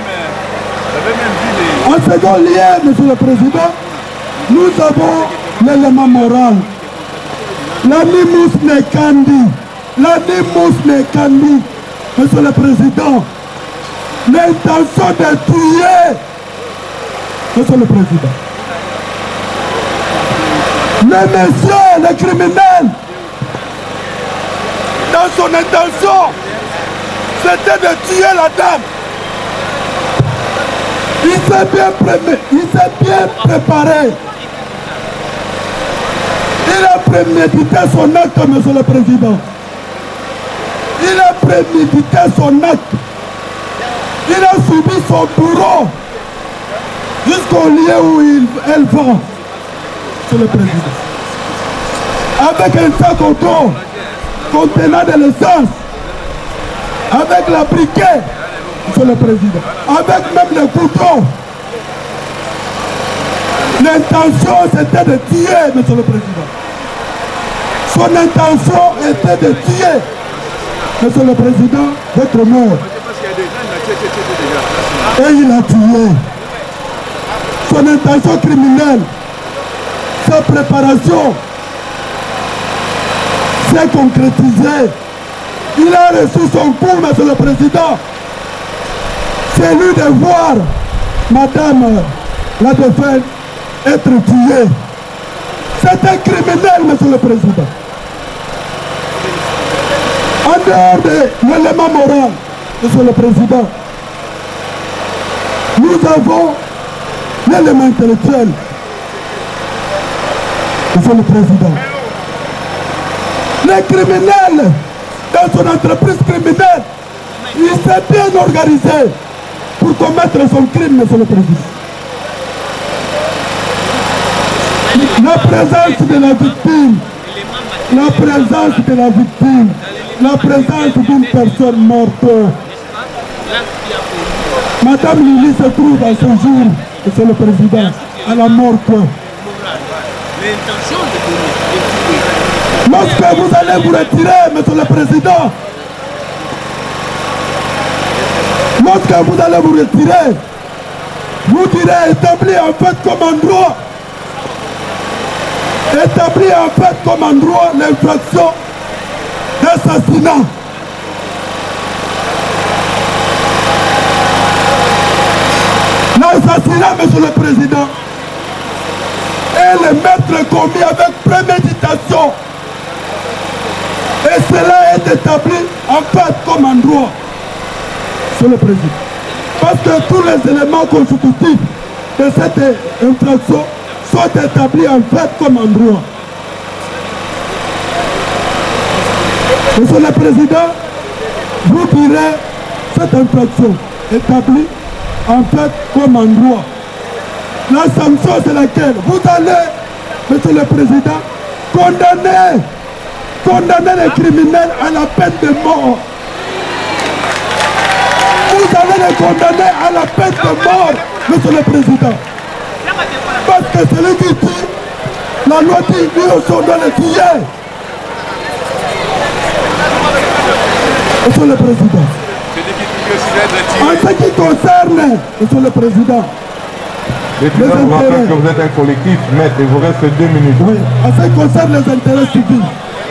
En second lieu, Monsieur le Président, nous avons l'élément moral. L'animus ne candi. L'animus ne candi. Monsieur le Président, l'intention de tuer. Monsieur le Président. Le monsieur, le criminel, dans son intention, c'était de tuer la dame. Il s'est bien, il s'est bien préparé. Il a prémédité son acte, Monsieur le Président. Il a prémédité son acte. Il a subi son bureau jusqu'au lieu où il, elle va, Monsieur le Président. Avec un sac au dos contenant de l'essence, avec la briquet, Monsieur le Président, avec même le couteau. L'intention c'était de tuer, Monsieur le Président. Son intention était de tuer, Monsieur le Président, votre mort. Et il a tué. Son intention criminelle, sa préparation s'est concrétisée. Il a reçu son coup, Monsieur le Président. C'est lui de voir Madame la défunte être tuée. C'est un criminel, Monsieur le Président. En dehors de l'élément moral, Monsieur le Président, nous nous avons l'élément intellectuel. Monsieur le Président. Les criminels, dans son entreprise criminelle, il s'est bien organisé pour commettre son crime, Monsieur le Président. La présence de la victime, la présence de la victime, la présence d'une personne morte. Madame Lili se trouve à ce jour, Monsieur le Président, à la morte. Lorsque vous allez vous retirer, Monsieur le Président, lorsque vous allez vous retirer, vous direz établi en fait comme endroit, établi en fait comme endroit l'infraction d'assassinat. L'assassinat, Monsieur le Président, est le maître commis avec préméditation. Et cela est établi en fait comme endroit, Monsieur le Président. Parce que tous les éléments constitutifs de cette infraction sont établis en fait comme endroit. Monsieur le Président, vous direz cette infraction établie en fait comme endroit. La sanction c'est laquelle? Vous allez, Monsieur le Président, condamner, condamner les criminels à la peine de mort. Vous allez les condamner à la peine de mort, Monsieur le Président. Parce que celui qui tue, la loi dit, lui aussi on doit le tuer. Monsieur le Président. En ce qui concerne, Monsieur le Président, les présidents vous rappellent que vous êtes un collectif, maître, il vous reste deux minutes. Oui, en ce qui concerne les intérêts civils,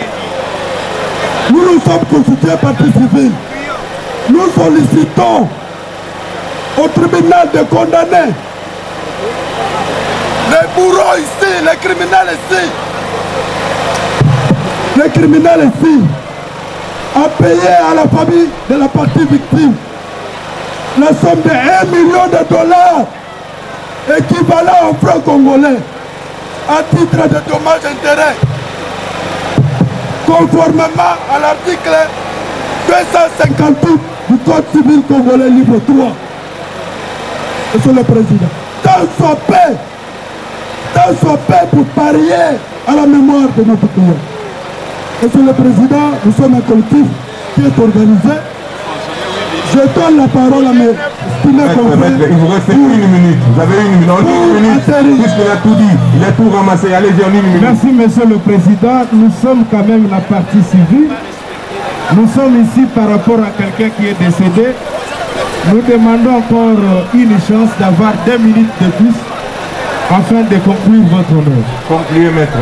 nous nous sommes constitués partie civile. Nous sollicitons au tribunal de condamner les bourreaux ici, les criminels ici, les criminels ici, à payer à la famille de la partie victime la somme de un million de dollars équivalent en francs congolais à titre de dommages intérêts conformément à l'article deux cent cinquante-huit du Code civil congolais livre trois. Monsieur le Président, dans son paix, dans son paix pour parier à la mémoire de notre client. Monsieur le Président, nous sommes un collectif qui est organisé. Je donne la parole à mes estimés confrères. Il vous reste une minute. Vous avez une minute. En une minute, puisqu'il a tout dit, il a tout ramassé. Allez-y en une minute. Merci, Monsieur le Président. Nous sommes quand même la partie civile. Nous sommes ici par rapport à quelqu'un qui est décédé. Nous demandons encore une chance d'avoir deux minutes de plus afin de conclure votre honneur. Concluez, maître.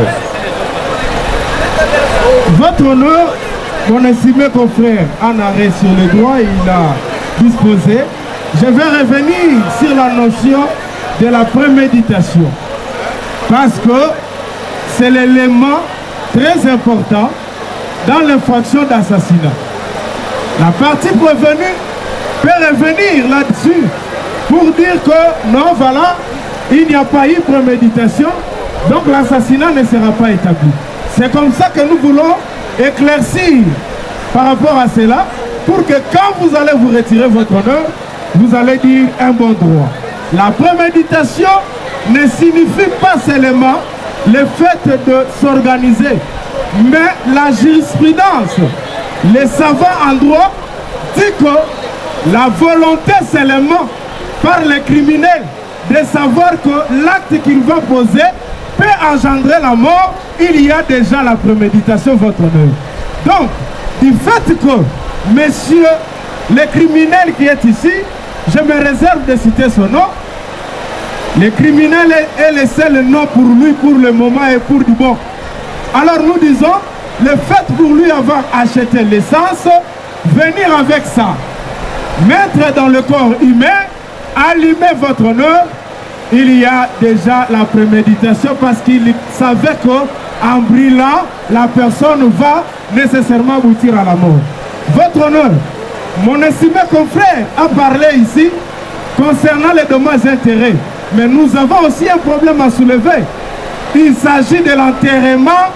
Votre honneur, mon estimé confrère, en arrêt sur le droit, il a disposé. Je vais revenir sur la notion de la préméditation. Parce que c'est l'élément très important dans l'infraction d'assassinat. La partie prévenue peut revenir là-dessus pour dire que non, voilà, il n'y a pas eu préméditation, donc l'assassinat ne sera pas établi. C'est comme ça que nous voulons éclaircir par rapport à cela, pour que quand vous allez vous retirer votre honneur, vous allez dire un bon droit. La préméditation ne signifie pas seulement le fait de s'organiser, mais la jurisprudence, les savants en droit, dit que la volonté seulement par les criminels de savoir que l'acte qu'il va poser peut engendrer la mort, il y a déjà la préméditation, votre honneur. Donc, du fait que monsieur le criminel qui est ici, je me réserve de citer son nom, le criminel est le seul nom pour lui pour le moment et pour du bon. Alors nous disons, le fait pour lui avoir acheté l'essence, venir avec ça, mettre dans le corps humain, allumer votre honneur, il y a déjà la préméditation parce qu'il savait qu'en brûlant, la personne va nécessairement aboutir à la mort. Votre honneur, mon estimé confrère a parlé ici concernant les dommages et intérêts. Mais nous avons aussi un problème à soulever. Il s'agit de l'enterrement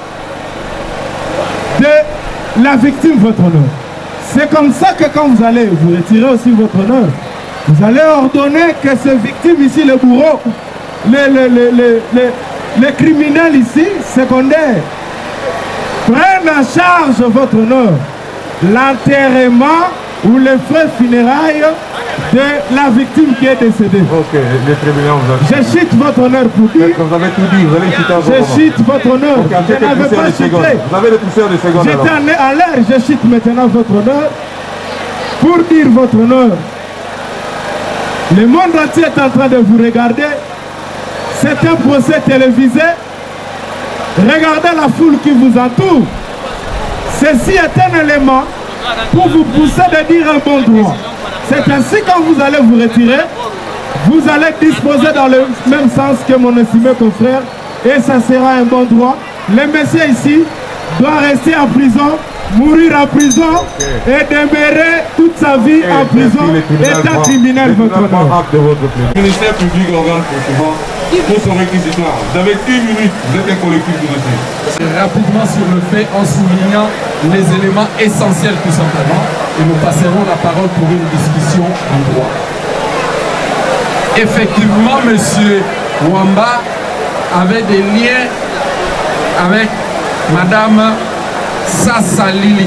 de la victime, votre honneur. C'est comme ça que quand vous allez vous retirer aussi votre honneur, vous allez ordonner que ces victimes ici, les bourreaux, les, les, les, les, les, les criminels ici, secondaires, prennent en charge votre honneur l'enterrement ou les frais funérailles de la victime qui est décédée. Ok, le tribunal vous a... Je cite votre honneur pour dire. Vous avez tout dit, vous allez citer encore. Je cite votre honneur. Okay, je n'avais pas cité. Vous avez le pousseur de secondes. J'étais à l'air, je cite maintenant votre honneur. Pour dire votre honneur, le monde entier est en train de vous regarder. C'est un procès télévisé. Regardez la foule qui vous entoure. Ceci est un élément pour vous pousser de dire un bon droit. C'est ainsi quand vous allez vous retirer, vous allez disposer dans le même sens que mon estimé confrère et ça sera un bon droit. Le monsieur ici doit rester en prison, mourir en prison et demeurer toute sa vie en prison, étant criminel votre honneur. Le ministère public organe poursuivant pour son réquisitoire. Vous avez une minute, vous êtes un collectif de dossier. Rapidement sur le fait en soulignant les éléments essentiels tout simplement et nous passerons la parole pour une discussion en droit. Effectivement, M. Wamba avait des liens avec Madame Sassa Lili.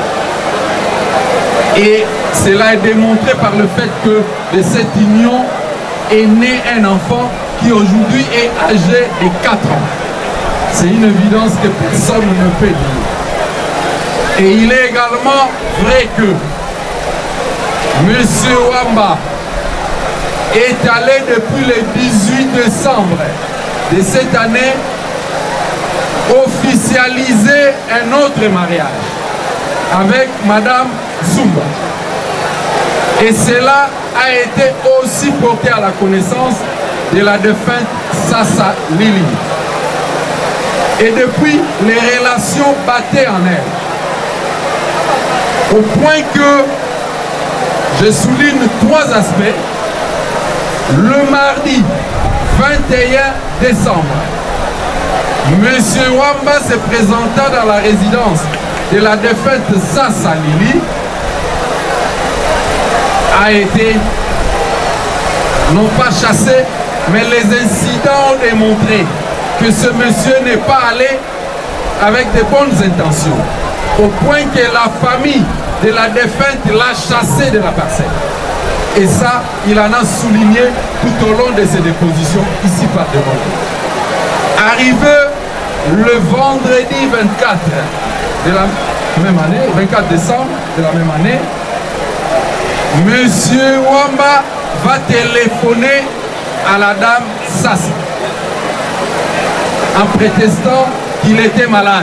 Et cela est démontré par le fait que de cette union est né un enfant qui aujourd'hui est âgé de quatre ans. C'est une évidence que personne ne peut dire. Et il est également vrai que M. Wamba est allé depuis le dix-huit décembre de cette année officialiser un autre mariage avec Madame Zumba. Et cela a été aussi porté à la connaissance de la défunte Sassa Lili. Et depuis, les relations battaient en elle. Au point que je souligne trois aspects. Le mardi vingt et un décembre, M. Wamba se présenta dans la résidence de la défunte Sassa Lili, a été non pas chassé, mais les incidents ont démontré que ce monsieur n'est pas allé avec de bonnes intentions, au point que la famille de la défunte l'a chassé de la parcelle. Et ça, il en a souligné tout au long de ses dépositions ici par devant nous. Arrivé le vendredi vingt-quatre de la même année, vingt-quatre décembre de la même année, Monsieur Wamba va téléphoner à la dame Sassa en prétextant qu'il était malade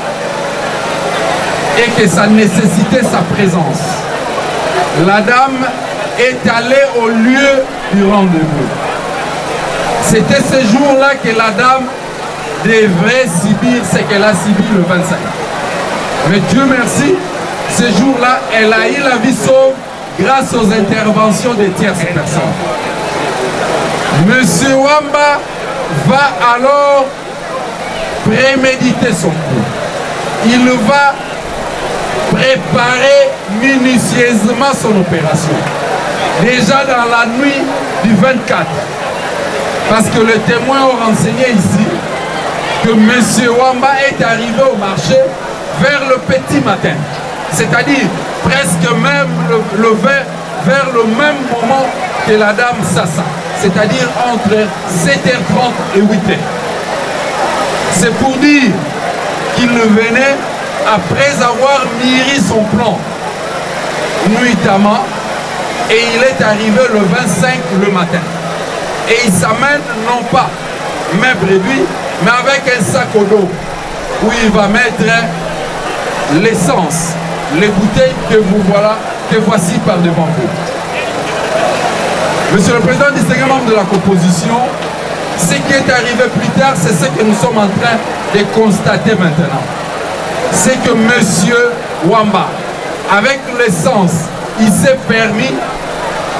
et que ça nécessitait sa présence. La dame est allée au lieu du rendez-vous. C'était ce jour-là que la dame devrait subir ce qu'elle a subi le vingt-cinq. Mais Dieu merci, ce jour-là, elle a eu la vie sauve grâce aux interventions des tierces personnes. Monsieur Wamba va alors préméditer son coup. Il va préparer minutieusement son opération. Déjà dans la nuit du vingt-quatre. Parce que le témoin a renseigné ici que M. Wamba est arrivé au marché vers le petit matin. C'est-à-dire presque même le, le vers, vers le même moment que la dame Sassa. C'est-à-dire entre sept heures trente et huit heures. C'est pour dire qu'il venait après avoir mûri son plan nuitamment et il est arrivé le vingt-cinq le matin. Et il s'amène non pas main réduite, mais avec un sac au dos où il va mettre l'essence, les bouteilles que vous voilà, que voici par devant vous. Monsieur le Président, distingué membre de la composition, ce qui est arrivé plus tard, c'est ce que nous sommes en train de constater maintenant. C'est que Monsieur Wamba, avec l'essence, il s'est permis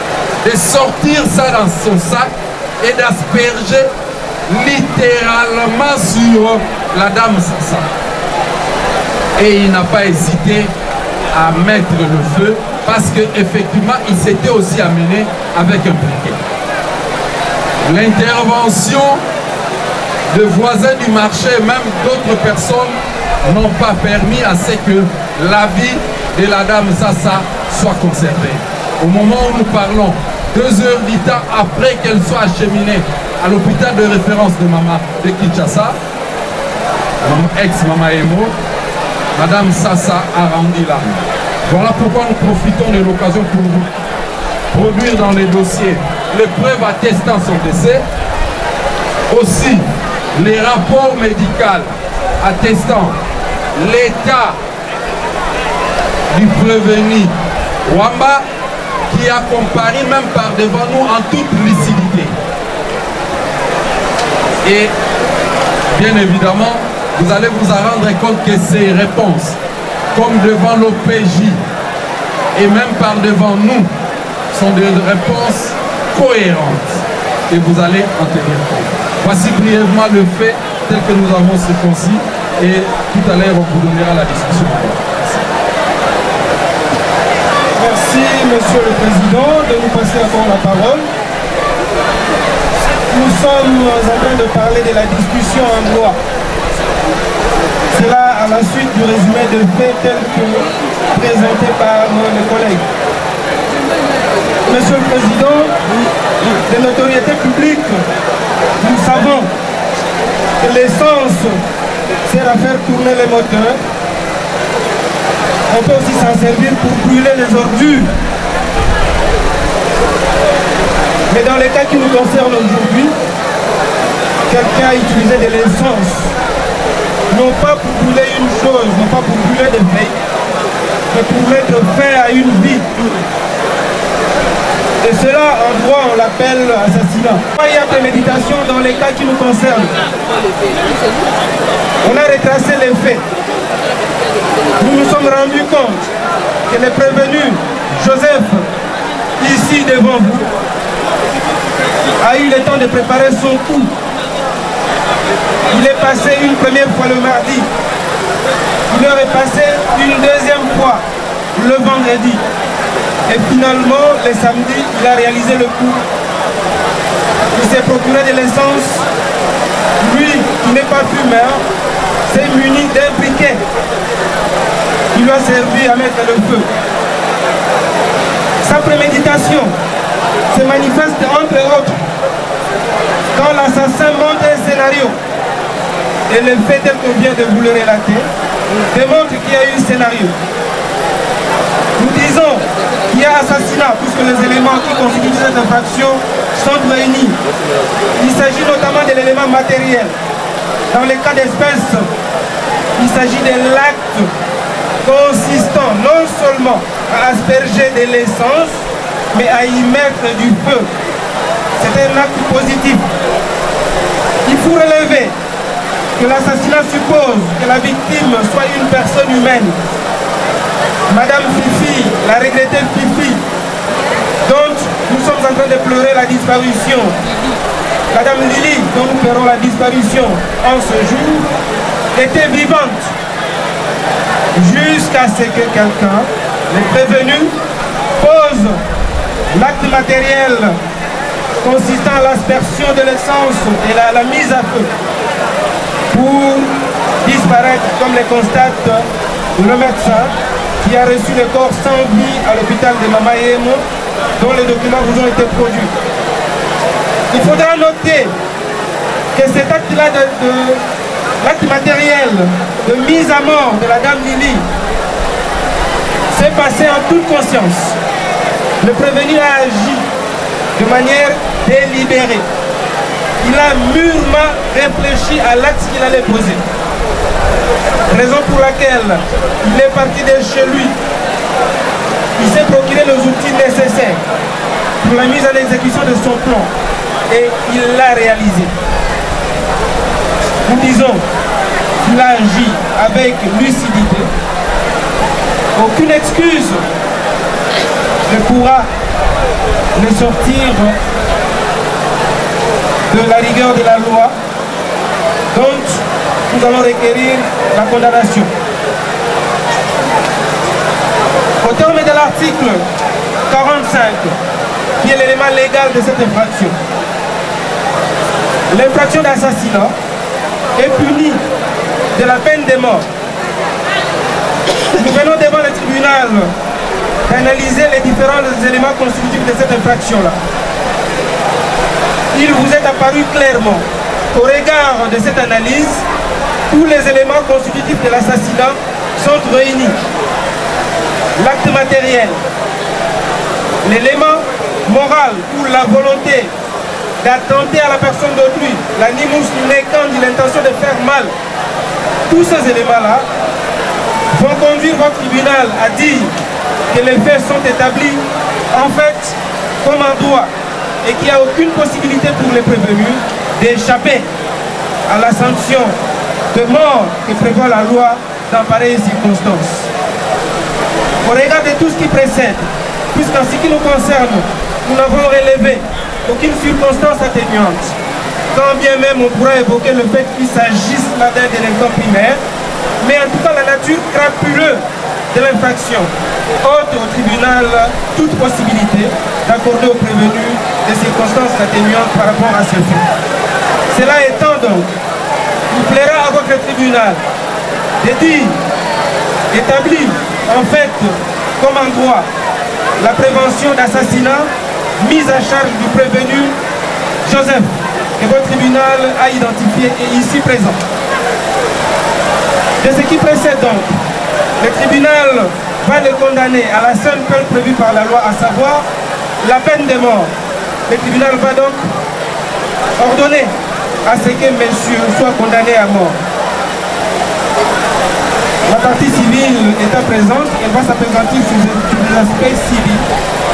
de sortir ça dans son sac et d'asperger littéralement sur la dame Sassa. Et il n'a pas hésité à mettre le feu parce qu'effectivement, il s'était aussi amené avec un briquet. L'intervention de voisins du marché et même d'autres personnes n'ont pas permis à ce que la vie de la dame Sassa soit conservée. Au moment où nous parlons, deux heures du temps après qu'elle soit acheminée à l'hôpital de référence de Mama de Kinshasa, ex-Mama Emo, Madame Sassa a rendu l'âme. Voilà pourquoi nous profitons de l'occasion pour vous produire dans les dossiers les preuves attestant son décès, aussi les rapports médicaux attestant l'état du prévenu Wamba, qui a comparé même par devant nous en toute lucidité. Et bien évidemment, vous allez vous en rendre compte que ces réponses, comme devant l'O P J et même par devant nous, sont des réponses cohérentes et vous allez en tenir compte. Voici brièvement le fait tel que nous avons circoncis et tout à l'heure on vous donnera la discussion. Merci Monsieur le Président de nous passer encore la parole. Nous sommes en train de parler de la discussion en loi. C'est là à la suite du résumé de faits tel que présenté par mes collègues. Monsieur le Président, de notoriété publique, nous savons que l'essence sert à faire tourner les moteurs. On peut aussi s'en servir pour brûler les ordures. Mais dans les cas qui nous concernent aujourd'hui, quelqu'un a utilisé de l'essence, non pas pour brûler une chose, non pas pour brûler des veilles, mais pour mettre fin à une vie. Et cela, en droit, on l'appelle assassinat. Il y a préméditation dans les cas qui nous concernent. On a retracé les faits. Nous nous sommes rendus compte que le prévenu Joseph, ici devant vous, a eu le temps de préparer son coup. Il est passé une première fois le mardi. Il est repassé une deuxième fois le vendredi. Et finalement, le samedi, il a réalisé le coup. Il s'est procuré de l'essence. Lui, qui n'est pas fumeur, s'est muni d'un briquet. Il lui a servi à mettre le feu. Sa préméditation se manifeste entre autres quand l'assassin monte un scénario. Et le fait tel qu'on vient de vous le relater démontre qu'il y a eu un scénario. Nous disons qu'il y a assassinat puisque les éléments qui constituent cette infraction sont réunis. Il s'agit notamment de l'élément matériel. Dans les cas d'espèce, il s'agit de l'acte consistant non seulement à asperger de l'essence, mais à y mettre du feu. C'est un acte positif. Il faut relever que l'assassinat suppose que la victime soit une personne humaine. Madame Fifi, la regrettée Fifi, dont nous sommes en train de pleurer la disparition. Madame Lily, dont nous pleurons la disparition en ce jour, était vivante. Jusqu'à ce que quelqu'un, le prévenu, pose l'acte matériel consistant à l'aspersion de l'essence et la, la mise à feu pour disparaître, comme le constate le médecin qui a reçu le corps sans vie à l'hôpital de Mama Emo, dont les documents vous ont été produits. Il faudra noter que cet acte-là, de, de, l'acte matériel de mise à mort de la dame Lily, s'est passé en toute conscience. Le prévenu a agi de manière délibérée. Il a mûrement réfléchi à l'acte qu'il allait poser. Raison pour laquelle il est parti de chez lui. Il s'est procuré les outils nécessaires pour la mise en exécution de son plan. Et il l'a réalisé. Nous disons qu'il a agi avec lucidité. Aucune excuse ne pourra les sortir de la rigueur de la loi. Donc, nous allons requérir la condamnation. Au terme de l'article quarante-cinq, qui est l'élément légal de cette infraction, l'infraction d'assassinat est punie de la peine de mort. Nous venons devant le tribunal d'analyser les différents éléments constitutifs de cette infraction-là. Il vous est apparu clairement, au regard de cette analyse, tous les éléments constitutifs de l'assassinat sont réunis. L'acte matériel, l'élément moral ou la volonté d'attenter à la personne d'autrui, l'animus nequant de l'intention de faire mal, tous ces éléments-là vont conduire votre tribunal à dire que les faits sont établis en fait comme un droit et qu'il n'y a aucune possibilité pour les prévenus d'échapper à la sanction de mort que prévoit la loi dans pareilles circonstances. Au regard de tout ce qui précède, puisqu'en ce qui nous concerne, nous n'avons relevé aucune circonstance atténuante, quand bien même on pourra évoquer le fait qu'il s'agisse là d'un délinquant primaire, mais en tout cas la nature crapuleuse de l'infraction ôte au tribunal toute possibilité d'accorder aux prévenus des circonstances atténuantes par rapport à ce fait. Cela étant donc, il plaira à votre tribunal de dire, établi en fait comme un droit, la prévention d'assassinat mise à charge du prévenu Joseph, que votre tribunal a identifié et ici présent. De ce qui précède donc, le tribunal va le condamner à la seule peine prévue par la loi, à savoir la peine de mort. Le tribunal va donc ordonner à ce que monsieur soit condamné à mort. La partie civile étant présente, elle va s'appesantir sur les aspects civils.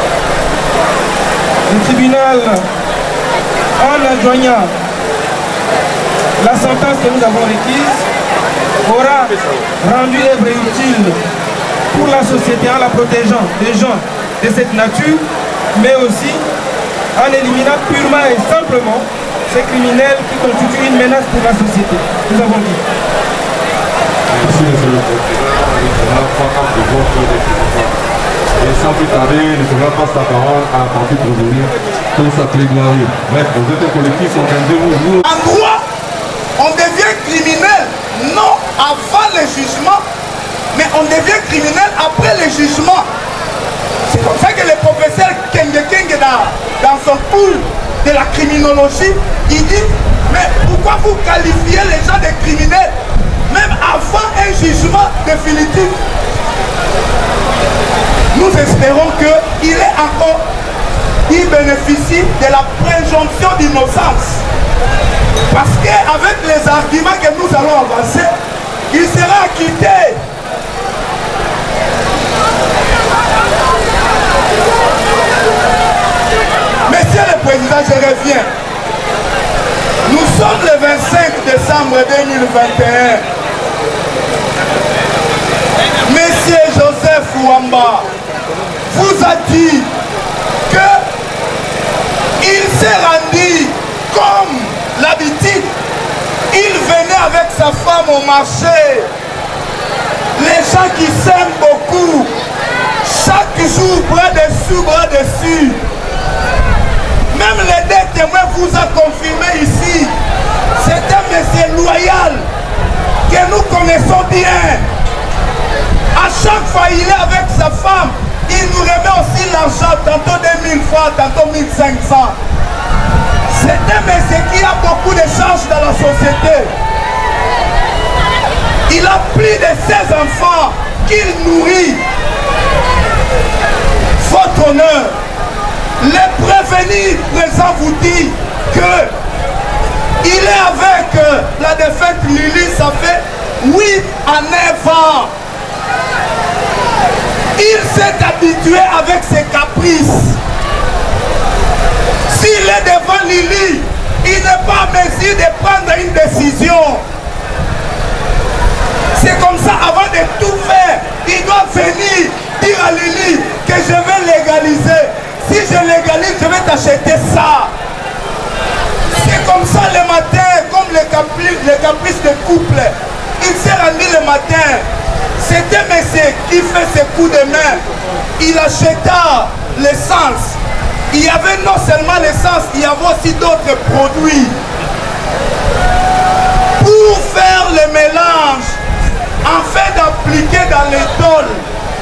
Le tribunal, en adjoignant la sentence que nous avons requise, aura rendu œuvre utile pour la société en la protégeant des gens de cette nature, mais aussi en éliminant purement et simplement ces criminels qui constituent une menace pour la société. Nous avons dit. Merci, monsieur le président. Le tribunal prend acte de votre décision. Et sans plus tarder, le tribunal passe la parole à la partie prévenue pour sa plaidoirie. Bref, vous êtes un collectif organisé, vous. En droit, on devient criminel, non avant le jugement, mais on devient criminel après le jugement. C'est comme ça que le professeur Kenge Kenge, dans, dans son cours de la criminologie, il dit, mais pourquoi vous qualifiez les gens de criminels même avant un jugement définitif? Nous espérons qu'il est encore, il bénéficie de la présomption d'innocence. Parce qu'avec les arguments que nous allons avancer, il sera acquitté. Monsieur le Président, je reviens. Nous sommes le vingt-cinq décembre deux mille vingt et un. Monsieur Joseph Ouamba vous a dit qu'il s'est rendu comme l'habitude. Il venait avec sa femme au marché. Les gens qui s'aiment beaucoup, chaque jour, bras dessus, bras dessus. Même les deux témoins vous a confirmé ici. C'est un monsieur loyal que nous connaissons bien. À chaque fois, il est avec sa femme. Il nous remet aussi l'argent, tantôt deux mille francs, tantôt mille cinq cents. C'est un monsieur qui a beaucoup de chances dans la société. Il a plus de ses enfants qu'il nourrit. Votre honneur, les prévenus présents vous dit que il est avec euh, la défaite Lili, ça fait huit à neuf ans. Il s'est habitué avec ses caprices. S'il est devant Lili, il n'est pas en mesure de prendre une décision. C'est comme ça, avant de tout faire, il doit venir dire à Lili que je vais légaliser. Si je légalise, je acheté ça. C'est comme ça le matin, comme les caprices, les caprices de couple. Il s'est rendu le matin. C'était monsieur qui fait ses coups de main. Il acheta l'essence. Il y avait non seulement l'essence, il y avait aussi d'autres produits. Pour faire le mélange, afin d'appliquer dans les tôles.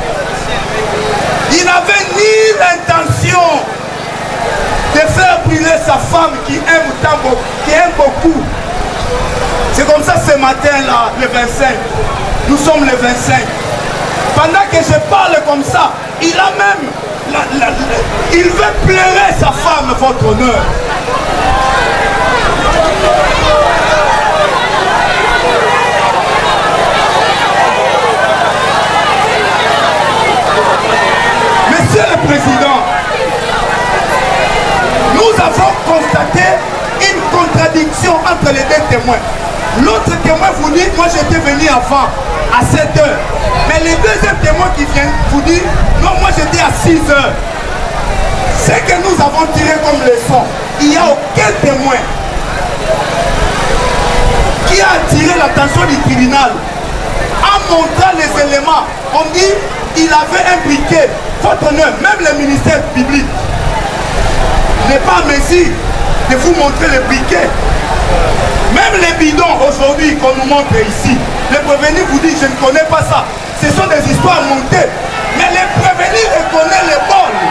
Il n'avait ni l'intention de faire brûler sa femme qui aime, tant, qui aime beaucoup. C'est comme ça ce matin-là, le vingt-cinq. Nous sommes le vingt-cinq. Pendant que je parle comme ça, il a même... La, la, la, il veut pleurer sa femme, votre honneur. Monsieur le Président, nous avons constaté une contradiction entre les deux témoins. L'autre témoin vous dit, moi j'étais venu avant, à sept heures. Mais le deuxième témoin qui vient vous dit, non, moi j'étais à six heures. Ce que nous avons tiré comme leçon, il n'y a aucun témoin qui a attiré l'attention du tribunal en montrant les éléments. On dit, il avait un briquet. Votre honneur, même le ministère public n'est pas en mesure de vous montrer le briquet. Même les bidons aujourd'hui qu'on nous montre ici, le prévenu vous dit je ne connais pas ça. Ce sont des histoires montées. Mais le prévenu reconnaît les bols.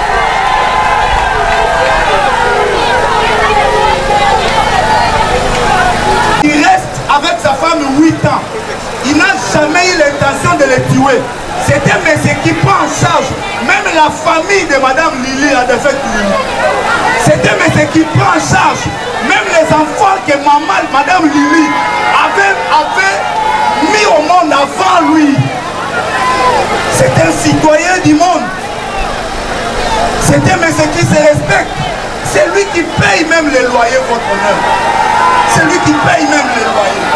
Il reste avec sa femme huit ans. Il n'a jamais eu l'intention de les tuer. C'est un monsieur qui prend en charge même la famille de Madame Lili a défait Lili. C'est un monsieur qui prend en charge même les enfants que maman, Madame Lili avait, avait mis au monde avant lui. C'est un citoyen du monde. C'est un monsieur qui se respecte. C'est lui qui paye même les loyers, votre honneur. C'est lui qui paye même les loyers.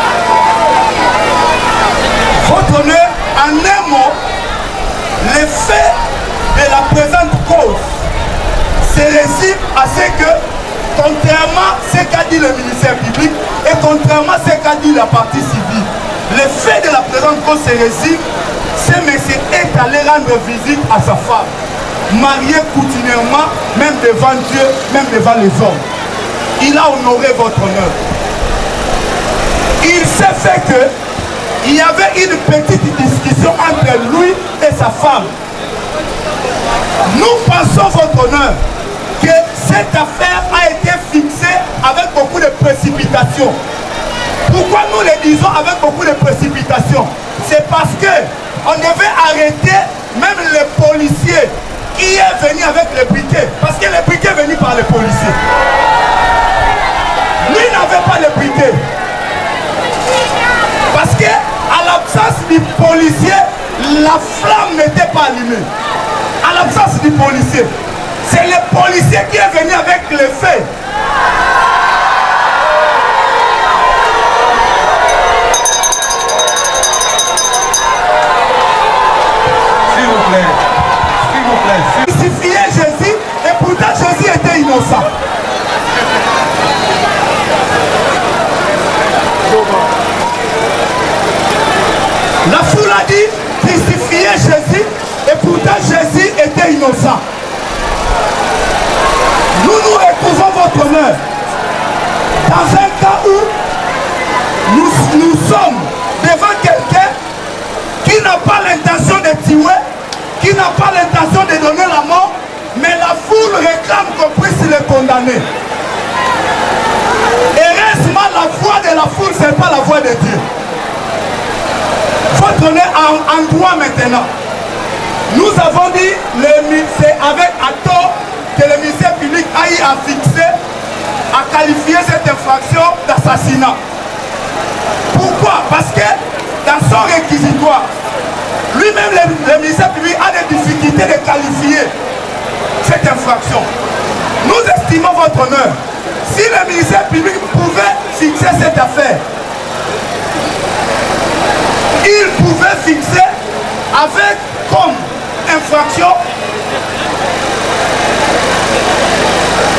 Votre honneur, en un mot, les faits de la présente cause se résument à ce que, contrairement à ce qu'a dit le ministère public et contrairement à ce qu'a dit la partie civile, les faits de la présente cause se résument, ce monsieur est allé rendre visite à sa femme, marié coutumièrement, même devant Dieu, même devant les hommes. Il a honoré votre honneur. Il s'est fait que il y avait une petite discussion entre lui et sa femme. Nous pensons, votre honneur, que cette affaire a été fixée avec beaucoup de précipitation. Pourquoi nous le disons avec beaucoup de précipitation? C'est parce que on devait arrêter même les policiers qui est venu avec le briquet. Parce que le briquet est venu par les policiers. Lui n'avait pas le briquet. Parce que à l'absence du policier, la flamme n'était pas allumée. À l'absence du policier, c'est le policier qui est venu avec le feu. S'il vous plaît, s'il vous plaît. Il crucifiait Jésus et pourtant Jésus était innocent. La foule a dit crucifier Jésus et pourtant Jésus était innocent. Nous nous retrouvons votre honneur dans un cas où nous, nous sommes devant quelqu'un qui n'a pas l'intention de tuer, qui n'a pas l'intention de donner la mort, mais la foule réclame qu'on puisse le condamner. Heureusement, la voix de la foule, ce n'est pas la voix de Dieu. Votre honneur en, en droit maintenant. Nous avons dit, c'est avec à tort que le ministère public a eu à fixer, à qualifier cette infraction d'assassinat. Pourquoi? Parce que dans son réquisitoire, lui-même le, le ministère public a des difficultés de qualifier cette infraction. Nous estimons, votre honneur, si le ministère public pouvait fixer cette affaire, il pouvait fixer avec comme infraction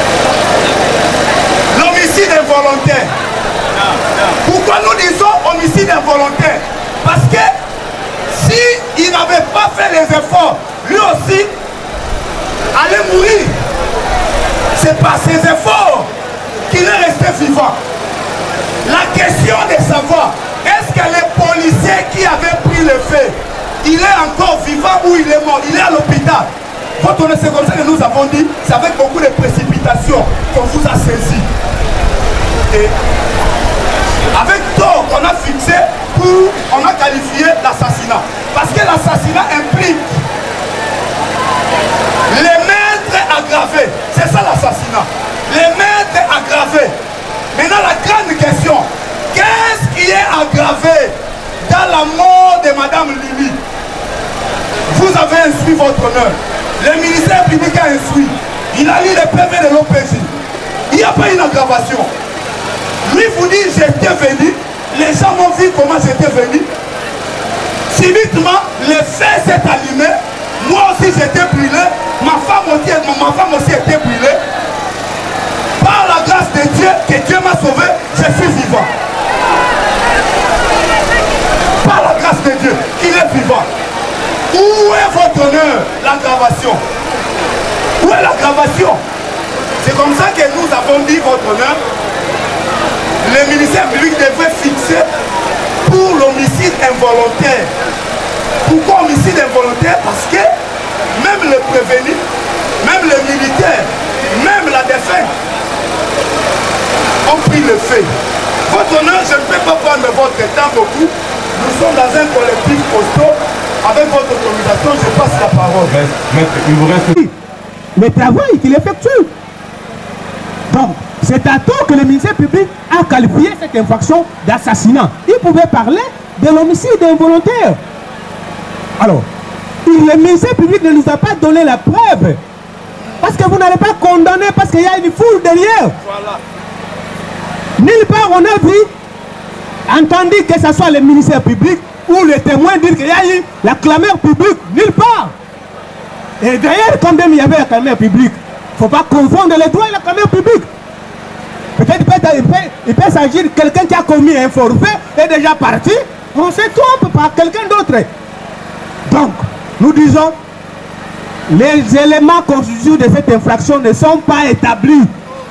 C'est par ses efforts qu'il est resté vivant. La question de savoir, est-ce que les policiers qui avaient pris le fait, il est encore vivant ou il est mort? Il est à l'hôpital. Quand on est, c'est comme ça que nous avons dit, c'est avec beaucoup de précipitation qu'on vous a saisi. Et avec tort, on a fixé pour, on a qualifié l'assassinat. Parce que l'assassinat implique les maîtres aggravés. C'est ça l'assassinat. Les maîtres aggravés. Maintenant, la grande question, qu'est-ce qui est aggravé dans la mort de Madame Lili? Vous avez instruit votre honneur. Le ministère public a instruit. Il a lu le P V de l'O P J. Il n'y a pas une aggravation. Lui vous dit, j'étais venu. Les gens m'ont vu comment j'étais venu. Subitement, le feu s'est allumé. Moi aussi j'étais brûlé. Ma femme aussi, ma femme aussi était brûlée. Par la grâce de Dieu, que Dieu m'a sauvé, je suis vivant. Par la grâce de Dieu, qu'il est vivant. Où est votre honneur, l'aggravation? Où est l'aggravation? C'est comme ça que nous avons dit, votre honneur, le ministère public devrait fixer pour l'homicide involontaire. Pourquoi homicide involontaire? Parce que même le prévenu, même le militaire, même la défunte ont pris le fait. Votre honneur, je ne peux pas prendre votre temps beaucoup. Nous sommes dans un collectif costaud. Avec votre autorisation, je passe la parole. Maître, il vous reste... Le travail qu'il effectue. Donc, c'est à tort que le ministère public a qualifié cette infraction d'assassinat. Il pouvait parler de l'homicide involontaire. Alors, le ministère public ne nous a pas donné la preuve. Parce que vous n'allez pas condamner parce qu'il y a une foule derrière. Voilà. Nulle part on a vu, entendu que ce soit le ministère public ou les témoins dire qu'il y a eu la clameur publique. Nulle part. Et d'ailleurs, quand même il y avait la clameur publique, il ne faut pas confondre les droits et la clameur publique. Peut-être il peut, peut, peut s'agir de quelqu'un qui a commis un forfait et est déjà parti. On se trompe par quelqu'un d'autre. Donc, nous disons, les éléments constitutifs de cette infraction ne sont pas établis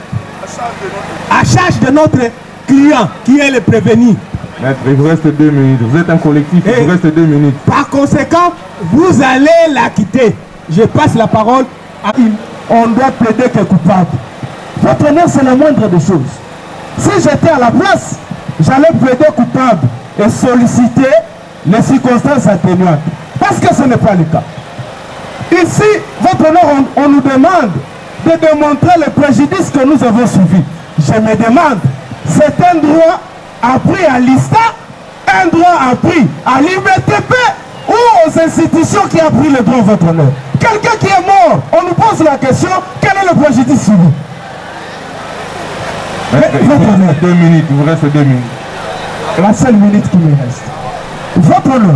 à charge de notre client qui est le prévenu. Maître, il vous reste deux minutes. Vous êtes un collectif, il vous reste deux minutes. Par conséquent, vous allez la quitter. Je passe la parole à une. On doit plaider que coupable. Votre honneur, c'est la moindre des choses. Si j'étais à la place, j'allais plaider coupable et solliciter les circonstances atténuantes. Parce que ce n'est pas le cas. Ici, votre honneur, on, on nous demande de démontrer le préjudice que nous avons subi. Je me demande, c'est un droit appris à l'I S T A, un droit appris à l'I B T P ou aux institutions qui ont pris le droit, votre honneur. Quelqu'un qui est mort, on nous pose la question, quel est le préjudice subi? Votre honneur, deux minutes, il vous reste deux minutes. La seule minute qui me reste. Votre honneur,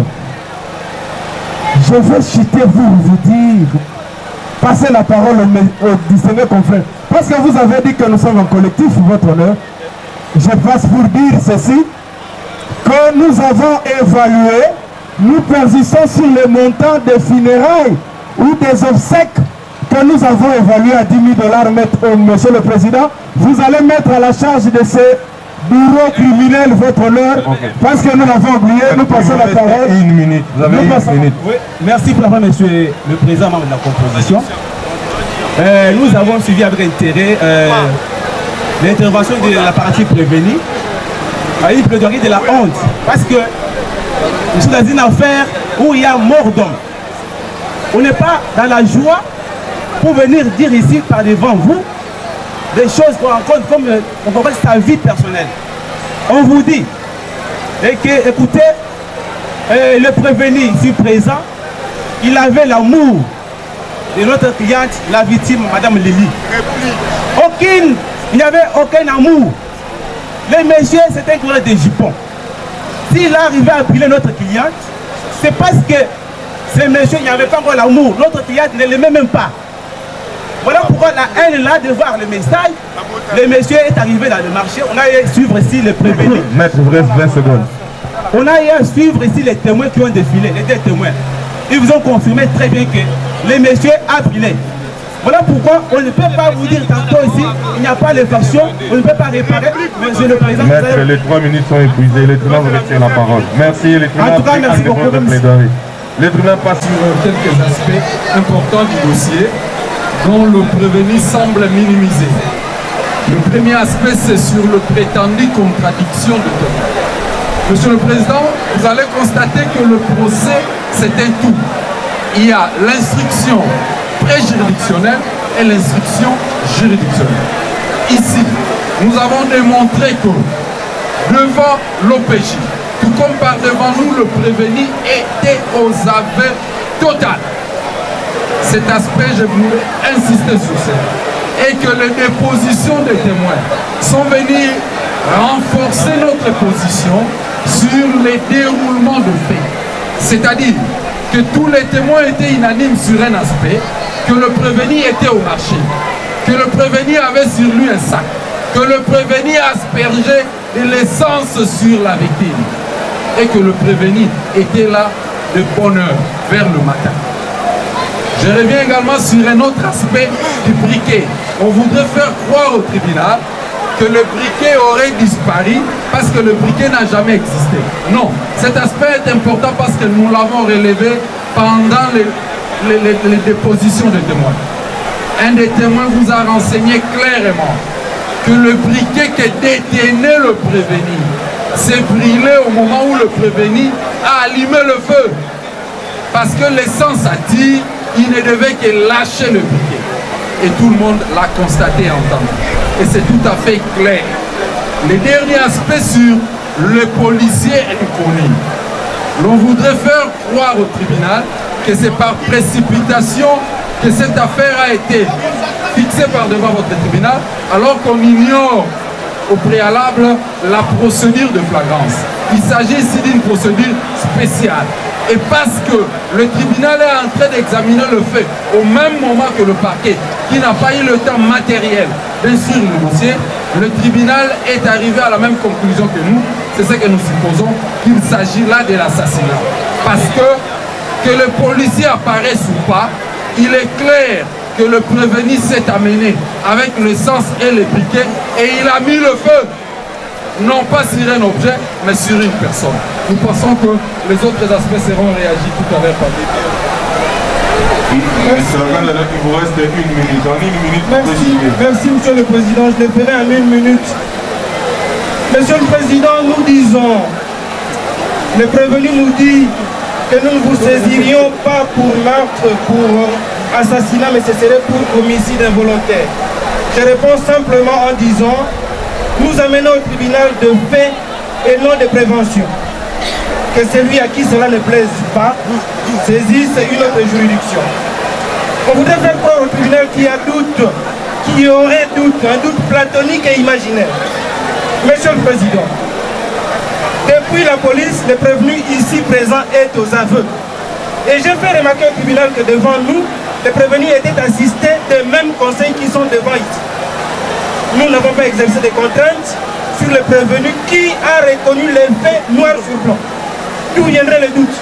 je vais chuter vous, vous dire, passer la parole au, au distingué confrère. Parce que vous avez dit que nous sommes un collectif, votre honneur. Je passe pour dire ceci, que nous avons évalué, nous persistons sur le montant des funérailles ou des obsèques que nous avons évalué à dix mille dollars, monsieur le président. Vous allez mettre à la charge de ces bureaux criminels votre honneur, okay. Parce que nous l'avons oublié, nous passons la parole. Une minute, vous avez une passons... minute. Oui. Merci pour la parole, monsieur le président, membre de la composition. Euh, nous avons suivi avec intérêt euh, l'intervention de la partie prévenue à une plaidoirie de la honte. Parce que nous sommes dans une affaire où il y a mort d'homme. On n'est pas dans la joie pour venir dire ici par devant vous des choses qu'on rencontre comme on comprend sa vie personnelle. On vous dit et que, écoutez, euh, le prévenu ici présent, il avait l'amour de notre cliente, la victime, Madame Lili. Aucune, il n'y avait aucun amour. Le monsieur, c'est un coureur de jupons. S'il arrivait à brûler notre cliente, c'est parce que ce monsieur, il n'y avait pas encore l'amour. Notre cliente ne l'aimait même pas. Voilà pourquoi la haine là de voir le message. Le monsieur est arrivé dans le marché. On a eu à suivre ici les prévenus. Maître, il vous reste vingt secondes. On a eu à suivre ici les témoins qui ont défilé, les deux témoins. Ils vous ont confirmé très bien que le monsieur a brûlé. Voilà pourquoi on ne peut pas vous dire tantôt ici, il n'y a pas d'infraction, on ne peut pas réparer, monsieur le président. Maître, avez... les trois minutes sont épuisées, le tribunal vous retire la parole. Merci, le tribunal. En tout cas, merci beaucoup. Le tribunal passe sur quelques aspects importants du dossier dont le prévenu semble minimiser. Le premier aspect, c'est sur le prétendu contradiction de témoins. Monsieur le Président, vous allez constater que le procès, c'est un tout. Il y a l'instruction pré-juridictionnelle et l'instruction juridictionnelle. Ici, nous avons démontré que devant l'O P J, tout comme par devant nous, le prévenu était aux aveux total. Cet aspect, je voulais insister sur ça. Et que les dépositions des témoins sont venues renforcer notre position sur les déroulements de faits. C'est-à-dire que tous les témoins étaient unanimes sur un aspect, que le prévenu était au marché, que le prévenu avait sur lui un sac, que le prévenu aspergeait de l'essence sur la victime et que le prévenu était là de bonne heure, vers le matin. Je reviens également sur un autre aspect du briquet. On voudrait faire croire au tribunal que le briquet aurait disparu parce que le briquet n'a jamais existé. Non, cet aspect est important parce que nous l'avons relevé pendant les, les, les, les dépositions des témoins. Un des témoins vous a renseigné clairement que le briquet que détenait le prévenu s'est brûlé au moment où le prévenu a allumé le feu. Parce que l'essence attire, il ne devait que lâcher le briquet. Et tout le monde l'a constaté et entendu. Et c'est tout à fait clair. Le dernier aspect sur le policier inconnu. L'on voudrait faire croire au tribunal que c'est par précipitation que cette affaire a été fixée par devant votre tribunal, alors qu'on ignore au préalable la procédure de flagrance. Il s'agit ici d'une procédure spéciale. Et parce que le tribunal est en train d'examiner le fait au même moment que le parquet, qui n'a pas eu le temps matériel d'instruire le dossier, le tribunal est arrivé à la même conclusion que nous. C'est ce que nous supposons, qu'il s'agit là de l'assassinat. Parce que, que le policier apparaisse ou pas, il est clair que le prévenu s'est amené avec l'essence et les briquets et il a mis le feu. Non pas sur un objet, mais sur une personne. Nous pensons que les autres aspects seront réagis tout à l'heure par les Il vous reste une minute. En une minute, merci, merci, Monsieur le Président. Je le ferai en une minute. Monsieur le Président, nous disons, le prévenu nous dit que nous ne vous saisirions pas pour meurtre, pour assassinat, mais ce serait pour homicide involontaire. Je réponds simplement en disant, nous amenons au tribunal de fait et non de prévention. Que celui à qui cela ne plaise pas saisisse une autre juridiction. On voudrait faire croire au tribunal qu'il y a doute, qu'il y aurait doute, un doute platonique et imaginaire. Monsieur le Président, depuis la police, le prévenu ici présent est aux aveux. Et j'ai fait remarquer au tribunal que devant nous, le prévenu était assisté des mêmes conseils qui sont devant ici. Nous n'avons pas exercé des contraintes sur le prévenu qui a reconnu les faits noir sur blanc. D'où viendrait le doute?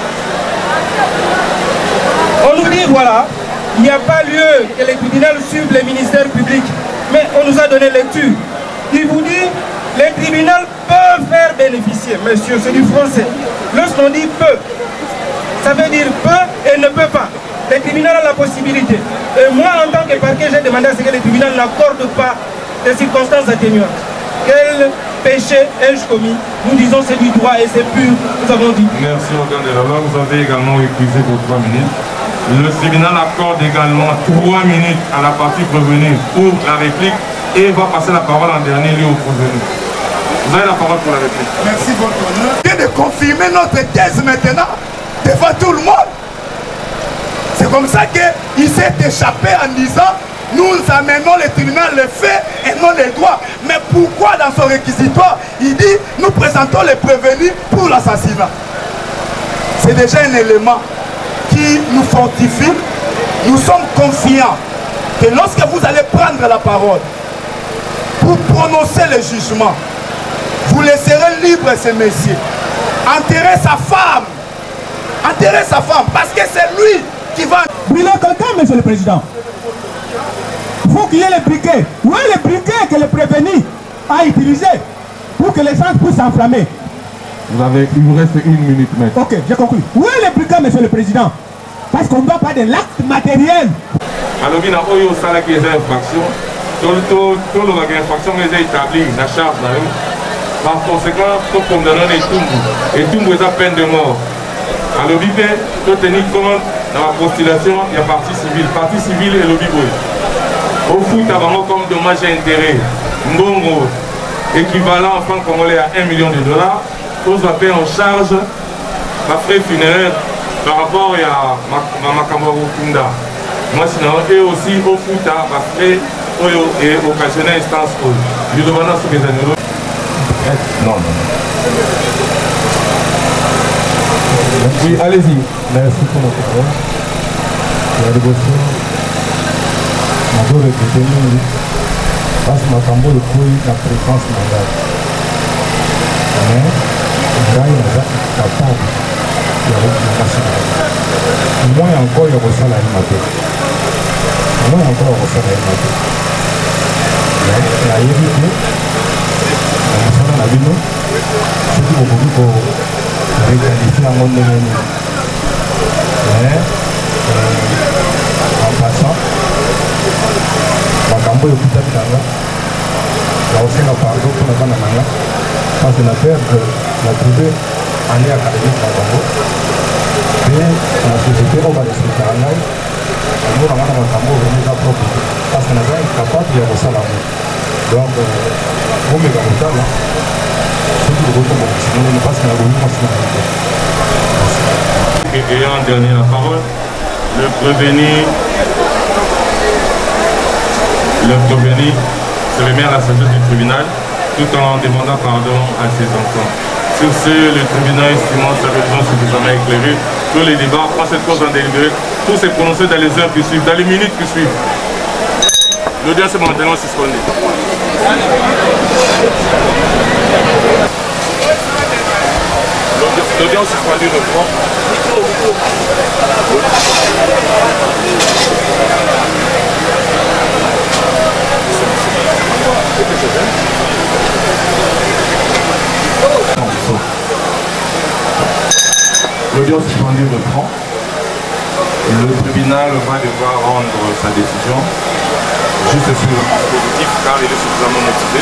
On nous dit, voilà, il n'y a pas lieu que les tribunaux suivent les ministères publics. Mais on nous a donné lecture. Il vous dit, les tribunaux peuvent faire bénéficier. Monsieur, c'est du français. Lorsqu'on dit peut, ça veut dire peut et ne peut pas. Les tribunaux ont la possibilité. Et moi, en tant que parquet, j'ai demandé à ce que les tribunaux n'accordent pas des circonstances atténuantes. Quel péché ai-je commis? Nous disons c'est du droit et c'est pur, nous avons dit. Merci, organe de la loi. Vous avez également épuisé vos trois minutes. Le tribunal accorde également trois minutes à la partie prévenue pour la réplique et va passer la parole en dernier lieu au prévenu. Vous avez la parole pour la réplique. Merci, votre honneur. Et de confirmer notre thèse maintenant devant tout le monde. C'est comme ça qu'il s'est échappé en disant nous amenons le tribunal les faits et non les droits. Mais pourquoi dans son réquisitoire, il dit nous présentons les prévenus pour l'assassinat? C'est déjà un élément qui nous fortifie. Nous sommes confiants que lorsque vous allez prendre la parole pour prononcer le jugement, vous laisserez libre ce messieurs. Enterrer sa femme. Enterrer sa femme parce que c'est lui qui va... Brûler quelqu'un, monsieur le Président. qu'il y ait les briquets. Où est le briquet que le prévenu a utilisé pour que l'essence puisse s'enflammer? Vous avez, il vous reste une minute, maître. Ok, j'ai compris. Où est le briquet, monsieur le président? Parce qu'on ne va pas de l'acte matériel. Alors, il y a une infraction. Tout le infraction est établie, la charge. Par conséquent, tout condamné est tout. Et tout est à peine de mort. Alors, il faut tenir compte dans la postulation, il y a partie civile. Partie civile et le biboy. Au foot, avant comme dommage et intérêt, Mbongo, équivalent en francs congolais à un million de dollars, tous va payer en charge la frais funéraire par rapport à Makambo Kunda. Moi, sinon, et aussi au foot, la frais et occasionnel instance. Je demande à ce que les années. Non, non. Oui, allez-y. Merci pour notre parole. La dévotion, ma doule est détenue parce que ma cambo est pour la fréquence mandale. Mais, il y a une capable de la moi encore, il y a ça la matin. Moi encore, il y a ça la matin. Mais, il y a évité, on s'en a vu, c'est tout au bout pour réqualifier un monde de l'ennemi. Mais, en passant, makambo ekuta bilanga naosenga pardon mpona bana nanga parce que na perdre na trouvé année académique na bango mpe na société oyo barespectaka ngai omonanga na makambo oveni eza propre parce que naza incapable ya kosala yango donc bomeka kotala soki lokotomokisi monene parce que nakomi mwasi na yango. Et en dernier la parole, le prévenu, le prévenu se remet à la sagesse du tribunal tout en demandant pardon à ses enfants. Sur ce, le tribunal estimant sa raison suffisamment éclairée, que les débats prend cette cause en délibéré, tout s'est prononcé dans les heures qui suivent, dans les minutes qui suivent. L'audience est maintenant suspendue. L'audience suspendue reprend. L'audience suspendue reprend. Le tribunal va devoir rendre sa décision juste sur le dispositif car il est suffisamment motivé.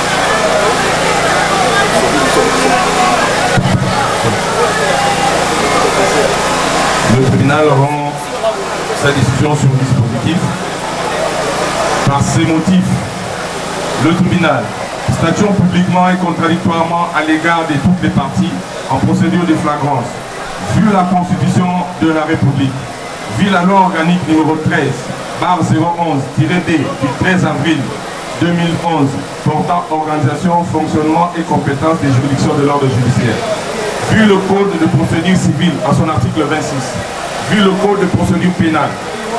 Le tribunal rend sa décision sur le dispositif. Par ces motifs, le tribunal, statuant publiquement et contradictoirement à l'égard de toutes les parties en procédure de flagrance, vu la Constitution de la République, vu la loi organique numéro treize, barre zéro onze D du treize avril deux mille onze, portant organisation, fonctionnement et compétences des juridictions de l'ordre judiciaire, vu le code de procédure civile à son article vingt-six, vu le code de procédure pénale,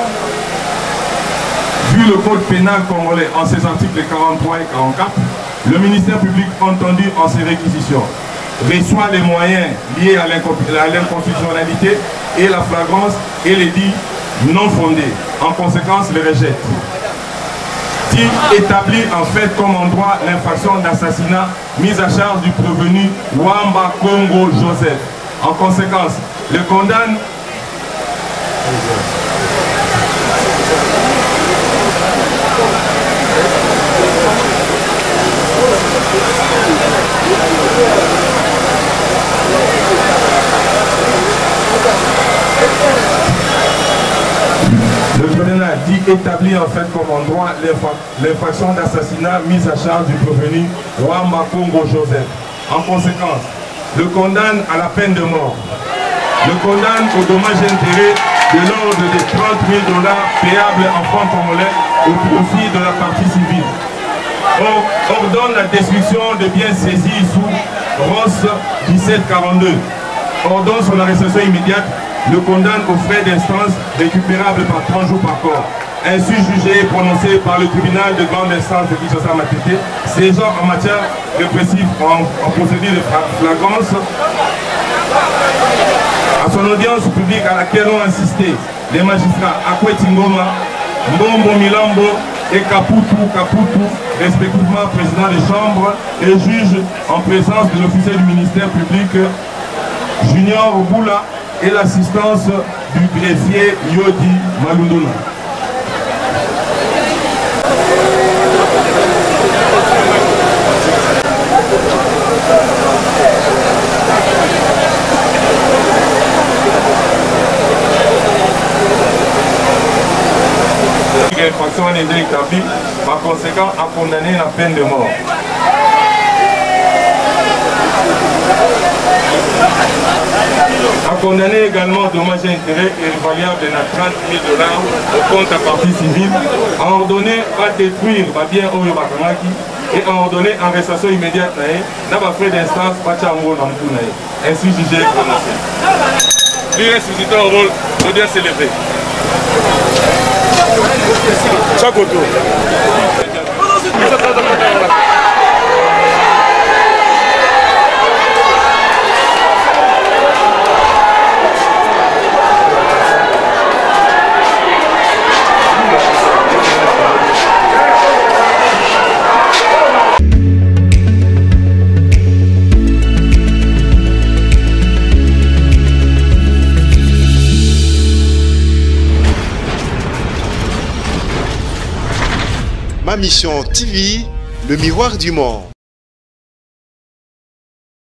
vu le code pénal congolais en ses articles quarante-trois et quarante-quatre, le ministère public entendu en ses réquisitions reçoit les moyens liés à l'inconstitutionnalité et la flagrance et les dits non fondés. En conséquence, les rejette. Dit établit en fait comme en droit l'infraction d'assassinat mise à charge du prévenu Wamba Congo Joseph. En conséquence, le condamne Le tribunal dit établir en fait comme en droit l'infraction d'assassinat mise à charge du prévenu Wamba Congo Joseph. En conséquence, le condamne à la peine de mort. Le condamne au dommage intérêt de l'ordre de trente mille dollars payables en francs congolais au profit de la partie civile. On ordonne la destruction de biens saisis sous Ross dix-sept quarante-deux. Ordonne son arrestation immédiate. Le condamne aux frais d'instance récupérables par trente jours par corps. Ainsi jugé et prononcé par le tribunal de grande instance de Kinshasa Matete, séjour en matière répressive en, en procédure de flagrance. À son audience publique à laquelle ont assisté les magistrats Akweti Ngoma, Mbombo Milambo et Caputu Caputu, respectivement président des chambres et juge en présence de l'officier du ministère public Junior Boula et l'assistance du greffier Yodi Malunduna. L'infraction a été établie, par conséquent, a condamné la peine de mort. A condamné également dommages et intérêts irrévaliables de trente mille dollars au compte à partie civile, a ordonné à détruire les biens Oyo Bakamaki et a ordonné en arrestation immédiate dans les frais d'instance Pachango Namtunaï. Ainsi jugé et prononcé. Lui ressuscité au rôle, l'audience s'est levée. Chaque auto. Ma mission T V, le miroir du monde.